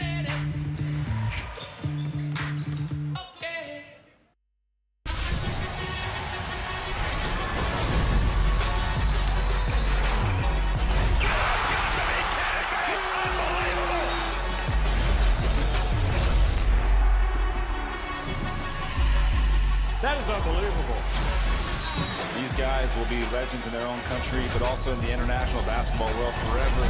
That is unbelievable. These guys will be legends in their own country, but also in the international basketball world forever.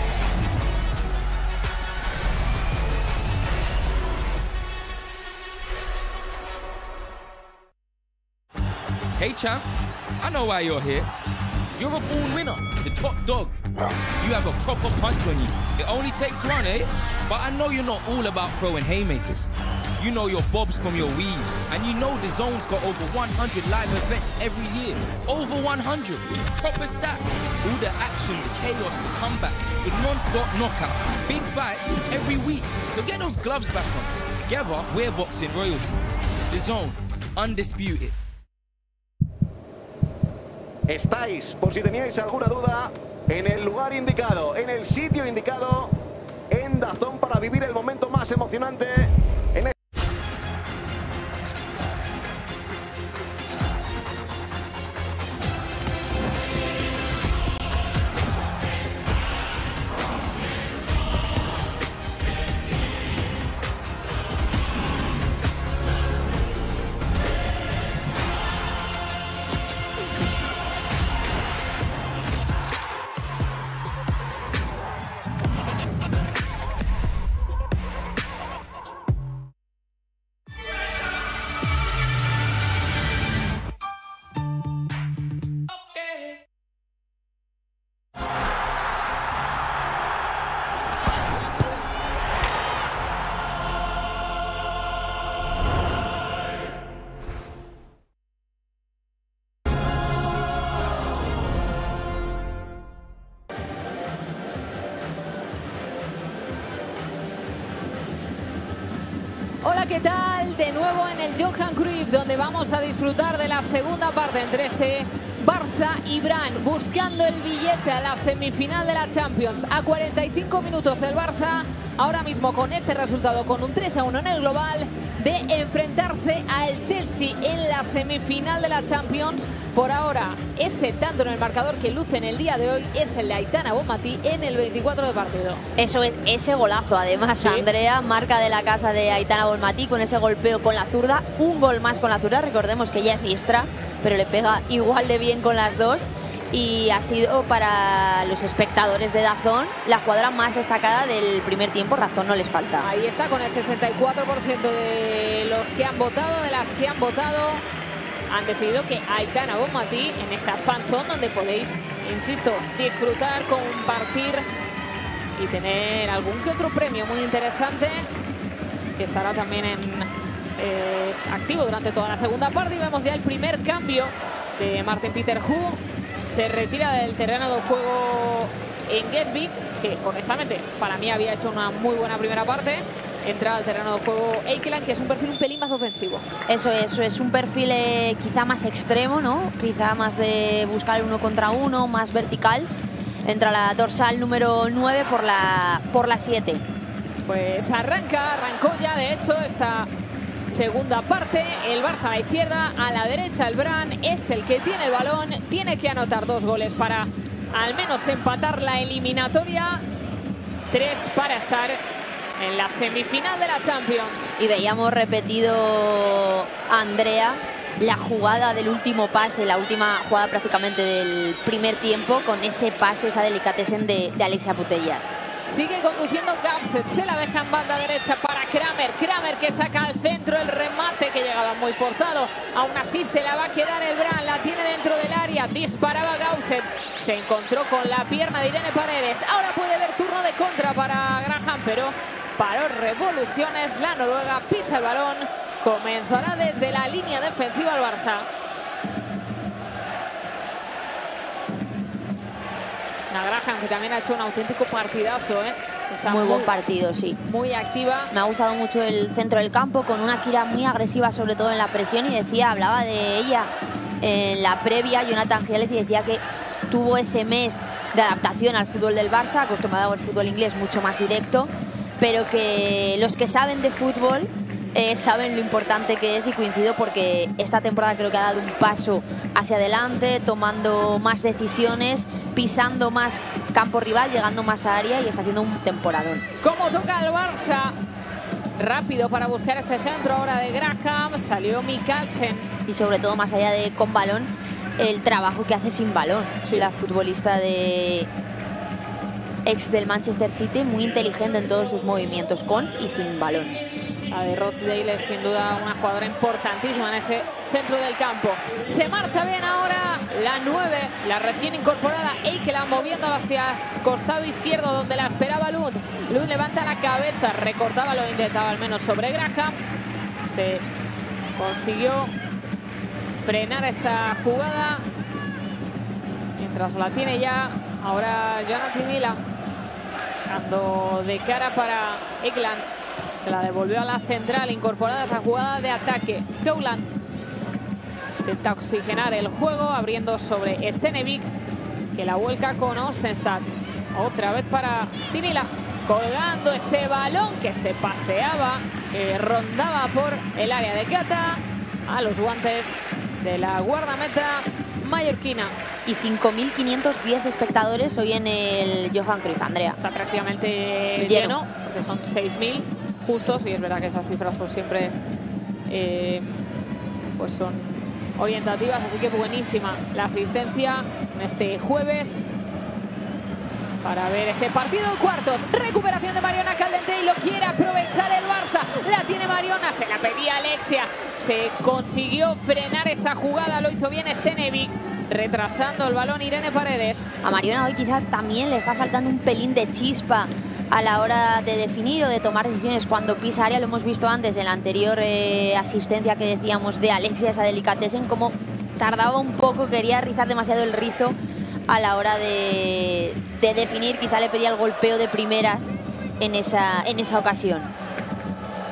Hey champ, I know why you're here. You're a born winner, the top dog. You have a proper punch on you. It only takes one, eh? But I know you're not all about throwing haymakers. You know your bobs from your wees, and you know the zone's got over one hundred live events every year. Over one hundred. Proper stack. All the action, the chaos, the comebacks, the non-stop knockout. Big fights every week. So get those gloves back on. Together, we're boxing royalty. The zone, undisputed. Estáis, por si teníais alguna duda, en el lugar indicado, en el sitio indicado, en DAZN para vivir el momento más emocionante en el... Hola, ¿qué tal? De nuevo en el Johan Cruyff, donde vamos a disfrutar de la segunda parte entre este Barça y Bran, buscando el billete a la semifinal de la Champions. A cuarenta y cinco minutos el Barça, ahora mismo con este resultado, con un tres a uno en el global, de enfrentarse al Chelsea en la semifinal de la Champions. Por ahora, ese tanto en el marcador que luce en el día de hoy es el de Aitana Bonmatí en el veinticuatro de partido. Eso es, ese golazo además, ¿sí? Andrea, marca de la casa de Aitana Bonmatí con ese golpeo con la zurda, un gol más con la zurda, recordemos que ella es diestra, pero le pega igual de bien con las dos. Y ha sido para los espectadores de DAZN la jugadora más destacada del primer tiempo, razón no les falta. Ahí está, con el sesenta y cuatro por ciento de los que han votado, de las que han votado, han decidido que Aitana Bonmatí en esa fan zone donde podéis, insisto, disfrutar, compartir y tener algún que otro premio muy interesante que estará también en, eh, activo durante toda la segunda parte. Y vemos ya el primer cambio de Martin Peter Hu. Se retira del terreno de juego en Gesvik, que honestamente para mí había hecho una muy buena primera parte. Entra al terreno de juego Eikeland, que es un perfil un pelín más ofensivo. Eso es, eso es un perfil eh, quizá más extremo, ¿no? Quizá más de buscar el uno contra uno, más vertical. Entra la dorsal número nueve por la, por la siete. Pues arranca, arrancó ya de hecho esta segunda parte. El Barça a la izquierda, a la derecha el Bran es el que tiene el balón. Tiene que anotar dos goles para al menos empatar la eliminatoria. Tres para estar en la semifinal de la Champions. Y veíamos repetido, Andrea, la jugada del último pase, la última jugada prácticamente del primer tiempo, con ese pase, esa delicatessen de, de Alexia Putellas. Sigue conduciendo Gausset, se la deja en banda derecha para Kramer. Kramer que saca al centro el remate que llegaba muy forzado. Aún así se la va a quedar el Bran, la tiene dentro del área. Disparaba Gausset, se encontró con la pierna de Irene Paredes. Ahora puede haber turno de contra para Graham, pero paró revoluciones. La noruega pisa el balón. Comenzará desde la línea defensiva el Barça. La Graham, que también ha hecho un auténtico partidazo, ¿eh? Está muy, muy buen partido, sí. Muy activa. Me ha gustado mucho el centro del campo, con una Kira muy agresiva, sobre todo en la presión. Y decía, hablaba de ella en la previa, Jonathan Giales, y decía que tuvo ese mes de adaptación al fútbol del Barça, acostumbrado al fútbol inglés mucho más directo, pero que los que saben de fútbol Eh, saben lo importante que es, y coincido porque esta temporada creo que ha dado un paso hacia adelante, tomando más decisiones, pisando más campo rival, llegando más a área, y está haciendo un temporadón. Como toca el Barça, rápido para buscar ese centro ahora de Graham, salió Mikkelsen. Y sobre todo, más allá de con balón, el trabajo que hace sin balón. Soy la futbolista de ex del Manchester City, muy inteligente en todos sus movimientos, con y sin balón. La de Rochdale es sin duda una jugadora importantísima en ese centro del campo. Se marcha bien ahora la nueve, la recién incorporada Eikeland, moviéndola hacia el costado izquierdo donde la esperaba Lund. Lund levanta la cabeza, recortaba, lo intentaba al menos sobre Graham. Se consiguió frenar esa jugada. Mientras la tiene ya ahora Joanna Tinila, dando de cara para Eikeland. Se la devolvió a la central, incorporada a esa jugada de ataque. Howland intenta oxigenar el juego, abriendo sobre Stenevik, que la vuelca con Ostenstad. Otra vez para Tinila, colgando ese balón que se paseaba, que rondaba por el área de Kata, a los guantes de la guardameta mallorquina. Y cinco mil quinientos diez espectadores hoy en el Johan Cruyff, Andrea. O sea, prácticamente lleno, lleno, porque son seis mil justos, y es verdad que esas cifras pues siempre eh, pues son orientativas, así que buenísima la asistencia en este jueves para ver este partido de cuartos. Recuperación de Mariona Caldentey, y lo quiere aprovechar el Barça. La tiene Mariona, se la pedía Alexia, se consiguió frenar esa jugada, lo hizo bien Stenevik, retrasando el balón Irene Paredes. A Mariona hoy quizá también le está faltando un pelín de chispa a la hora de definir o de tomar decisiones cuando pisa área. Lo hemos visto antes en la anterior eh, asistencia que decíamos de Alexia, esa delicatessen, como tardaba un poco, quería rizar demasiado el rizo a la hora de, de definir. Quizá le pedía el golpeo de primeras en esa, en esa ocasión.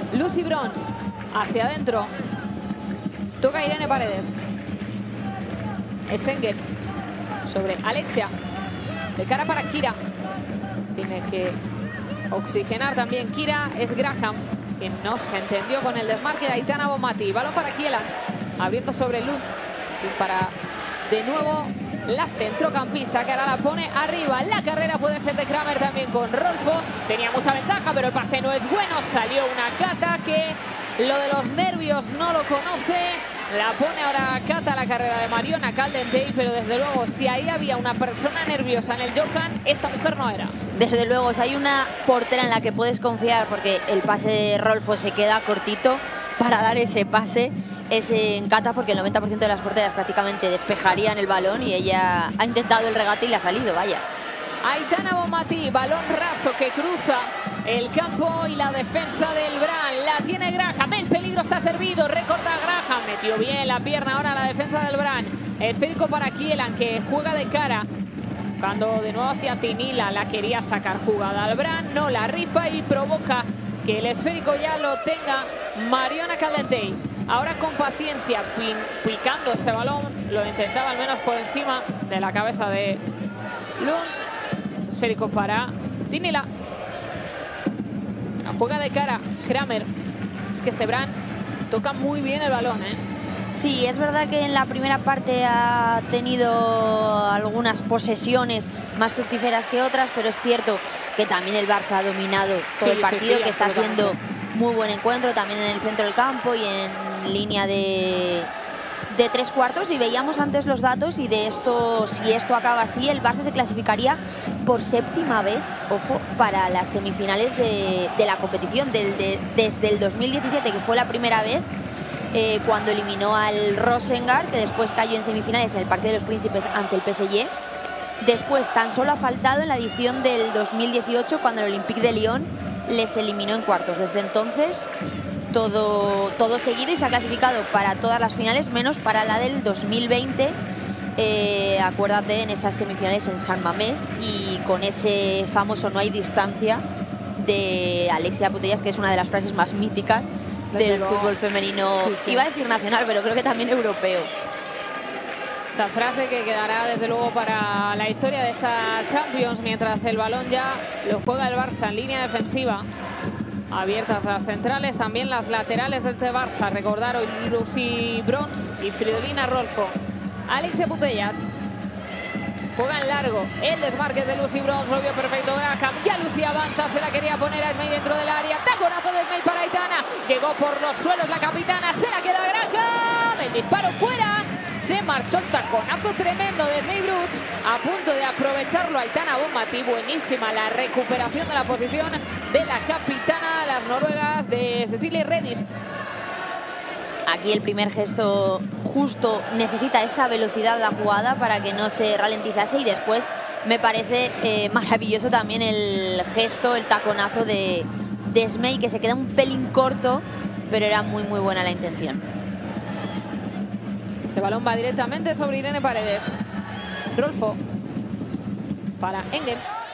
Lucy Bronze hacia adentro. Toca Irene Paredes. Es Engel sobre Alexia. De cara para Kira. Tiene que oxigenar también Kira. Es Graham, quien no se entendió con el desmarque de Aitana Bonmatí. Balón para Kielan. Abriendo sobre Lund. Y para de nuevo la centrocampista que ahora la pone arriba. La carrera puede ser de Kramer también con Rolfo. Tenía mucha ventaja, pero el pase no es bueno. Salió una Cata que lo de los nervios no lo conoce. La pone ahora Cata la carrera de Mariona Caldentey, pero desde luego si ahí había una persona nerviosa en el Jokan, esta mujer no era. Desde luego, si hay una portera en la que puedes confiar, porque el pase de Rolfo se queda cortito para dar ese pase, es en Cata, porque el noventa por ciento de las porteras prácticamente despejarían el balón y ella ha intentado el regate y le ha salido, vaya. Aitana Bonmatí, balón raso que cruza el campo y la defensa del Bran. La tiene Graham, el peligro está servido, recorta Graham, metió bien la pierna ahora la defensa del Bran. Esférico para Kielan, que juega de cara. Cuando de nuevo hacia Tinila, la quería sacar jugada al Bran, no la rifa y provoca que el esférico ya lo tenga Mariona Caldentey. Ahora con paciencia, picando ese balón, lo intentaba al menos por encima de la cabeza de Lund. Es esférico para Tinila. La juega de cara Kramer. Es que este Bran toca muy bien el balón, ¿eh? Sí, es verdad que en la primera parte ha tenido algunas posesiones más fructíferas que otras, pero es cierto que también el Barça ha dominado todo sí, el partido, sí, sí, que está haciendo muy buen encuentro también en el centro del campo y en línea de, de tres cuartos. Y veíamos antes los datos y de esto, si esto acaba así, el Barça se clasificaría por séptima vez, ojo, para las semifinales de, de la competición del, de, desde el dos mil diecisiete, que fue la primera vez. Eh, cuando eliminó al Rosengard, que después cayó en semifinales en el Parque de los Príncipes ante el P S G. Después tan solo ha faltado en la edición del dos mil dieciocho, cuando el Olympique de Lyon les eliminó en cuartos. Desde entonces todo, todo seguido y se ha clasificado para todas las finales, menos para la del dos mil veinte. Eh, acuérdate, en esas semifinales en San Mamés, y con ese famoso "no hay distancia" de Alexia Putellas, que es una de las frases más míticas del fútbol femenino, sí, sí. Iba a decir nacional, pero creo que también europeo. Esa frase que quedará desde luego para la historia de esta Champions, mientras el balón ya lo juega el Barça en línea defensiva. Abiertas las centrales, también las laterales de este Barça. Recordar hoy Lucy Bronze y Fridolina Rolfo. Alexia Putellas juega en largo, el desmarque de Lucy Bronze, lo vio perfecto Graham. Ya Lucy avanza, se la quería poner a Esmey dentro del área. Taconazo de Esmey para Aitana. Llegó por los suelos la capitana, se la queda Graham. El disparo fuera. Se marchó el taconazo tremendo de Esmey Brooks. A punto de aprovecharlo Aitana Bonmatí. Buenísima la recuperación de la posición de la capitana de las noruegas, de Cecilie Redist. Aquí el primer gesto justo necesita esa velocidad de la jugada para que no se ralentizase, y después me parece eh, maravilloso también el gesto, el taconazo de, de Esmey, que se queda un pelín corto, pero era muy muy buena la intención. Ese balón va directamente sobre Irene Paredes. Rolfo para Engel.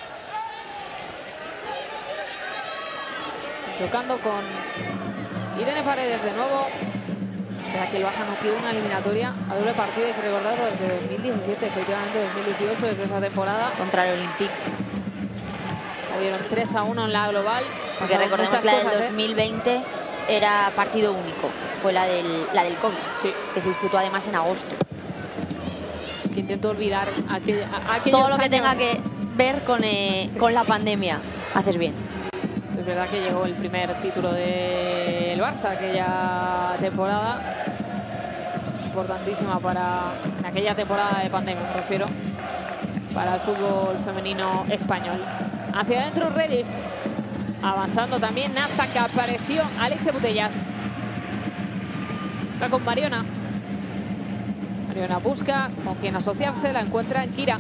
Tocando con Irene Paredes de nuevo. Espera que el Barça no pierde una eliminatoria a doble partido, hay que recordarlo, desde dos mil diecisiete, efectivamente dos mil dieciocho, desde esa temporada. Contra el Olympique. La dieron tres a uno en la global. Porque recordemos que la del dos mil veinte ¿eh? era partido único. Fue la del, la del COVID, sí. Que se disputó además en agosto. Es que intento olvidar aquel, a, todo lo que años. tenga que ver con, eh, sí. con la pandemia. Haces bien. Es verdad que llegó el primer título del Barça aquella temporada, importantísima para en aquella temporada de pandemia, me refiero, para el fútbol femenino español. Hacia adentro Redist, avanzando también hasta que apareció Alexia Putellas. Acá con Mariona. Mariona busca con quien asociarse, la encuentra en Kira.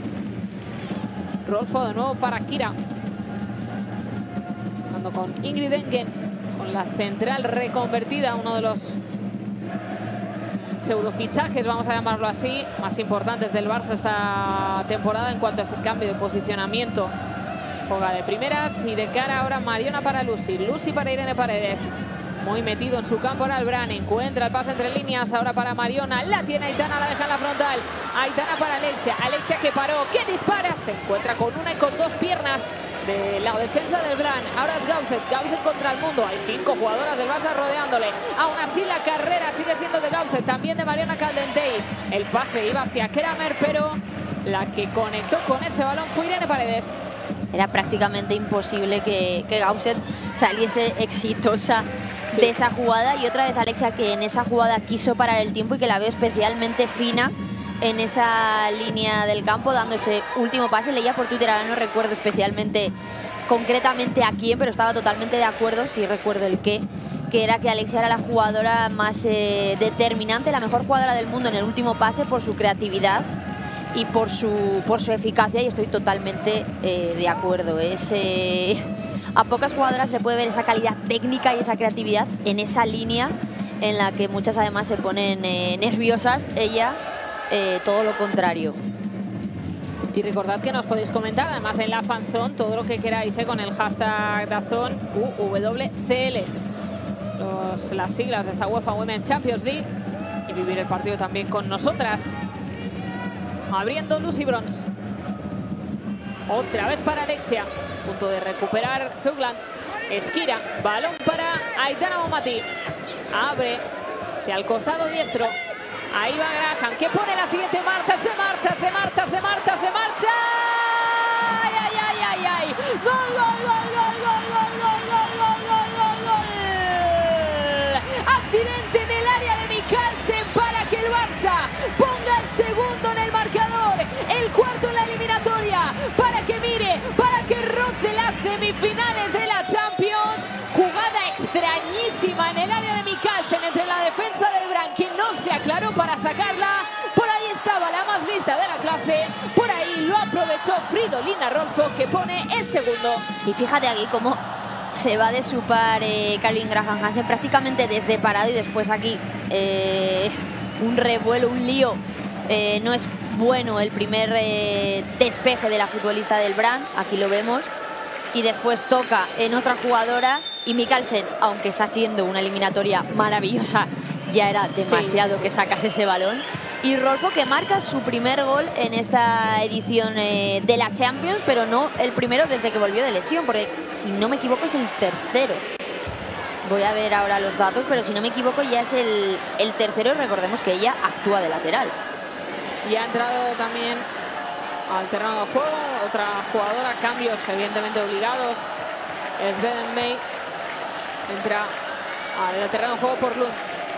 Rolfo de nuevo para Kira. Con Ingrid Engen, con la central reconvertida, uno de los pseudofichajes, vamos a llamarlo así, más importantes del Barça esta temporada en cuanto a ese cambio de posicionamiento Juega de primeras y de cara ahora Mariona para Lucy. Lucy para Irene Paredes. Muy metido en su campo ahora el Bran. Encuentra el pase entre líneas ahora para Mariona. La tiene Aitana, la deja en la frontal. Aitana para Alexia. Alexia que paró, que dispara. Se encuentra con una y con dos piernas de la defensa del Bran. Ahora es Gausset. Gausset contra el mundo. Hay cinco jugadoras del Barça rodeándole. Aún así la carrera sigue siendo de Gausset. También de Mariona Caldentey. El pase iba hacia Kramer, pero la que conectó con ese balón fue Irene Paredes. Era prácticamente imposible que, que Gausset saliese exitosa sí. de esa jugada. Y otra vez Alexia, que en esa jugada quiso parar el tiempo y que la veo especialmente fina en esa línea del campo, dando ese último pase. Leía por Twitter, ahora no recuerdo especialmente concretamente a quién, pero estaba totalmente de acuerdo, si recuerdo el qué, que era que Alexia era la jugadora más eh, determinante, la mejor jugadora del mundo en el último pase por su creatividad y por su, por su eficacia, y estoy totalmente eh, de acuerdo. Es, eh, a pocas jugadoras se puede ver esa calidad técnica y esa creatividad en esa línea en la que muchas además se ponen eh, nerviosas. Ella, eh, todo lo contrario. Y recordad que nos podéis comentar, además de la fanzone, todo lo que queráis eh, con el hashtag Dazón U W C L. Los, las siglas de esta UEFA Women's Champions League, y vivir el partido también con nosotras. Abriendo Lucy Bronze. Otra vez para Alexia. Punto de recuperar Hugland. Esquira. Balón para Aitana Bonmatí. Abre hacia el costado diestro. Ahí va Graham, que pone la siguiente marcha. Se marcha, se marcha, se marcha, se marcha. ¡Ay, ay, ay, ay, ay! ¡Gol, gol, gol, gol, gol, gol, gol, gol, gol, gol, gol, gol! Accidente en el área de Mikkelsen para que el Barça ponga el segundo en el marcador. El cuarto en la eliminatoria. Para que mire, para que roce las semifinales de la Champions. Jugada extrañísima en el área de Mikkelsen entre la defensa del Bran, que no se aclaró para sacarla. Por ahí estaba la más lista de la clase. Por ahí lo aprovechó Fridolina Rolfo, que pone el segundo. Y fíjate aquí cómo se va de su par eh, Caroline Graham Hansen prácticamente desde parado, y después aquí eh, un revuelo, un lío. Eh, no es bueno el primer eh, despeje de la futbolista del Bran, aquí lo vemos. Y después toca en otra jugadora y Mikkelsen, aunque está haciendo una eliminatoria maravillosa, ya era demasiado sí, sí, sí. que sacase ese balón. Y Rolfo, que marca su primer gol en esta edición eh, de la Champions, pero no el primero desde que volvió de lesión, porque si no me equivoco es el tercero. Voy a ver ahora los datos, pero si no me equivoco ya es el, el tercero, y recordemos que ella actúa de lateral. Y ha entrado también al terreno de juego otra jugadora, cambios evidentemente obligados. Es Beden May, entra al terreno de juego por Lund.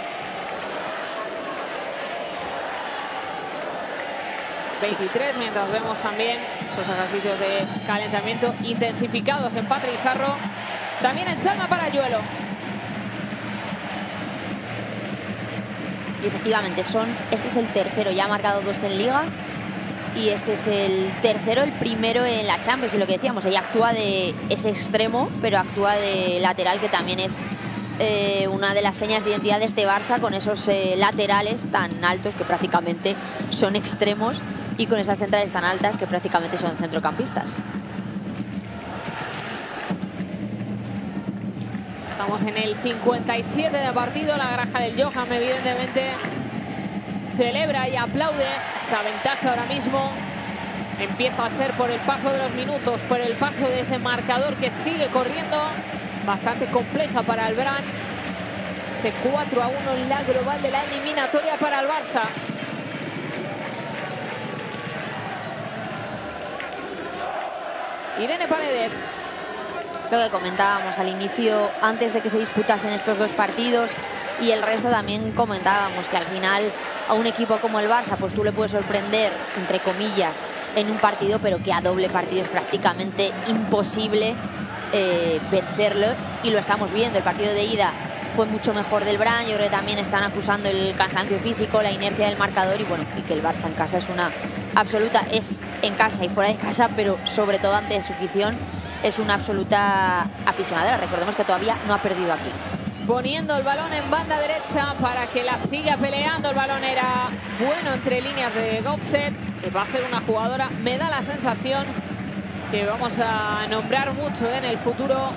veintitrés, mientras vemos también esos ejercicios de calentamiento intensificados en Patri Jarro, también en Salma Parayuelo. Y efectivamente, son, este es el tercero, ya ha marcado dos en Liga. Y este es el tercero, el primero en la Champions. Y lo que decíamos, ella actúa de ese extremo, pero actúa de lateral, que también es eh, una de las señas de identidad de este Barça, con esos eh, laterales tan altos que prácticamente son extremos, y con esas centrales tan altas que prácticamente son centrocampistas. Estamos en el cincuenta y siete de partido. La granja del Johan evidentemente celebra y aplaude esa ventaja ahora mismo. Empieza a ser por el paso de los minutos, por el paso de ese marcador que sigue corriendo. Bastante compleja para el Bran. Ese cuatro a uno en la global de la eliminatoria para el Barça. Irene Paredes. Lo que comentábamos al inicio, antes de que se disputasen estos dos partidos, y el resto también comentábamos que al final a un equipo como el Barça, pues tú le puedes sorprender, entre comillas, en un partido, pero que a doble partido es prácticamente imposible eh, vencerlo, y lo estamos viendo. El partido de ida fue mucho mejor del Bran. Yo creo que también están acusando el cansancio físico, la inercia del marcador, y bueno, y que el Barça en casa es una absoluta, es en casa y fuera de casa, pero sobre todo ante su afición, es una absoluta apisonadora. Recordemos que todavía no ha perdido aquí. Poniendo el balón en banda derecha para que la siga peleando. El balón era bueno entre líneas de Gausset, que va a ser una jugadora, me da la sensación que vamos a nombrar mucho en el futuro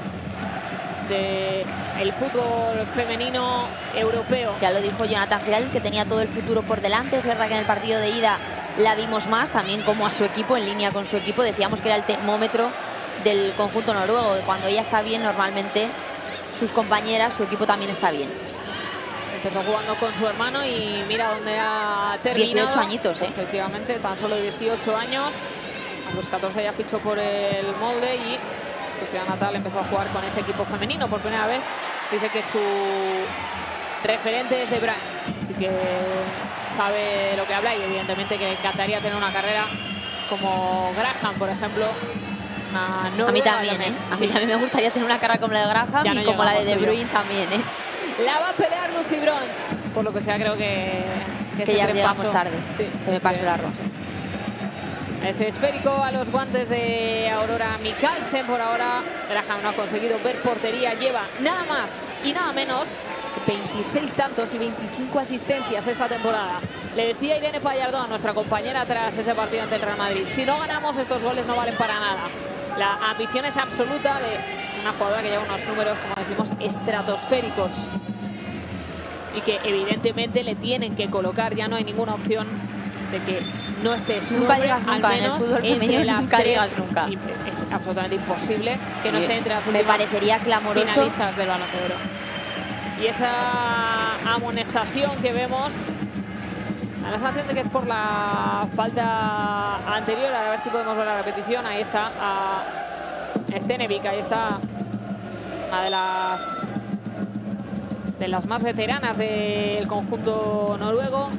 del fútbol femenino europeo. Ya lo dijo Jonathan Giralt, que tenía todo el futuro por delante. Es verdad que en el partido de ida la vimos más, también como a su equipo, en línea con su equipo. Decíamos que era el termómetro del conjunto noruego, que cuando ella está bien, normalmente sus compañeras, su equipo también está bien. Empezó jugando con su hermano y mira dónde ha terminado. dieciocho añitos, ¿eh? Efectivamente, tan solo dieciocho años. A los catorce ya fichó por el Molde y su ciudad natal empezó a jugar con ese equipo femenino por primera vez. Dice que su referente es de Brian, así que sabe de lo que habla y evidentemente que le encantaría tener una carrera como Graham, por ejemplo. Una a mí también, ¿eh? A mí sí. también me gustaría tener una carrera como la de Graham no y como la de De Bruyne también, ¿eh? La va a pelear Lucy Bronze, por lo que sea creo que, que, que ya llegamos tarde. Sí, se me pasó el arroz. Ese esférico a los guantes de Aurora Mikkelsen. Por ahora Graham no ha conseguido ver portería. Lleva nada más y nada menos que veintiséis tantos y veinticinco asistencias esta temporada. Le decía Irene Pallardó, nuestra compañera, tras ese partido ante el Real Madrid: si no ganamos, estos goles no valen para nada. La ambición es absoluta de una jugadora que lleva unos números, como decimos, estratosféricos y que evidentemente le tienen que colocar. Ya no hay ninguna opción de que no esté su nunca nombre, digas nunca, al menos en el fútbol femenino las nunca tres, digas nunca. Es absolutamente imposible que no esté entre las últimas me parecería clamoroso finalistas del Balón de Oro. Y esa amonestación que vemos, la sensación de que es por la falta anterior. A ver si podemos ver la repetición. Ahí está a Stenevik, ahí está una de las de las más veteranas del conjunto noruego.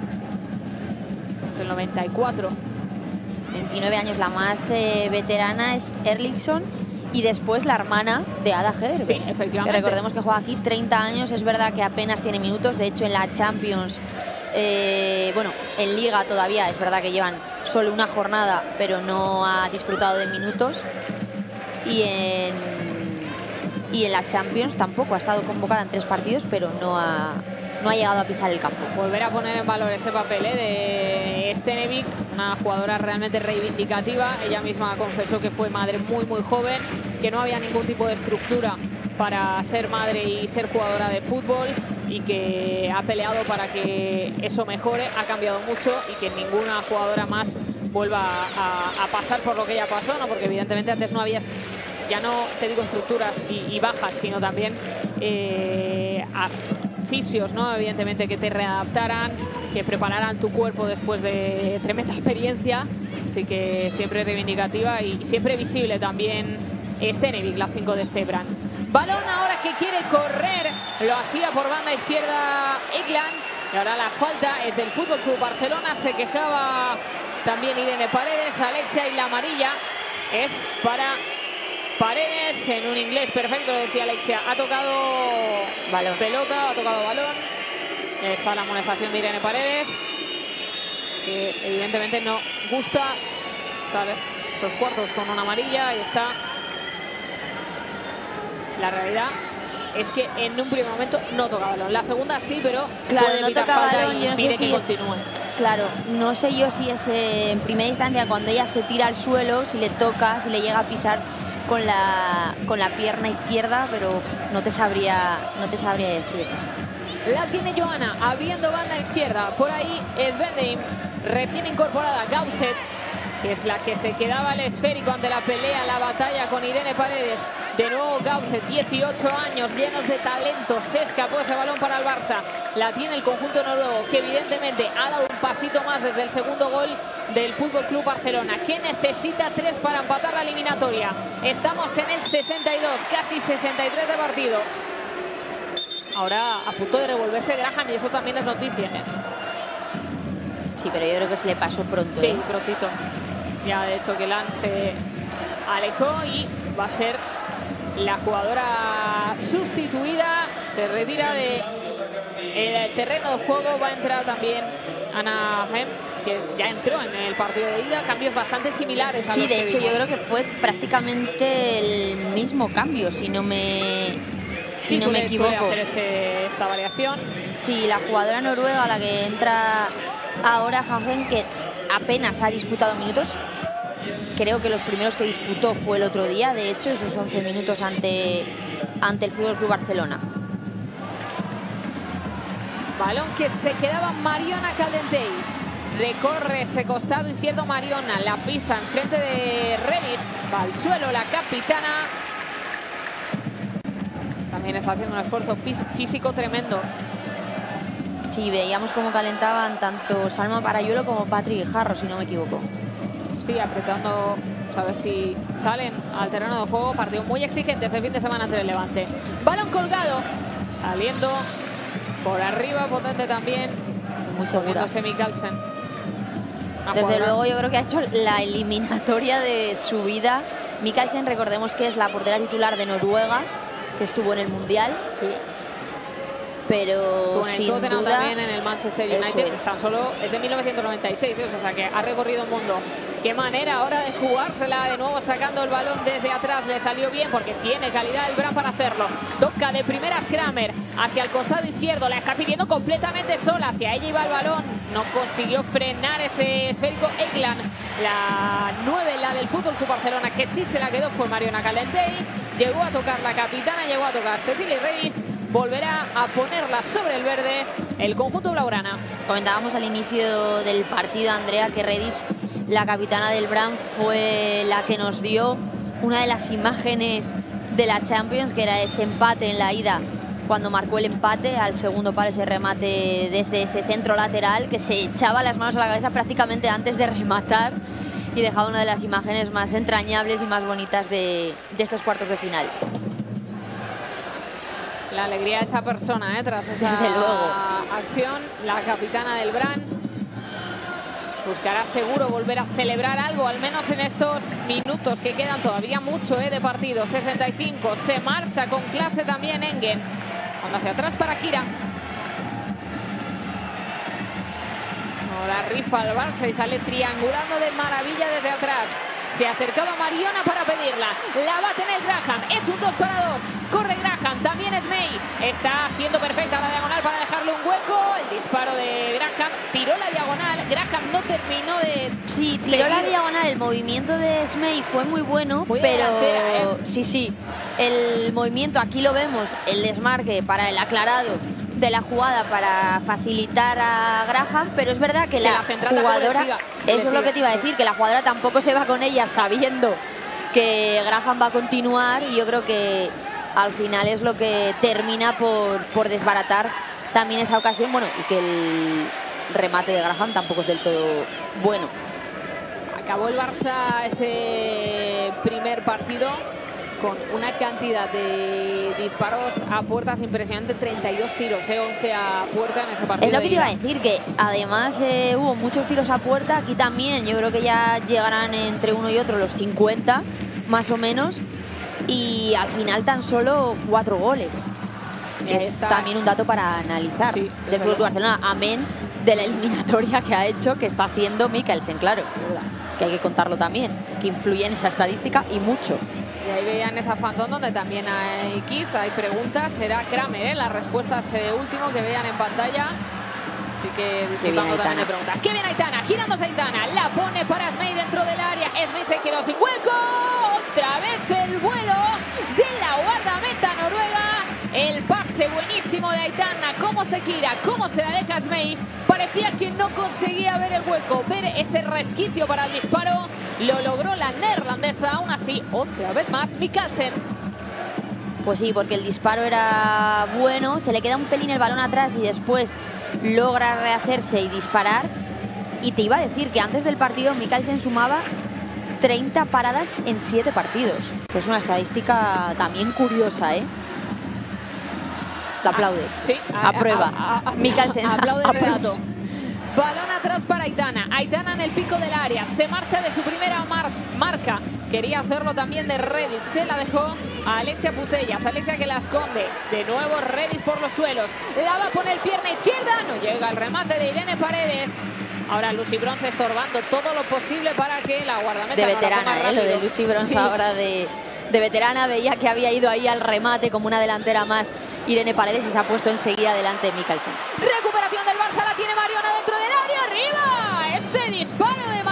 Del noventa y cuatro. veintinueve años, la más eh, veterana es Erlingsson y después la hermana de Ada Hegerberg. Sí, efectivamente. Que recordemos que juega aquí treinta años, es verdad que apenas tiene minutos, de hecho en la Champions, eh, bueno, en Liga todavía, es verdad que llevan solo una jornada, pero no ha disfrutado de minutos. Y en, y en la Champions tampoco, ha estado convocada en tres partidos, pero no ha... no ha llegado a pisar el campo. Volver a poner en valor ese papel ¿eh? de Stenevik, una jugadora realmente reivindicativa. Ella misma confesó que fue madre muy muy joven, que no había ningún tipo de estructura para ser madre y ser jugadora de fútbol, y que ha peleado para que eso mejore. Ha cambiado mucho y que ninguna jugadora más vuelva a, a pasar por lo que ella pasó, ¿no? Porque evidentemente antes no había, ya no te digo estructuras y, y bajas, sino también eh, a, fisios, ¿no? Evidentemente que te readaptaran, que prepararan tu cuerpo después de tremenda experiencia. Así que siempre reivindicativa y siempre visible también Stenevik, la cinco de Stebran. Balón ahora que quiere correr, lo hacía por banda izquierda Egeland, y ahora la falta es del Fútbol Club Barcelona. Se quejaba también Irene Paredes, Alexia, y la amarilla es para Paredes, en un inglés perfecto, decía Alexia. Ha tocado balón. pelota, ha tocado balón. Está la amonestación de Irene Paredes, que evidentemente no gusta estar esos cuartos con una amarilla. Ahí está. La realidad es que en un primer momento no toca balón. La segunda sí, pero claro, puede no evitar toca falta balón. y yo no sé que si continúe. Es, claro, no sé yo si es eh, en primera instancia cuando ella se tira al suelo, si le toca, si le llega a pisar con la, con la pierna izquierda, pero uf, no te sabría, no te sabría decir. La tiene Johanna, abriendo banda izquierda. Por ahí es Bendeim, recién incorporada. Gausset, que es la que se quedaba el esférico ante la pelea, la batalla con Irene Paredes. De nuevo Gausset, dieciocho años, llenos de talento. Se escapó ese balón para el Barça. La tiene el conjunto noruego, que evidentemente ha dado un pasito más desde el segundo gol del Fútbol Club Barcelona, que necesita tres para empatar la eliminatoria. Estamos en el sesenta y dos, casi sesenta y tres de partido. Ahora a punto de revolverse Graham, y eso también es noticia, ¿eh? Sí, pero yo creo que se le pasó pronto. Sí, ¿eh? prontito. Ya de hecho que Lan se alejó y va a ser la jugadora sustituida. Se retira de el terreno de juego. Va a entrar también Anna Hem, que ya entró en el partido de ida. Cambios bastante similares a Sí, los de que hecho vimos. yo creo que fue prácticamente el mismo cambio, si no me, si Sí, no suele, me equivoco. suele hacer este, esta variación. Sí, la jugadora noruega, la que entra ahora, Hagen, que apenas ha disputado minutos. creo que los primeros que disputó fue el otro día, de hecho, esos once minutos ante, ante el F C Barcelona. Balón que se quedaba Mariona Caldentey. Recorre ese costado izquierdo Mariona, la pisa enfrente de Redis, va al suelo la capitana. También está haciendo un esfuerzo físico tremendo. Sí, veíamos cómo calentaban tanto Salma Parayuelo como Patrick Guijarro, si no me equivoco. Sí, apretando, a ver si salen al terreno de juego. Partido muy exigente este fin de semana ante el Levante. Balón colgado, saliendo por arriba, potente también. Muy segura. Mikkelsen. Desde luego yo creo que ha hecho la eliminatoria de su vida. Mikkelsen, recordemos que es la portera titular de Noruega, que estuvo en el Mundial. Sí. Pero estuvo en el sin Tottenham duda, también, en el Manchester United. Es. Tan solo es de mil novecientos noventa y seis, ¿eh? O sea que ha recorrido el mundo. Qué manera ahora de jugársela, de nuevo sacando el balón desde atrás. Le salió bien porque tiene calidad el Brann para hacerlo. Toca de primeras Kramer hacia el costado izquierdo. La está pidiendo completamente sola. Hacia ella iba el balón. No consiguió frenar ese esférico Egeland. La nueve, la del F C Barcelona, que sí se la quedó, fue Mariona Caldentey. Llegó a tocar la capitana, llegó a tocar Cecilia Redis. Volverá a ponerla sobre el verde el conjunto blaugrana. Comentábamos al inicio del partido, Andrea, que Redis, la capitana del Brann, fue la que nos dio una de las imágenes de la Champions, que era ese empate en la ida, cuando marcó el empate al segundo palo, ese remate desde ese centro lateral, que se echaba las manos a la cabeza prácticamente antes de rematar, y dejaba una de las imágenes más entrañables y más bonitas de, de estos cuartos de final. La alegría de esta persona, ¿eh? Tras esa Desde luego. acción, la capitana del Brann buscará seguro volver a celebrar algo, al menos en estos minutos que quedan todavía mucho, ¿eh? de partido. sesenta y cinco, se marcha con clase también Engen. Cuando hacia atrás para Kira. Ahora rifa al Barça y sale triangulando de maravilla desde atrás. Se acercaba Mariona para pedirla. La va a tener Graham. Es un dos para dos. Corre Graham. También es May. Está haciendo perfecta la diagonal para dejarle un hueco. El disparo de Graham. Tiró la diagonal. Graham no terminó de... Sí, tiró la diagonal. El movimiento de Smey fue muy bueno, muy pero... ¿eh? Sí, sí. El movimiento, aquí lo vemos. El desmarque para el aclarado de la jugada para facilitar a Graham, pero es verdad que, que la, la jugadora, siga, eso es lo que te iba a decir, sí. que la jugadora tampoco se va con ella sabiendo que Graham va a continuar, y yo creo que al final es lo que termina por, por desbaratar también esa ocasión, bueno, y que el remate de Graham tampoco es del todo bueno. Acabó el Barça ese primer partido con una cantidad de disparos a puertas impresionante, treinta y dos tiros, eh, once a puerta en ese partido. Es lo que te iba a decir, que además eh, hubo muchos tiros a puerta, aquí también, yo creo que ya llegarán entre uno y otro los cincuenta, más o menos, y al final tan solo cuatro goles, que es también un dato para analizar, sí, del F C Barcelona, amén de la eliminatoria que ha hecho, que está haciendo Mikkelsen, claro, que hay que contarlo también, que influye en esa estadística y mucho. Y ahí veían esa fantón donde también hay kits, hay preguntas. Será Kramer, ¿eh? Las respuestas eh, último que vean en pantalla. Así que disfrutando también de preguntas. ¡Qué bien Aitana! Girándose Aitana. La pone para Smey dentro del área. Smey se quedó sin hueco. Otra vez el vuelo de la guardameta noruega. El pase buenísimo de Aitana. Cómo se gira, cómo se la deja Smey. Parecía que no conseguía ver el hueco, ver ese resquicio para el disparo. Lo logró la neerlandesa, aún así, otra vez más, Mikkelsen. Pues sí, porque el disparo era bueno, se le queda un pelín el balón atrás y después logra rehacerse y disparar. Y te iba a decir que antes del partido Mikkelsen sumaba treinta paradas en siete partidos, que es una estadística también curiosa, ¿eh? La aplaude. Ah, sí, aprueba. Mikkelsen aplaude ese dato. Balón atrás para Aitana. Aitana en el pico del área. Se marcha de su primera mar marca. Quería hacerlo también de Redis. Se la dejó a Alexia Putellas. Alexia que la esconde. De nuevo Redis por los suelos. La va a poner pierna izquierda. No llega el remate de Irene Paredes. Ahora Lucy Bronze estorbando todo lo posible para que la guardameta de veterana, no eh, lo de Lucy Bronze sí. ahora de, de veterana. Veía que había ido ahí al remate como una delantera más Irene Paredes y se ha puesto enseguida delante Mikkelsen. Recuperación del Barça, la tiene Mariona dentro del área, arriba. Ese disparo de Mariona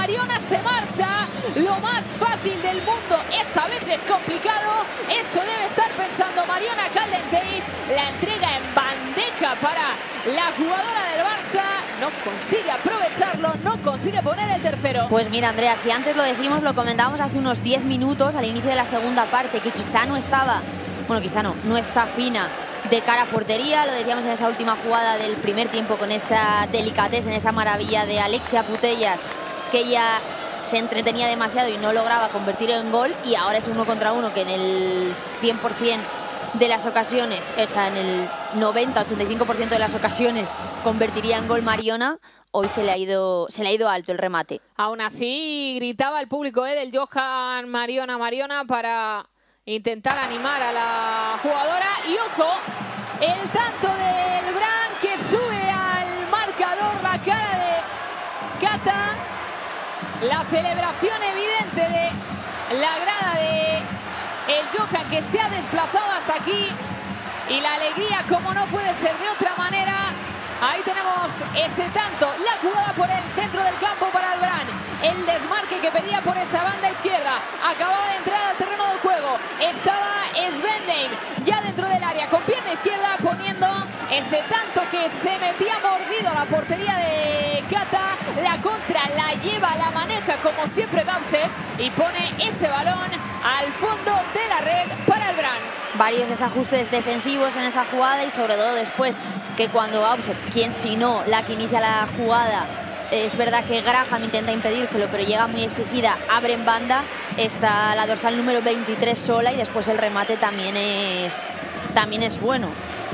Mariona se marcha. Lo más fácil del mundo es a veces complicado. Eso debe estar pensando Mariona Caldentey. La entrega en bandeja para la jugadora del Barça. No consigue aprovecharlo, no consigue poner el tercero. Pues mira, Andrea, si antes lo decimos, lo comentábamos hace unos diez minutos al inicio de la segunda parte, que quizá no estaba, bueno, quizá no, no está fina de cara a portería. Lo decíamos en esa última jugada del primer tiempo con esa delicadez, en esa maravilla de Alexia Putellas, que ella se entretenía demasiado y no lograba convertir en gol, y ahora es uno contra uno que en el cien por cien de las ocasiones, o sea, en el noventa, ochenta y cinco por ciento de las ocasiones convertiría en gol Mariona. Hoy se le ha ido, se le ha ido alto el remate. Aún así gritaba el público eh, del Johan Mariona, Mariona, para intentar animar a la jugadora. Y ojo, el tanto del Bran que sube al marcador la cara de Cata. La celebración evidente de la grada de el Johan, que se ha desplazado hasta aquí. Y la alegría, como no puede ser de otra manera. Ahí tenemos ese tanto, la jugada por el centro del campo para el Bran. El desmarque que pedía por esa banda izquierda. Acababa de entrar al terreno de juego. Estaba Svendein ya dentro del área con pierna izquierda, poniendo ese tanto que se metía mordido a la portería de Cata. La contra la lleva, la maneja como siempre Gausset y pone ese balón al fondo de la red para el Bran. Varios desajustes defensivos en esa jugada, y sobre todo después que cuando Gausset, quien si no, la que inicia la jugada, es verdad que Graham intenta impedírselo, pero llega muy exigida, abre en banda, está la dorsal número veintitrés sola, y después el remate también es, también es bueno.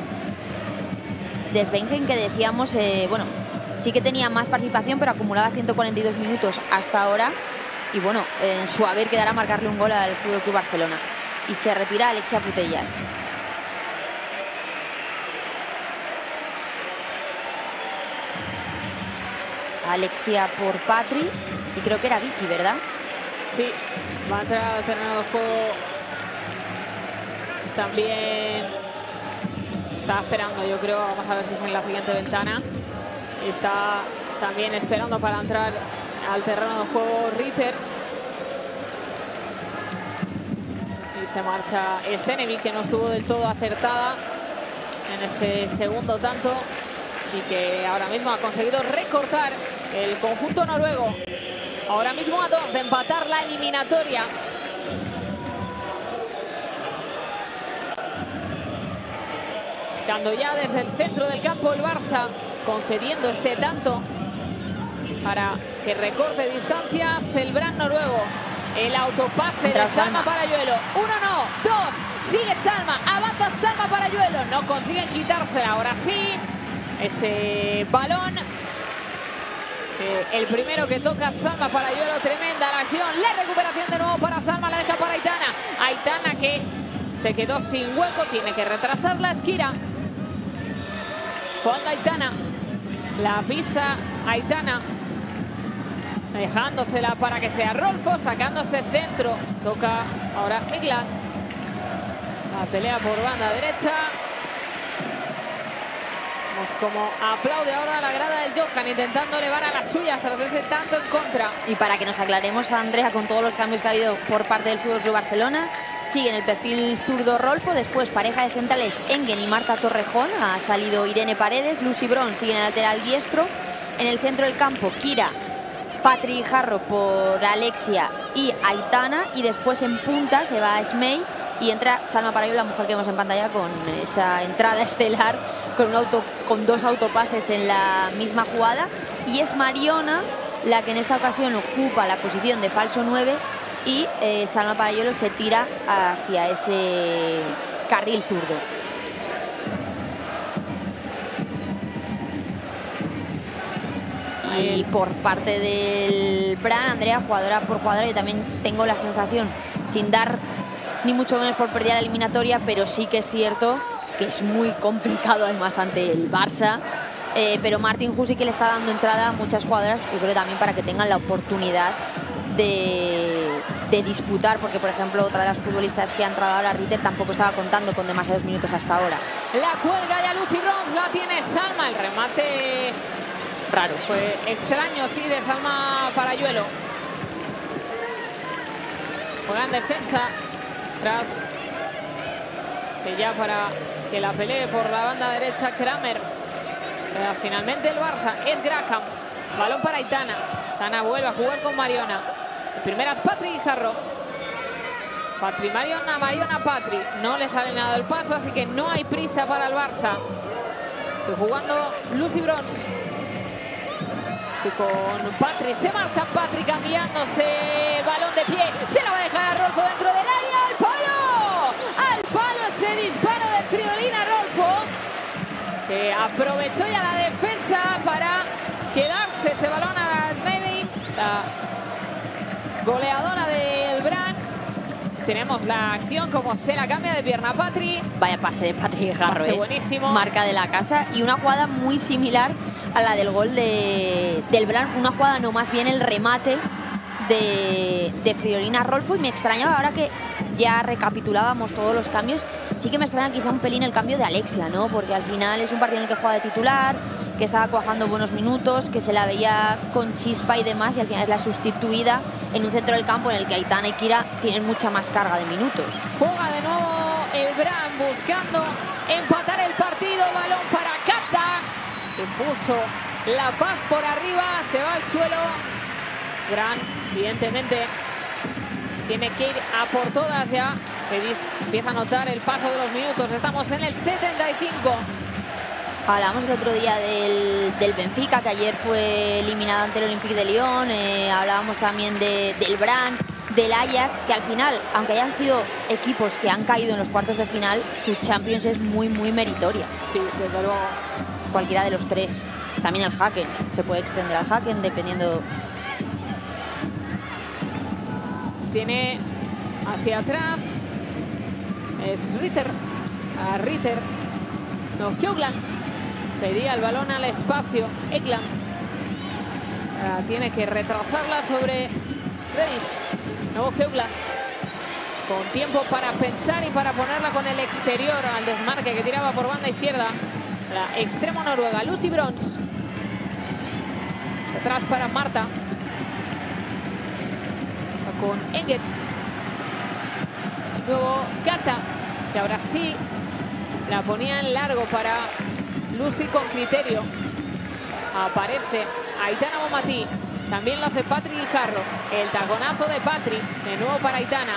De Svengen, que decíamos, eh, bueno, sí que tenía más participación, pero acumulaba ciento cuarenta y dos minutos hasta ahora, y bueno, en su haber quedará marcarle un gol al F C Barcelona. Y se retira Alexia Putellas. Alexia por Patri, y creo que era Vicky, ¿verdad? Sí, va a entrar al terreno de juego. También está esperando, yo creo, vamos a ver si es en la siguiente ventana. Está también esperando para entrar al terreno de juego Ritter. Y se marcha Stenevik, que no estuvo del todo acertada en ese segundo tanto y que ahora mismo ha conseguido recortar el conjunto noruego. Ahora mismo a dos de empatar la eliminatoria. Cuando ya desde el centro del campo el Barça, concediendo ese tanto para que recorte distancias el Bran noruego. El autopase Entra de Salma, Salma Parayuelo. Uno no, dos. Sigue Salma, avanza Salma Parayuelo. No consiguen quitársela. Ahora sí, ese balón. Eh, el primero que toca Salma Parayuelo. Tremenda la acción. La recuperación de nuevo para Salma. La deja para Aitana. Aitana que se quedó sin hueco. Tiene que retrasar la esquina. Cuando Aitana la pisa Aitana, dejándosela para que sea Rolfo, sacándose centro. Toca ahora Miglan. La pelea por banda derecha. Vemos como aplaude ahora la grada del Johan, intentando elevar a las suyas tras ese tanto en contra. Y para que nos aclaremos, Andrea, con todos los cambios que ha habido por parte del F C Barcelona, sigue en el perfil zurdo Rolfo, después pareja de centrales Engen y Marta Torrejón, ha salido Irene Paredes, Lucy Bron sigue en el lateral diestro, en el centro del campo Kira, Patri Jarro por Alexia y Aitana, y después en punta se va a Smey y entra Salma Parayuelo, la mujer que vemos en pantalla, con esa entrada estelar, con, un auto, con dos autopases en la misma jugada, y es Mariona la que en esta ocasión ocupa la posición de falso nueve, y eh, Salma Parayuelo se tira hacia ese carril zurdo. Y por parte del Bran, Andrea, jugadora por jugadora, yo también tengo la sensación, sin dar ni mucho menos por perdida la eliminatoria, pero sí que es cierto que es muy complicado además ante el Barça. Eh, pero Martin Husi, que le está dando entrada a muchas jugadoras, yo creo también para que tengan la oportunidad de, de disputar, porque por ejemplo otra de las futbolistas que ha entrado ahora, Ritter, tampoco estaba contando con demasiados minutos hasta ahora. La cuelga ya Lucy Bronze, la tiene Salma, el remate raro. Fue extraño, sí, de Salma Parayuelo. Juega en defensa tras que ya para que la pelee por la banda derecha Kramer. Pero finalmente el Barça es Graham. Balón para Aitana. Aitana vuelve a jugar con Mariona. El primera es Patri Guijarro. Patri Mariona, Mariona Patri. No le sale nada del paso, así que no hay prisa para el Barça. Sigue jugando Lucy Bronze. Sí, con Patri. Se marcha Patri cambiándose. Balón de pie. Se la va a dejar a Rolfo dentro del área. ¡Al palo! ¡Al palo ese disparo de Friolina Rolfo! Que aprovechó ya la defensa para quedarse ese balón a la Smedin, la goleadora del Bran. Tenemos la acción como se la cambia de pierna Patri. Vaya pase de Patri Guijarro, Pase eh. buenísimo. Marca de la casa y una jugada muy similar a la del gol de, del Bran. Una jugada, no, más bien el remate de, de Friolina Rolfo. Y me extrañaba ahora que ya recapitulábamos todos los cambios. Sí que me extraña quizá un pelín el cambio de Alexia, ¿no? Porque al final es un partido en el que juega de titular, que estaba cuajando buenos minutos, que se la veía con chispa y demás, y al final es la sustituida en un centro del campo en el que Aitana y Kira tienen mucha más carga de minutos. Juega de nuevo el Bran buscando empatar el partido. Balón para Cata, que puso la paz por arriba, se va al suelo. Bran, evidentemente, tiene que ir a por todas ya. Fedis empieza a notar el paso de los minutos. Estamos en el setenta y cinco. Hablamos el otro día del, del Benfica, que ayer fue eliminado ante el Olympique de Lyon. Eh, hablábamos también de, del Bran, del Ajax, que al final, aunque hayan sido equipos que han caído en los cuartos de final, su Champions es muy, muy meritoria. Sí, desde luego. Cualquiera de los tres. También el Haken. Se puede extender al Haken dependiendo. Tiene hacia atrás. Es Ritter. A Ritter. No, Hugland. Pedía el balón al espacio. Ekland. Ahora tiene que retrasarla sobre Redist. Nuevo Hugland. Con tiempo para pensar y para ponerla con el exterior al desmarque que tiraba por banda izquierda. La extremo noruega, Lucy Bronze. Atrás para Marta. Con Engel. Luego Cata, que ahora sí la ponía en largo para Lucy con criterio. Aparece Aitana Bonmatí. También lo hace Patri Guijarro. El taconazo de Patri. De nuevo para Aitana.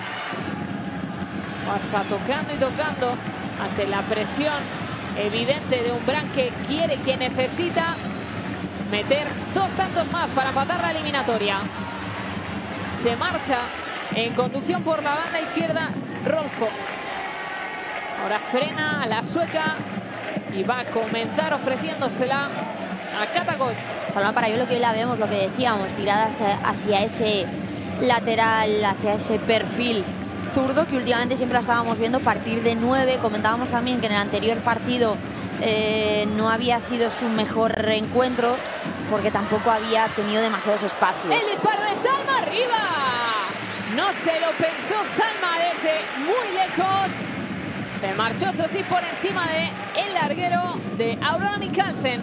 Barça tocando y tocando ante la presión evidente de un Bran que quiere y que necesita meter dos tantos más para empatar la eliminatoria. Se marcha en conducción por la banda izquierda Rolfo. Ahora frena a la sueca y va a comenzar ofreciéndosela a Katagol. Salva Parayuelo, que hoy la vemos, lo que decíamos, tiradas hacia ese lateral, hacia ese perfil zurdo, que últimamente siempre la estábamos viendo partir de nueve. Comentábamos también que en el anterior partido eh, no había sido su mejor reencuentro porque tampoco había tenido demasiados espacios. El disparo de Salma arriba. No se lo pensó Salma desde muy lejos. Se marchó, eso sí, por encima de el larguero de Aurora Mikkelsen.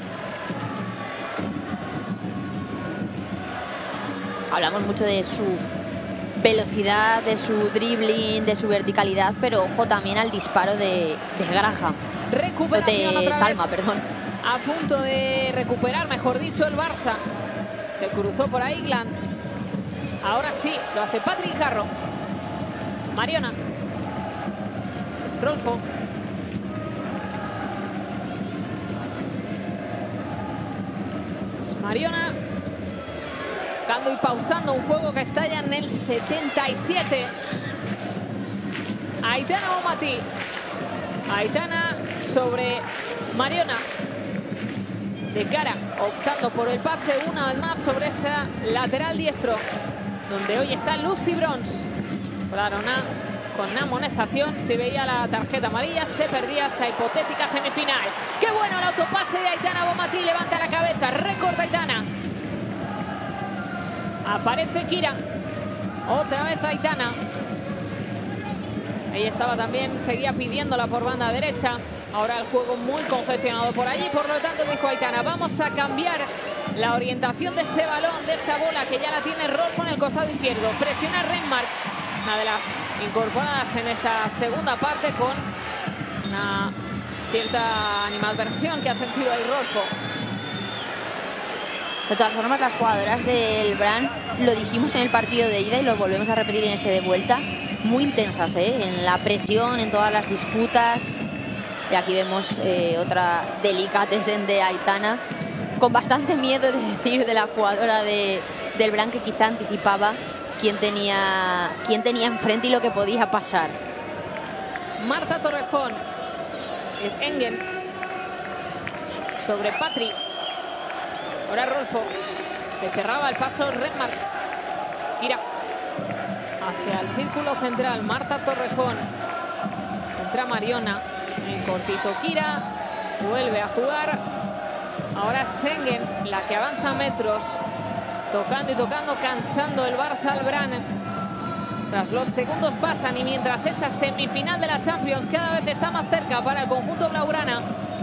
Hablamos mucho de su velocidad, de su dribbling, de su verticalidad, pero ojo también al disparo de, de Graham. Recuperación de otra Salma, vez. perdón. A punto de recuperar, mejor dicho, el Barça. Se cruzó por ahí Gland. Ahora sí, lo hace Patri Guijarro. Mariona. Rolfo. Es Mariona. Tocando y pausando un juego que está ya en el setenta y siete. Aitana Bonmatí. Aitana sobre Mariona. De cara, optando por el pase una vez más sobre esa lateral diestro, donde hoy está Lucy Bronze. Claro, una, con una amonestación, se veía la tarjeta amarilla, se perdía esa hipotética semifinal. ¡Qué bueno el autopase de Aitana Bonmatí! Levanta la cabeza, recorta Aitana. Aparece Kira. Otra vez Aitana. Ahí estaba también, seguía pidiéndola por banda derecha. Ahora el juego muy congestionado por allí, por lo tanto dijo Aitana, vamos a cambiar la orientación de ese balón, de esa bola que ya la tiene Rolfo en el costado izquierdo. Presiona Renmark, una de las incorporadas en esta segunda parte, con una cierta animadversión que ha sentido ahí Rolfo. De todas formas, las jugadoras del Brann, lo dijimos en el partido de ida y lo volvemos a repetir en este de vuelta, muy intensas, ¿eh? En la presión, en todas las disputas. Y aquí vemos eh, otra delicatessen de Aitana, con bastante miedo de decir de la jugadora de, del Brann, que quizá anticipaba quién tenía, quién tenía enfrente y lo que podía pasar. Marta Torrejón, es Engen sobre Patri. Ahora Rolfo, que cerraba el paso Renmark. Kira hacia el círculo central, Marta Torrejón. Entra Mariona, en cortito Kira, vuelve a jugar. Ahora Sengen, la que avanza metros, tocando y tocando, cansando el Barça al Brann. Tras los segundos pasan y mientras esa semifinal de la Champions cada vez está más cerca para el conjunto blaugrana.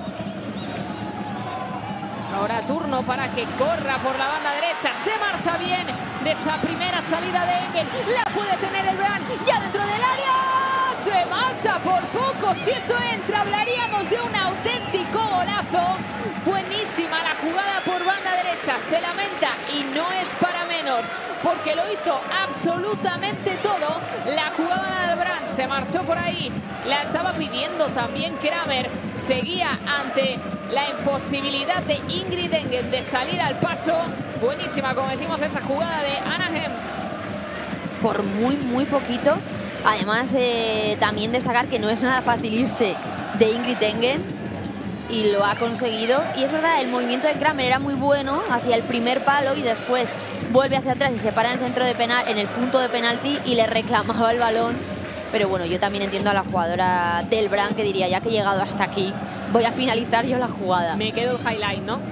Ahora turno para que corra por la banda derecha. Se marcha bien de esa primera salida de Engen. La puede tener el Brann ya dentro del área. Se marcha por poco. Si eso entra, hablaríamos de un auténtico golazo. Buenísima la jugada por banda derecha. Se lamenta y no es para menos, porque lo hizo absolutamente todo. La jugadora del Brann se marchó por ahí. La estaba pidiendo también Kramer. Seguía ante la imposibilidad de Ingrid Engen de salir al paso. Buenísima, como decimos, esa jugada de Anaheim. Por muy, muy poquito. Además, eh, también destacar que no es nada fácil irse de Ingrid Engen, y lo ha conseguido. Y es verdad, el movimiento de Kramer era muy bueno hacia el primer palo y después vuelve hacia atrás y se para en el centro de penal, en el punto de penalti, y le reclamaba el balón. Pero bueno, yo también entiendo a la jugadora del Brann, que diría, ya que he llegado hasta aquí, voy a finalizar yo la jugada. Me quedo el highlight, ¿no?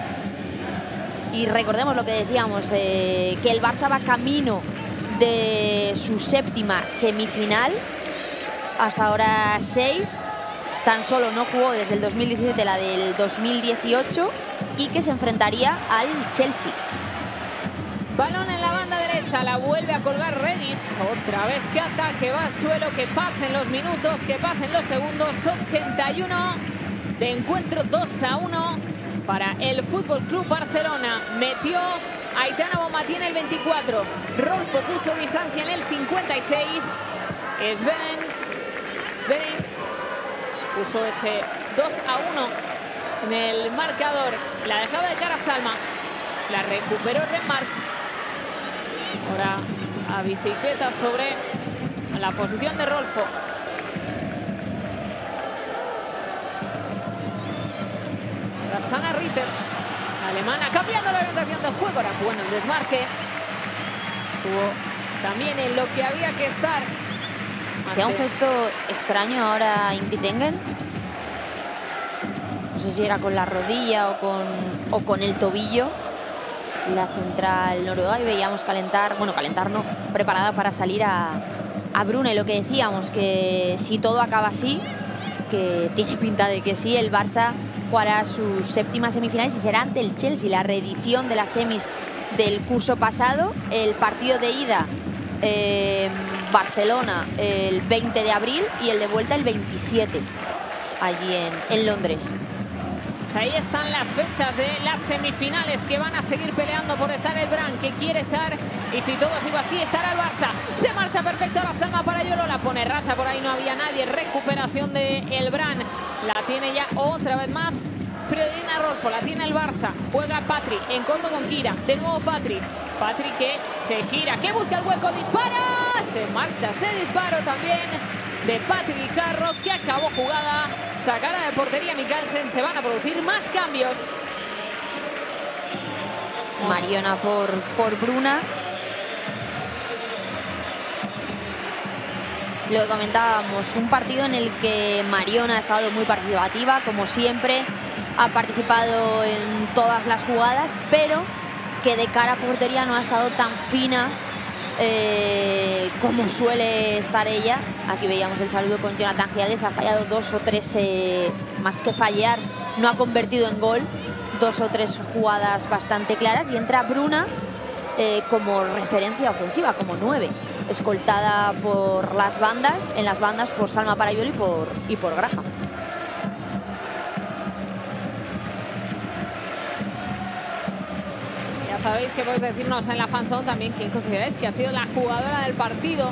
Y recordemos lo que decíamos, eh, que el Barça va camino de su séptima semifinal. Hasta ahora seis. Tan solo no jugó desde el dos mil diecisiete la del dos mil dieciocho, y que se enfrentaría al Chelsea. Balón en la banda derecha, la vuelve a colgar Redic. Otra vez que ataque, va al suelo, que pasen los minutos, que pasen los segundos. ochenta y uno de encuentro, dos a uno para el Fútbol Club Barcelona. Metió Aitana Bonmatí en el veinticuatro. Rolfo puso distancia en el cincuenta y seis. Svenen, Svenen puso ese dos a uno en el marcador. La dejaba de cara a Salma. La recuperó Renmark. Ahora a bicicleta sobre la posición de Rolfo. La Sana Ritter, la alemana, cambiando la orientación del juego. Era bueno el desmarque. Estuvo también en lo que había que estar. Hacía un gesto extraño ahora Ingrid Engen. No sé si era con la rodilla o con, o con el tobillo. La central noruega, y veíamos calentar, bueno, calentar no, preparada para salir a, a Bruna. Y lo que decíamos, que si todo acaba así, que tiene pinta de que sí, el Barça jugará sus séptimas semifinales y será ante el Chelsea, la reedición de las semis del curso pasado. El partido de ida eh, Barcelona el veinte de abril y el de vuelta el veintisiete, allí en, en Londres. Ahí están las fechas de las semifinales, que van a seguir peleando por estar el Brann, que quiere estar, y si todo sigue así, estará el Barça. Se marcha perfecto la Salma para Yolo, la pone rasa, por ahí no había nadie. Recuperación de el Brann, la tiene ya otra vez más Fridolina Rolfo, la tiene el Barça. Juega Patri, en coto con Kira, de nuevo Patri. Patri que se gira, que busca el hueco, dispara, se marcha, se disparó también de Patri Carro, que acabó jugada. Sacada de portería Mikkelsen. Se van a producir más cambios. Mariona por, por Bruna. Lo que comentábamos, un partido en el que Mariona ha estado muy participativa, como siempre. Ha participado en todas las jugadas, pero que de cara a portería no ha estado tan fina eh, como suele estar ella. Aquí veíamos el saludo con Jonathan Giález, ha fallado dos o tres, eh, más que fallar, no ha convertido en gol, dos o tres jugadas bastante claras, y entra Bruna eh, como referencia ofensiva, como nueve, escoltada por las bandas, en las bandas por Salma Parayuelo y por, y por Graham. Ya sabéis que podéis decirnos en la fanzone también quién consideráis que ha sido la jugadora del partido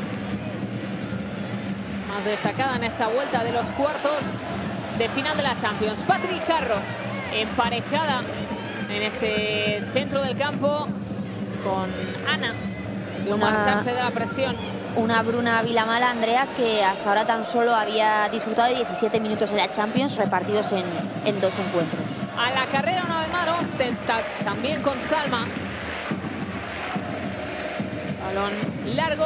más destacada en esta vuelta de los cuartos de final de la Champions. Patrick Harro, emparejada en ese centro del campo con Ana, sin marcharse de la presión. Una Bruna Vilamala, Andrea, que hasta ahora tan solo había disfrutado de diecisiete minutos en la Champions, repartidos en, en dos encuentros. A la carrera una vez más Onstedstad, también con Salma. Balón largo.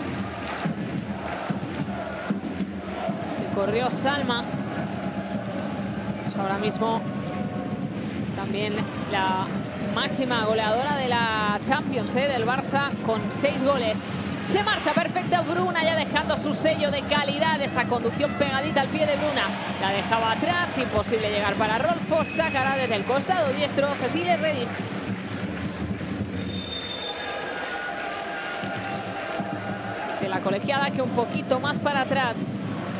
Que corrió Salma. Es ahora mismo también la máxima goleadora de la Champions, eh, del Barça, con seis goles. Se marcha perfecta Bruna, ya dejando su sello de calidad. Esa conducción pegadita al pie de Bruna. La dejaba atrás, imposible llegar para Rolfo. Sacará desde el costado diestro Cecilia Redist. Dice la colegiada que un poquito más para atrás.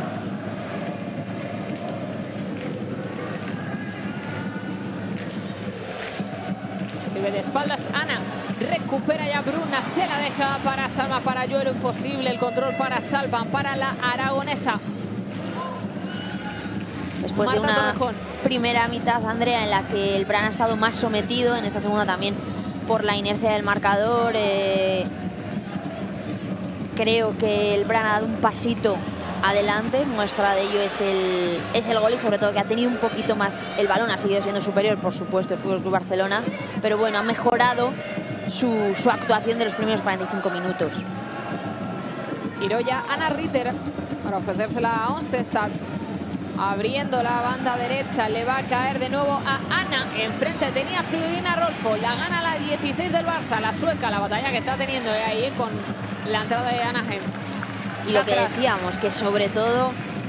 Sirve de espaldas Ana. Recupera ya Bruna, se la deja para Salma Parayuelo, imposible el control para Salva, para la aragonesa. Después Marta de una Torrejón. Primera mitad, Andrea, en la que el Bran ha estado más sometido, en esta segunda también por la inercia del marcador. Eh, creo que el Bran ha dado un pasito adelante, muestra de ello es el, es el gol, y sobre todo que ha tenido un poquito más el balón, ha seguido siendo superior, por supuesto, el Fútbol Club Barcelona, pero bueno, ha mejorado Su, su actuación de los primeros cuarenta y cinco minutos. Giró ya Ana Ritter para ofrecérsela a Onstedstad. Abriendo la banda derecha, le va a caer de nuevo a Ana. Enfrente tenía Fridolina Rolfo, la gana la dieciséis del Barça, la sueca, la batalla que está teniendo ahí con la entrada de Anaheim. Y lo que decíamos, que sobre todo,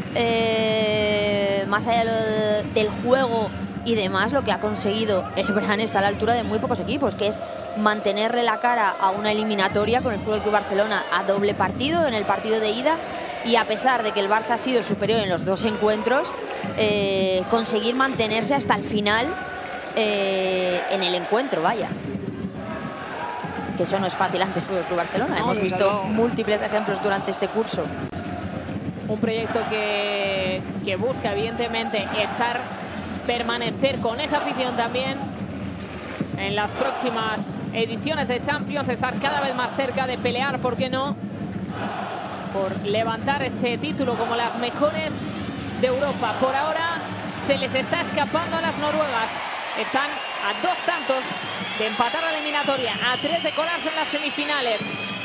eh, más allá de lo del juego y demás, lo que ha conseguido el Bran está a la altura de muy pocos equipos, que es mantenerle la cara a una eliminatoria con el Fútbol Club Barcelona a doble partido, en el partido de ida, y a pesar de que el Barça ha sido superior en los dos encuentros, eh, conseguir mantenerse hasta el final eh, en el encuentro, vaya. Que eso no es fácil ante el Fútbol Club Barcelona. No, hemos visto luego múltiples ejemplos durante este curso. Un proyecto que, que busca, evidentemente, estar, permanecer con esa afición también en las próximas ediciones de Champions, estar cada vez más cerca de pelear, ¿por qué no?, por levantar ese título como las mejores de Europa. Por ahora se les está escapando a las noruegas. Están a dos tantos de empatar la eliminatoria, a tres de colarse en las semifinales.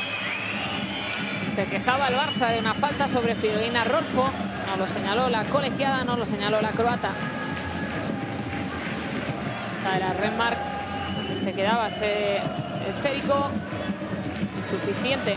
Se quejaba el Barça de una falta sobre Fridolina Rolfo. No lo señaló la colegiada, no lo señaló la croata. Esta era Renmark, que se quedaba ese esférico. Insuficiente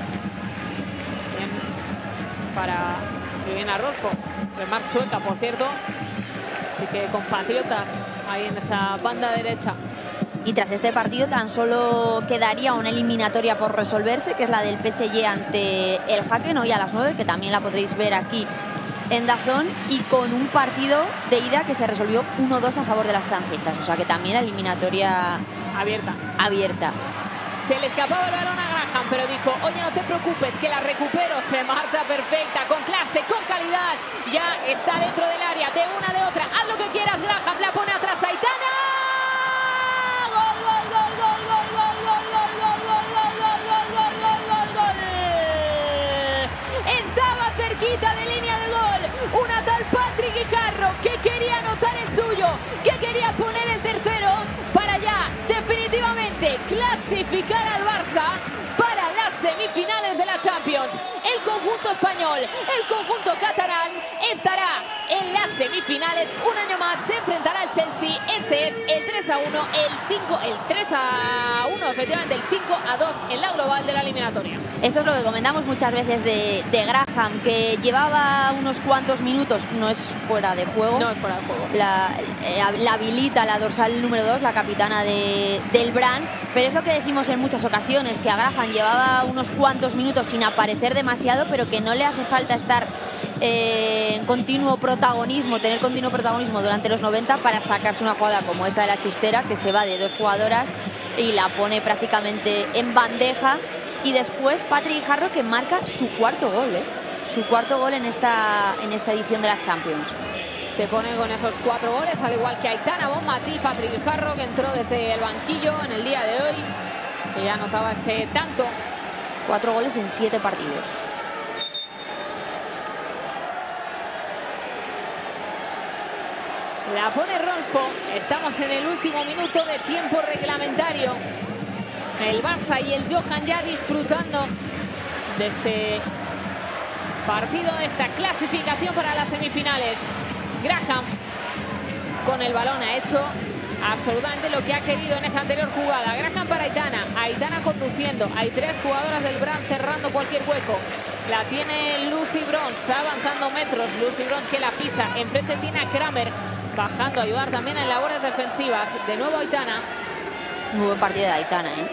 para Fridolina Rolfo. Renmark sueca, por cierto. Así que compatriotas ahí en esa banda derecha. Y tras este partido tan solo quedaría una eliminatoria por resolverse, que es la del P S G ante el Haken, hoy a las nueve, que también la podréis ver aquí en DAZN, y con un partido de ida que se resolvió uno dos a favor de las francesas. O sea que también la eliminatoria abierta. abierta. Se le escapaba el balón a Graham, pero dijo, oye, no te preocupes, que la recupero. Se marcha perfecta, con clase, con calidad. Ya está dentro del área, de una, de otra. Haz lo que quieras, Graham. La pone atrás Aitana. ¡Gol, gol, gol, gol, gol, gol, gol, gol, gol, gol, gol, gol, gol, gol, gol, gol, gol! Estaba cerquita de línea de gol. Una tal Patrick Harro, que quería anotar el suyo, que quería poner el tercero para ya definitivamente clasificar al Barça para las semifinales de la Champions. El conjunto español, el conjunto catalán estará en las semifinales. Un año más se enfrentará al Chelsea. Este es el tres tres a uno, el cinco, el tres a uno, efectivamente, el cinco a dos en la global de la eliminatoria. Esto es lo que comentamos muchas veces de, de Graham, que llevaba unos cuantos minutos, no es fuera de juego. No es fuera de juego. La, eh, la habilita la dorsal número dos, la capitana de, del Brann, pero es lo que decimos en muchas ocasiones, que a Graham llevaba unos cuantos minutos sin aparecer demasiado, pero que no le hace falta estar eh, en continuo protagonismo, tener continuo protagonismo durante los noventa para sacarse una jugada como esta de la chistera, que se va de dos jugadoras y la pone prácticamente en bandeja. Y después Patrick Harrow, que marca su cuarto gol, ¿eh? Su cuarto gol en esta, en esta edición de la Champions. Se pone con esos cuatro goles, al igual que Aitana Bonmatí. Patrick Harrow, que entró desde el banquillo en el día de hoy, que ya anotaba ese tanto. Cuatro goles en siete partidos. La pone Rolfo. Estamos en el último minuto de tiempo reglamentario. El Barça y el Johan ya disfrutando de este partido, de esta clasificación para las semifinales. Graham con el balón ha hecho absolutamente lo que ha querido en esa anterior jugada. Graham para Aitana, Aitana conduciendo. Hay tres jugadoras del Brann cerrando cualquier hueco. La tiene Lucy Bronze, avanzando metros. Lucy Bronze que la pisa. Enfrente tiene a Kramer, bajando a ayudar también en labores defensivas. De nuevo Aitana. Muy buen partido de Aitana, ¿eh?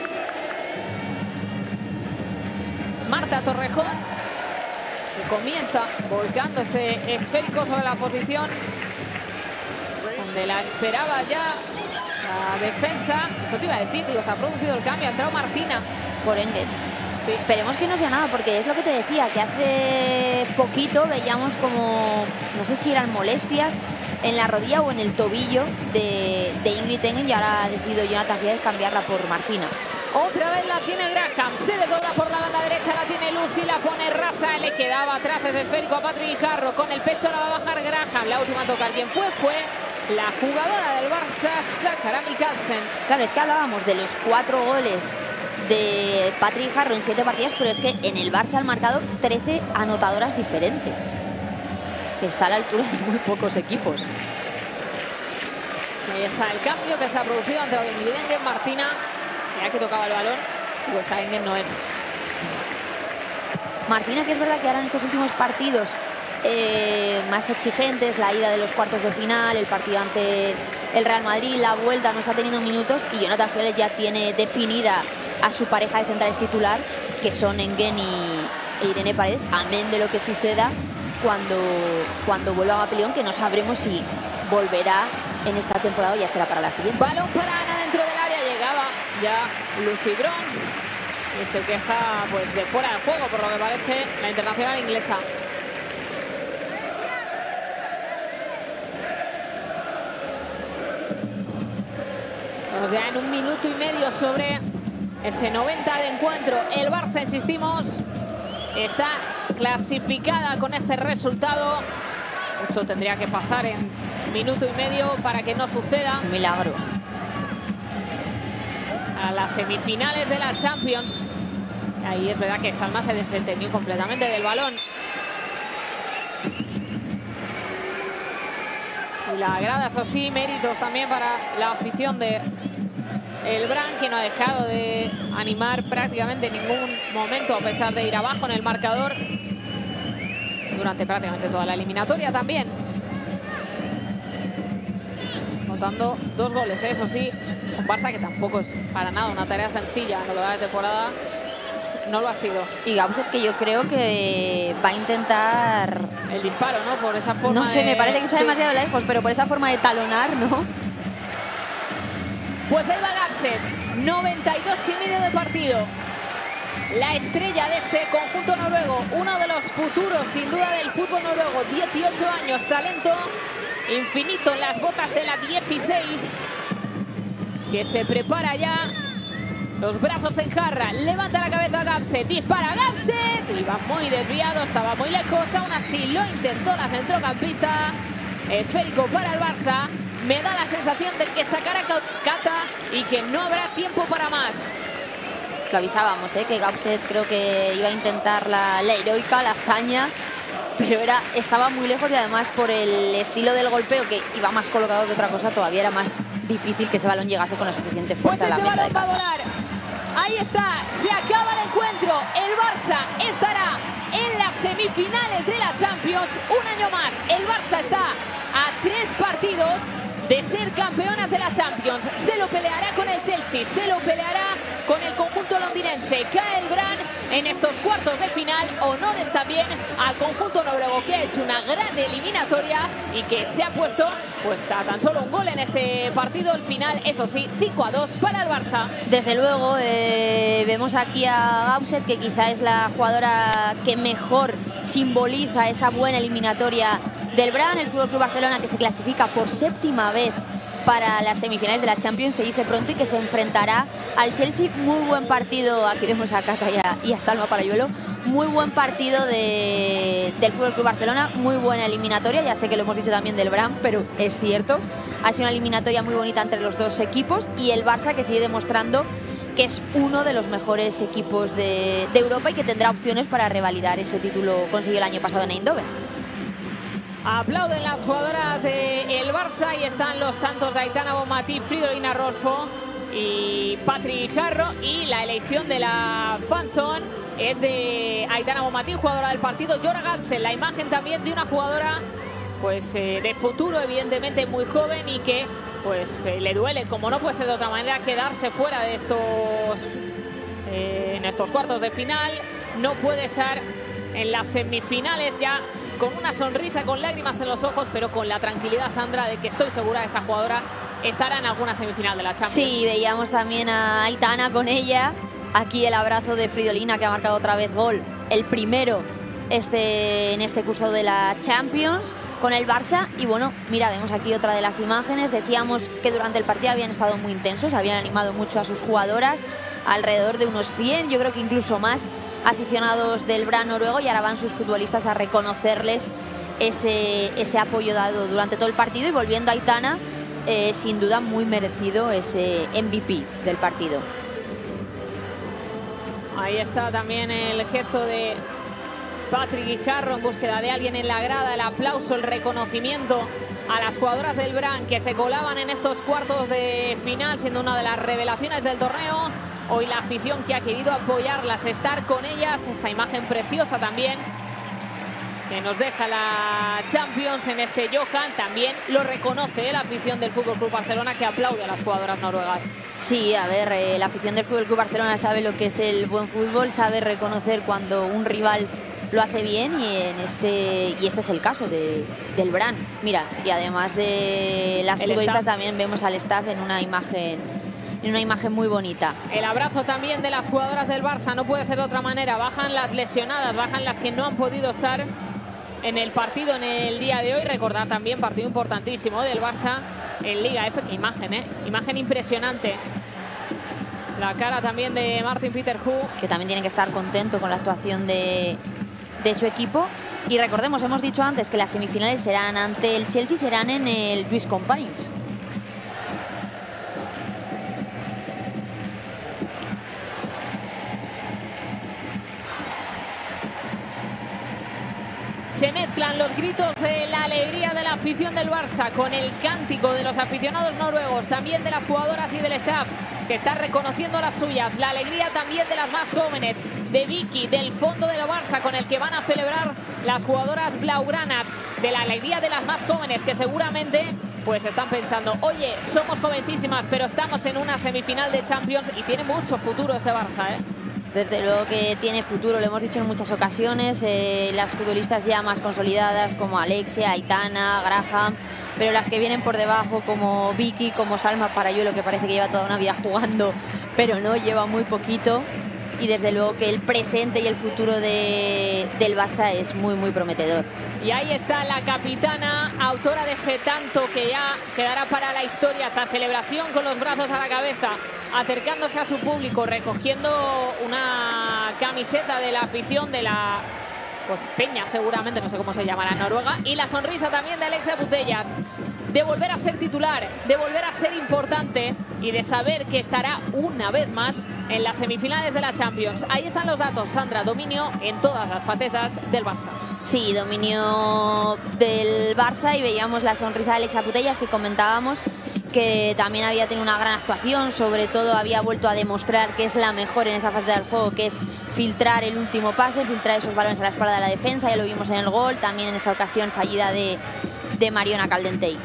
Marta Torrejón, que comienza volcándose esférico sobre la posición donde la esperaba ya la defensa. Eso te iba a decir, digo, se ha producido el cambio, ha entrado Martina por Engen. Sí. Esperemos que no sea nada, porque es lo que te decía, que hace poquito veíamos como, no sé si eran molestias en la rodilla o en el tobillo de, de Ingrid Engen, y ahora ha decidido Jonathan Giles cambiarla por Martina. Otra vez la tiene Graham, se desdobla por la banda derecha, la tiene Lucy, la pone Rasa, le quedaba atrás ese esférico a Patrick Harrow, con el pecho la va a bajar Graham, la última a tocar, ¿quién fue? Fue la jugadora del Barça, Sakara Mikkelsen. Claro, es que hablábamos de los cuatro goles de Patrick Harrow en siete partidas, pero es que en el Barça han marcado trece anotadoras diferentes, que está a la altura de muy pocos equipos. Y ahí está el cambio que se ha producido entre Ingrid Engen, Martina. Ya que tocaba el balón, pues a Engen no es. Martina, que es verdad que ahora en estos últimos partidos eh, más exigentes, la ida de los cuartos de final, el partido ante el Real Madrid, la vuelta, no está teniendo minutos, y Jonathan Giles ya tiene definida a su pareja de centrales titular, que son Engen y e Irene Paredes, amén de lo que suceda cuando, cuando vuelva a Mapeleón, que no sabremos si volverá en esta temporada o ya será para la siguiente. Balón para Ana dentro del área, llegaba ya Lucy Bronze y se queja pues de fuera de juego, por lo que parece, la internacional inglesa. Estamos ya en un minuto y medio sobre ese noventa de encuentro. El Barça, insistimos, está clasificada con este resultado. Mucho tendría que pasar en minuto y medio para que no suceda. Un milagro. A las semifinales de la Champions. Ahí es verdad que Salma se desentendió completamente del balón. Y la grada, eso sí, méritos también para la afición de el Brann, que no ha dejado de animar prácticamente en ningún momento, a pesar de ir abajo en el marcador durante prácticamente toda la eliminatoria también. Anotando dos goles, ¿eh? Eso sí, un Barça que tampoco es para nada una tarea sencilla en lo que va de temporada. No lo ha sido. Y Gausset, que yo creo que va a intentar el disparo, ¿no? Por esa forma. No sé, de... me parece que está sí. demasiado lejos, pero por esa forma de talonar, ¿no? Pues ahí va Gausset, noventa y dos y medio de partido. La estrella de este conjunto noruego, uno de los futuros sin duda del fútbol noruego, dieciocho años, talento infinito en las botas de la dieciséis, que se prepara ya, los brazos en jarra, levanta la cabeza Gausset, dispara Gausset, iba muy desviado, estaba muy lejos, aún así lo intentó la centrocampista. Esférico para el Barça, me da la sensación de que sacará Cata y que no habrá tiempo para más. Lo avisábamos, ¿eh? Que Gausset creo que iba a intentar la, la heroica, la hazaña pero era, estaba muy lejos y además por el estilo del golpeo, que iba más colocado que otra cosa, todavía era más difícil que ese balón llegase con la suficiente fuerza. Pues a la ese meta balón de va a volar. Ahí está, se acaba el encuentro. El Barça estará en las semifinales de la Champions. Un año más, el Barça está a tres partidos de ser campeonas de la Champions. Se lo peleará con el Chelsea, se lo peleará con el conjunto londinense. Cae el Brann en estos cuartos de final. Honores también al conjunto noruego, que ha hecho una gran eliminatoria y que se ha puesto pues a tan solo un gol en este partido. El final, eso sí, cinco a dos para el Barça. Desde luego, eh, vemos aquí a Gausset, que quizá es la jugadora que mejor simboliza esa buena eliminatoria del Brann. El F C Barcelona, que se clasifica por séptima vez para las semifinales de la Champions, se dice pronto, y que se enfrentará al Chelsea. Muy buen partido, aquí vemos a Cata y a, y a Salma Parayuelo, muy buen partido de, del F C Barcelona, muy buena eliminatoria. Ya sé que lo hemos dicho también del Brann, pero es cierto, ha sido una eliminatoria muy bonita entre los dos equipos, y el Barça, que sigue demostrando que es uno de los mejores equipos de, de Europa y que tendrá opciones para revalidar ese título conseguido el año pasado en Eindhoven. Aplauden las jugadoras del Barça y están los tantos de Aitana Bonmatí, Fridolina Rolfo y Patri Jarro, y la elección de la fanzone es de Aitana Bonmatí, jugadora del partido. Jora Gamsel, la imagen también de una jugadora pues eh, de futuro, evidentemente muy joven, y que pues eh, le duele, como no puede ser de otra manera, quedarse fuera de estos eh, en estos cuartos de final. No puede estar en las semifinales, ya con una sonrisa, con lágrimas en los ojos, pero con la tranquilidad, Sandra, de que estoy segura de esta jugadora estará en alguna semifinal de la Champions. Sí, veíamos también a Aitana con ella. Aquí el abrazo de Fridolina, que ha marcado otra vez gol, el primero este, en este curso de la Champions con el Barça. Y bueno, mira, vemos aquí otra de las imágenes. Decíamos que durante el partido habían estado muy intensos, habían animado mucho a sus jugadoras, alrededor de unos cien, yo creo que incluso más, aficionados del Brann noruego, y ahora van sus futbolistas a reconocerles ese, ese apoyo dado durante todo el partido. Y volviendo a Aitana, eh, sin duda muy merecido ese M V P del partido. Ahí está también el gesto de Patrick Guijarro en búsqueda de alguien en la grada, el aplauso, el reconocimiento a las jugadoras del Brann que se colaban en estos cuartos de final, siendo una de las revelaciones del torneo. Hoy la afición que ha querido apoyarlas, estar con ellas, esa imagen preciosa también que nos deja la Champions en este Johan. También lo reconoce, ¿eh?, la afición del F C Barcelona, que aplaude a las jugadoras noruegas. Sí, a ver, eh, la afición del F C Barcelona sabe lo que es el buen fútbol, sabe reconocer cuando un rival lo hace bien, y en este y este es el caso de, del Brann. Mira, y además de las el futbolistas staff, también vemos al staff en una imagen en una imagen muy bonita. El abrazo también de las jugadoras del Barça, no puede ser de otra manera. Bajan las lesionadas, bajan las que no han podido estar en el partido en el día de hoy. Recordar también partido importantísimo del Barça en Liga F. Qué imagen, ¿eh? Imagen impresionante. La cara también de Martin Peter Hu, que también tiene que estar contento con la actuación de, de su equipo. Y recordemos, hemos dicho antes que las semifinales serán ante el Chelsea, serán en el Lluís Companys. Se mezclan los gritos de la alegría de la afición del Barça con el cántico de los aficionados noruegos, también de las jugadoras y del staff, que están reconociendo las suyas. La alegría también de las más jóvenes, de Vicky, del fondo del Barça, con el que van a celebrar las jugadoras blaugranas. De la alegría de las más jóvenes, que seguramente pues están pensando, oye, somos jovencísimas, pero estamos en una semifinal de Champions y tiene mucho futuro este Barça, ¿eh? Desde luego que tiene futuro, lo hemos dicho en muchas ocasiones. Eh, las futbolistas ya más consolidadas como Alexia, Aitana, Graham, pero las que vienen por debajo como Vicky, como Salma Parayuelo, que parece que lleva toda una vida jugando, pero no, lleva muy poquito. Y desde luego que el presente y el futuro de, del Barça es muy, muy prometedor. Y ahí está la capitana, autora de ese tanto que ya quedará para la historia, esa celebración con los brazos a la cabeza, acercándose a su público, recogiendo una camiseta de la afición de la pues Peña, seguramente, no sé cómo se llamará en Noruega, y la sonrisa también de Alexia Putellas, de volver a ser titular, de volver a ser importante. emocionante y de saber que estará una vez más en las semifinales de la Champions. Ahí están los datos, Sandra. Dominio en todas las facetas del Barça. Sí, dominio del Barça, y veíamos la sonrisa de Alexia Putellas, que comentábamos que también había tenido una gran actuación. Sobre todo había vuelto a demostrar que es la mejor en esa faceta del juego, que es filtrar el último pase, filtrar esos balones a la espalda de la defensa. Ya lo vimos en el gol, también en esa ocasión fallida de, de Mariona Caldentey.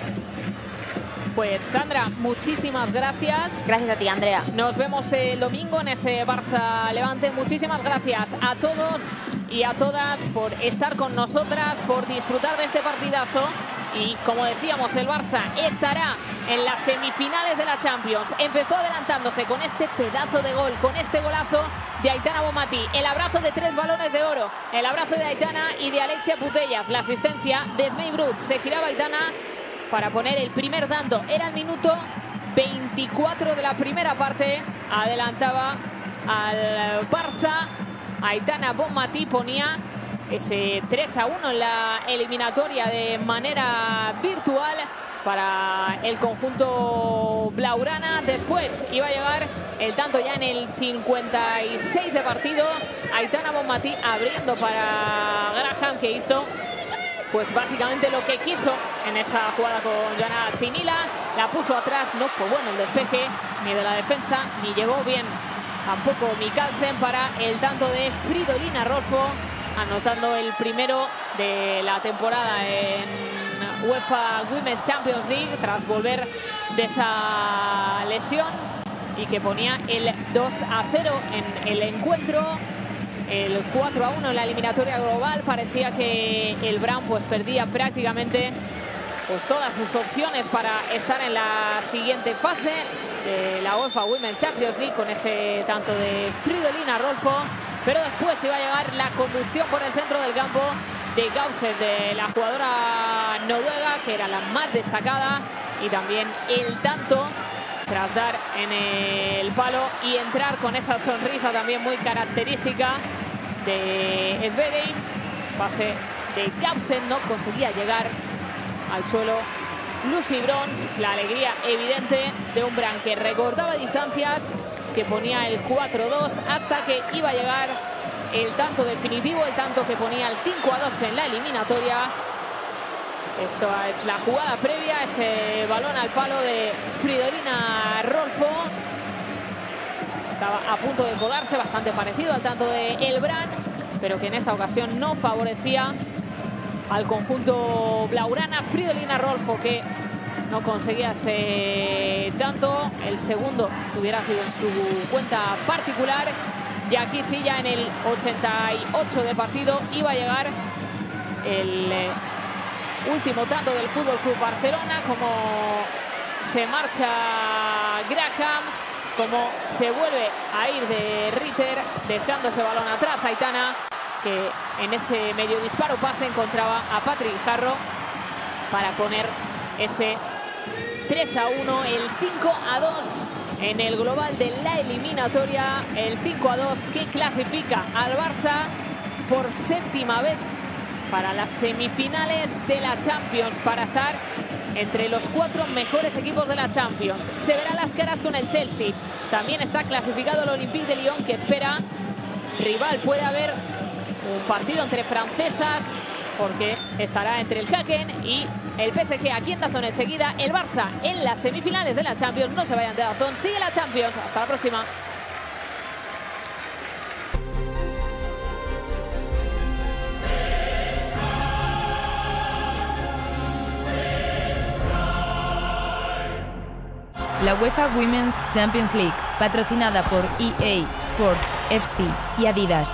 Pues Sandra, muchísimas gracias. Gracias a ti, Andrea. Nos vemos el domingo en ese Barça Levante. Muchísimas gracias a todos y a todas por estar con nosotras, por disfrutar de este partidazo. Y como decíamos, el Barça estará en las semifinales de la Champions. Empezó adelantándose con este pedazo de gol, con este golazo de Aitana Bonmatí. El abrazo de tres balones de oro, el abrazo de Aitana y de Alexia Putellas. La asistencia de Smey Brut. Se giraba Aitana para poner el primer tanto. Era el minuto veinticuatro de la primera parte. Adelantaba al Barça. Aitana Bonmatí ponía ese tres a uno en la eliminatoria de manera virtual para el conjunto blaugrana. Después iba a llegar el tanto ya en el cincuenta y seis de partido. Aitana Bonmatí abriendo para Graham, que hizo pues básicamente lo que quiso en esa jugada con Johanna Tinila. La puso atrás, no fue bueno el despeje ni de la defensa, ni llegó bien tampoco Mikkelsen para el tanto de Fridolina Rolfo, anotando el primero de la temporada en UEFA Women's Champions League tras volver de esa lesión, y que ponía el dos a cero en el encuentro. El cuatro a uno en la eliminatoria global. Parecía que el Brown pues perdía prácticamente pues todas sus opciones para estar en la siguiente fase de la UEFA Women's Champions League con ese tanto de Fridolina Rolfo. Pero después iba a llegar la conducción por el centro del campo de Gausser, de la jugadora noruega, que era la más destacada, y también el tanto tras dar en el palo y entrar con esa sonrisa también muy característica de Svedey. Pase de Gausser, no conseguía llegar al suelo Lucy Bronze. La alegría evidente de un Brown que recortaba distancias, que ponía el cuatro dos, hasta que iba a llegar el tanto definitivo, el tanto que ponía el cinco a dos en la eliminatoria. Esto es la jugada previa, ese balón al palo de Fridolina Rolfo. Estaba a punto de colarse, bastante parecido al tanto de Elbrán, pero que en esta ocasión no favorecía al conjunto blaugrana. Fridolina Rolfo, que no conseguía ese tanto. El segundo hubiera sido en su cuenta particular. Y aquí sí, ya en el ochenta y ocho de partido, iba a llegar el eh, último tanto del Fútbol Club Barcelona. Como se marcha Graham, como se vuelve a ir de Ritter, dejando ese balón atrás. Aitana, que en ese medio disparo pase encontraba a Patrick Jarro para poner ese tres a uno, el cinco a dos en el global de la eliminatoria. El cinco a dos que clasifica al Barça por séptima vez para las semifinales de la Champions, para estar entre los cuatro mejores equipos de la Champions. Se verán las caras con el Chelsea. También está clasificado el Olympique de Lyon, que espera rival. Puede haber un partido entre francesas, porque estará entre el Haken y el P S G. Aquí en DAZN enseguida el Barça en las semifinales de la Champions. No se vayan de DAZN, sigue la Champions. Hasta la próxima. La UEFA Women's Champions League, patrocinada por E A Sports F C y Adidas.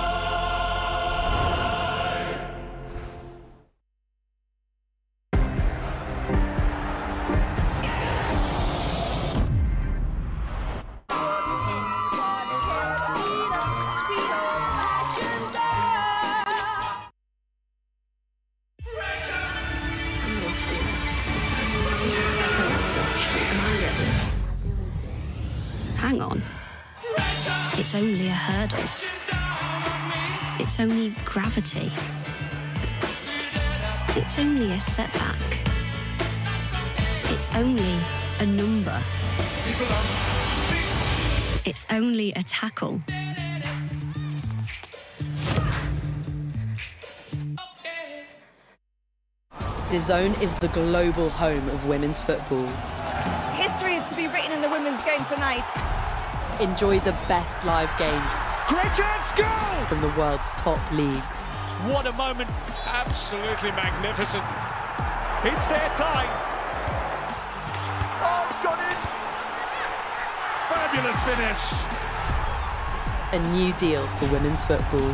Hang on. It's only a hurdle. It's only gravity. It's only a setback. It's only a number. It's only a tackle. DAZN is the global home of women's football. History is to be written in the women's game tonight. Enjoy the best live games. Great chance, goal! From the world's top leagues. What a moment. Absolutely magnificent. It's their time. Oh, it's gone in. Fabulous finish. A new deal for women's football.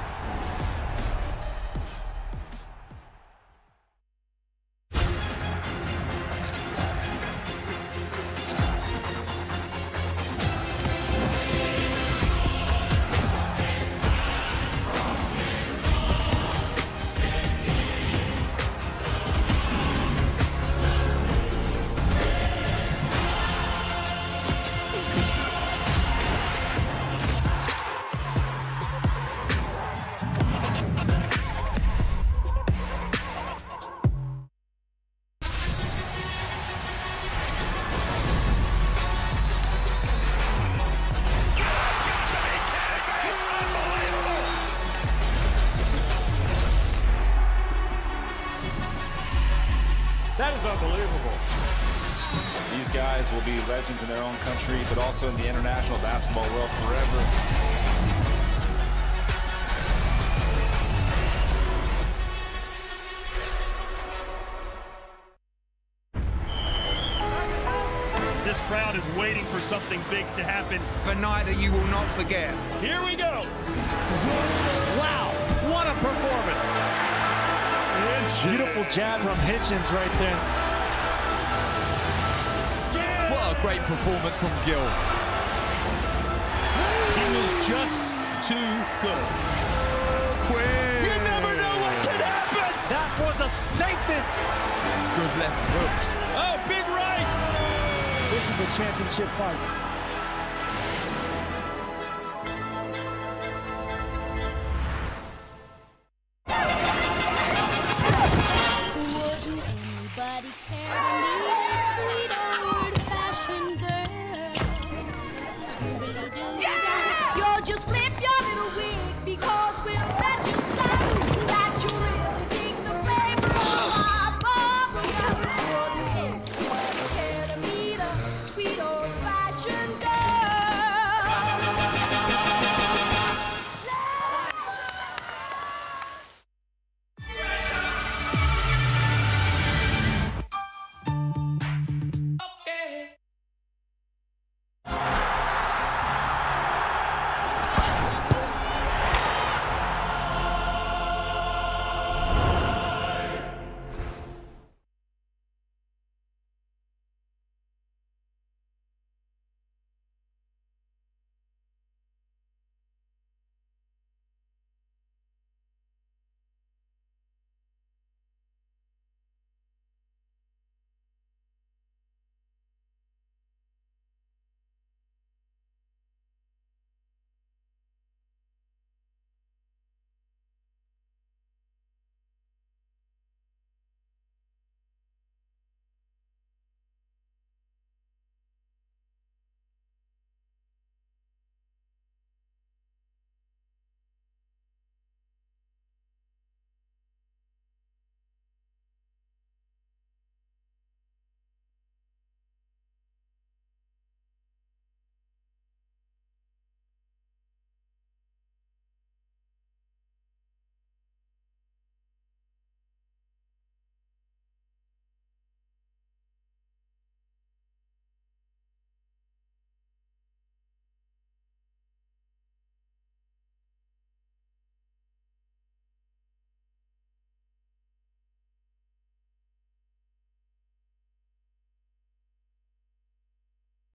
That is unbelievable. These guys will be legends in their own country, but also in the international basketball world forever. This crowd is waiting for something big to happen. A night that you will not forget. Here we go. Wow, what a performance. Beautiful jab from Hitchens right there. What a great performance from Gill. He was just too good. Quick. You never know what can happen. That was a statement. Good left hooks. Oh, big right. This is a championship fight. You're just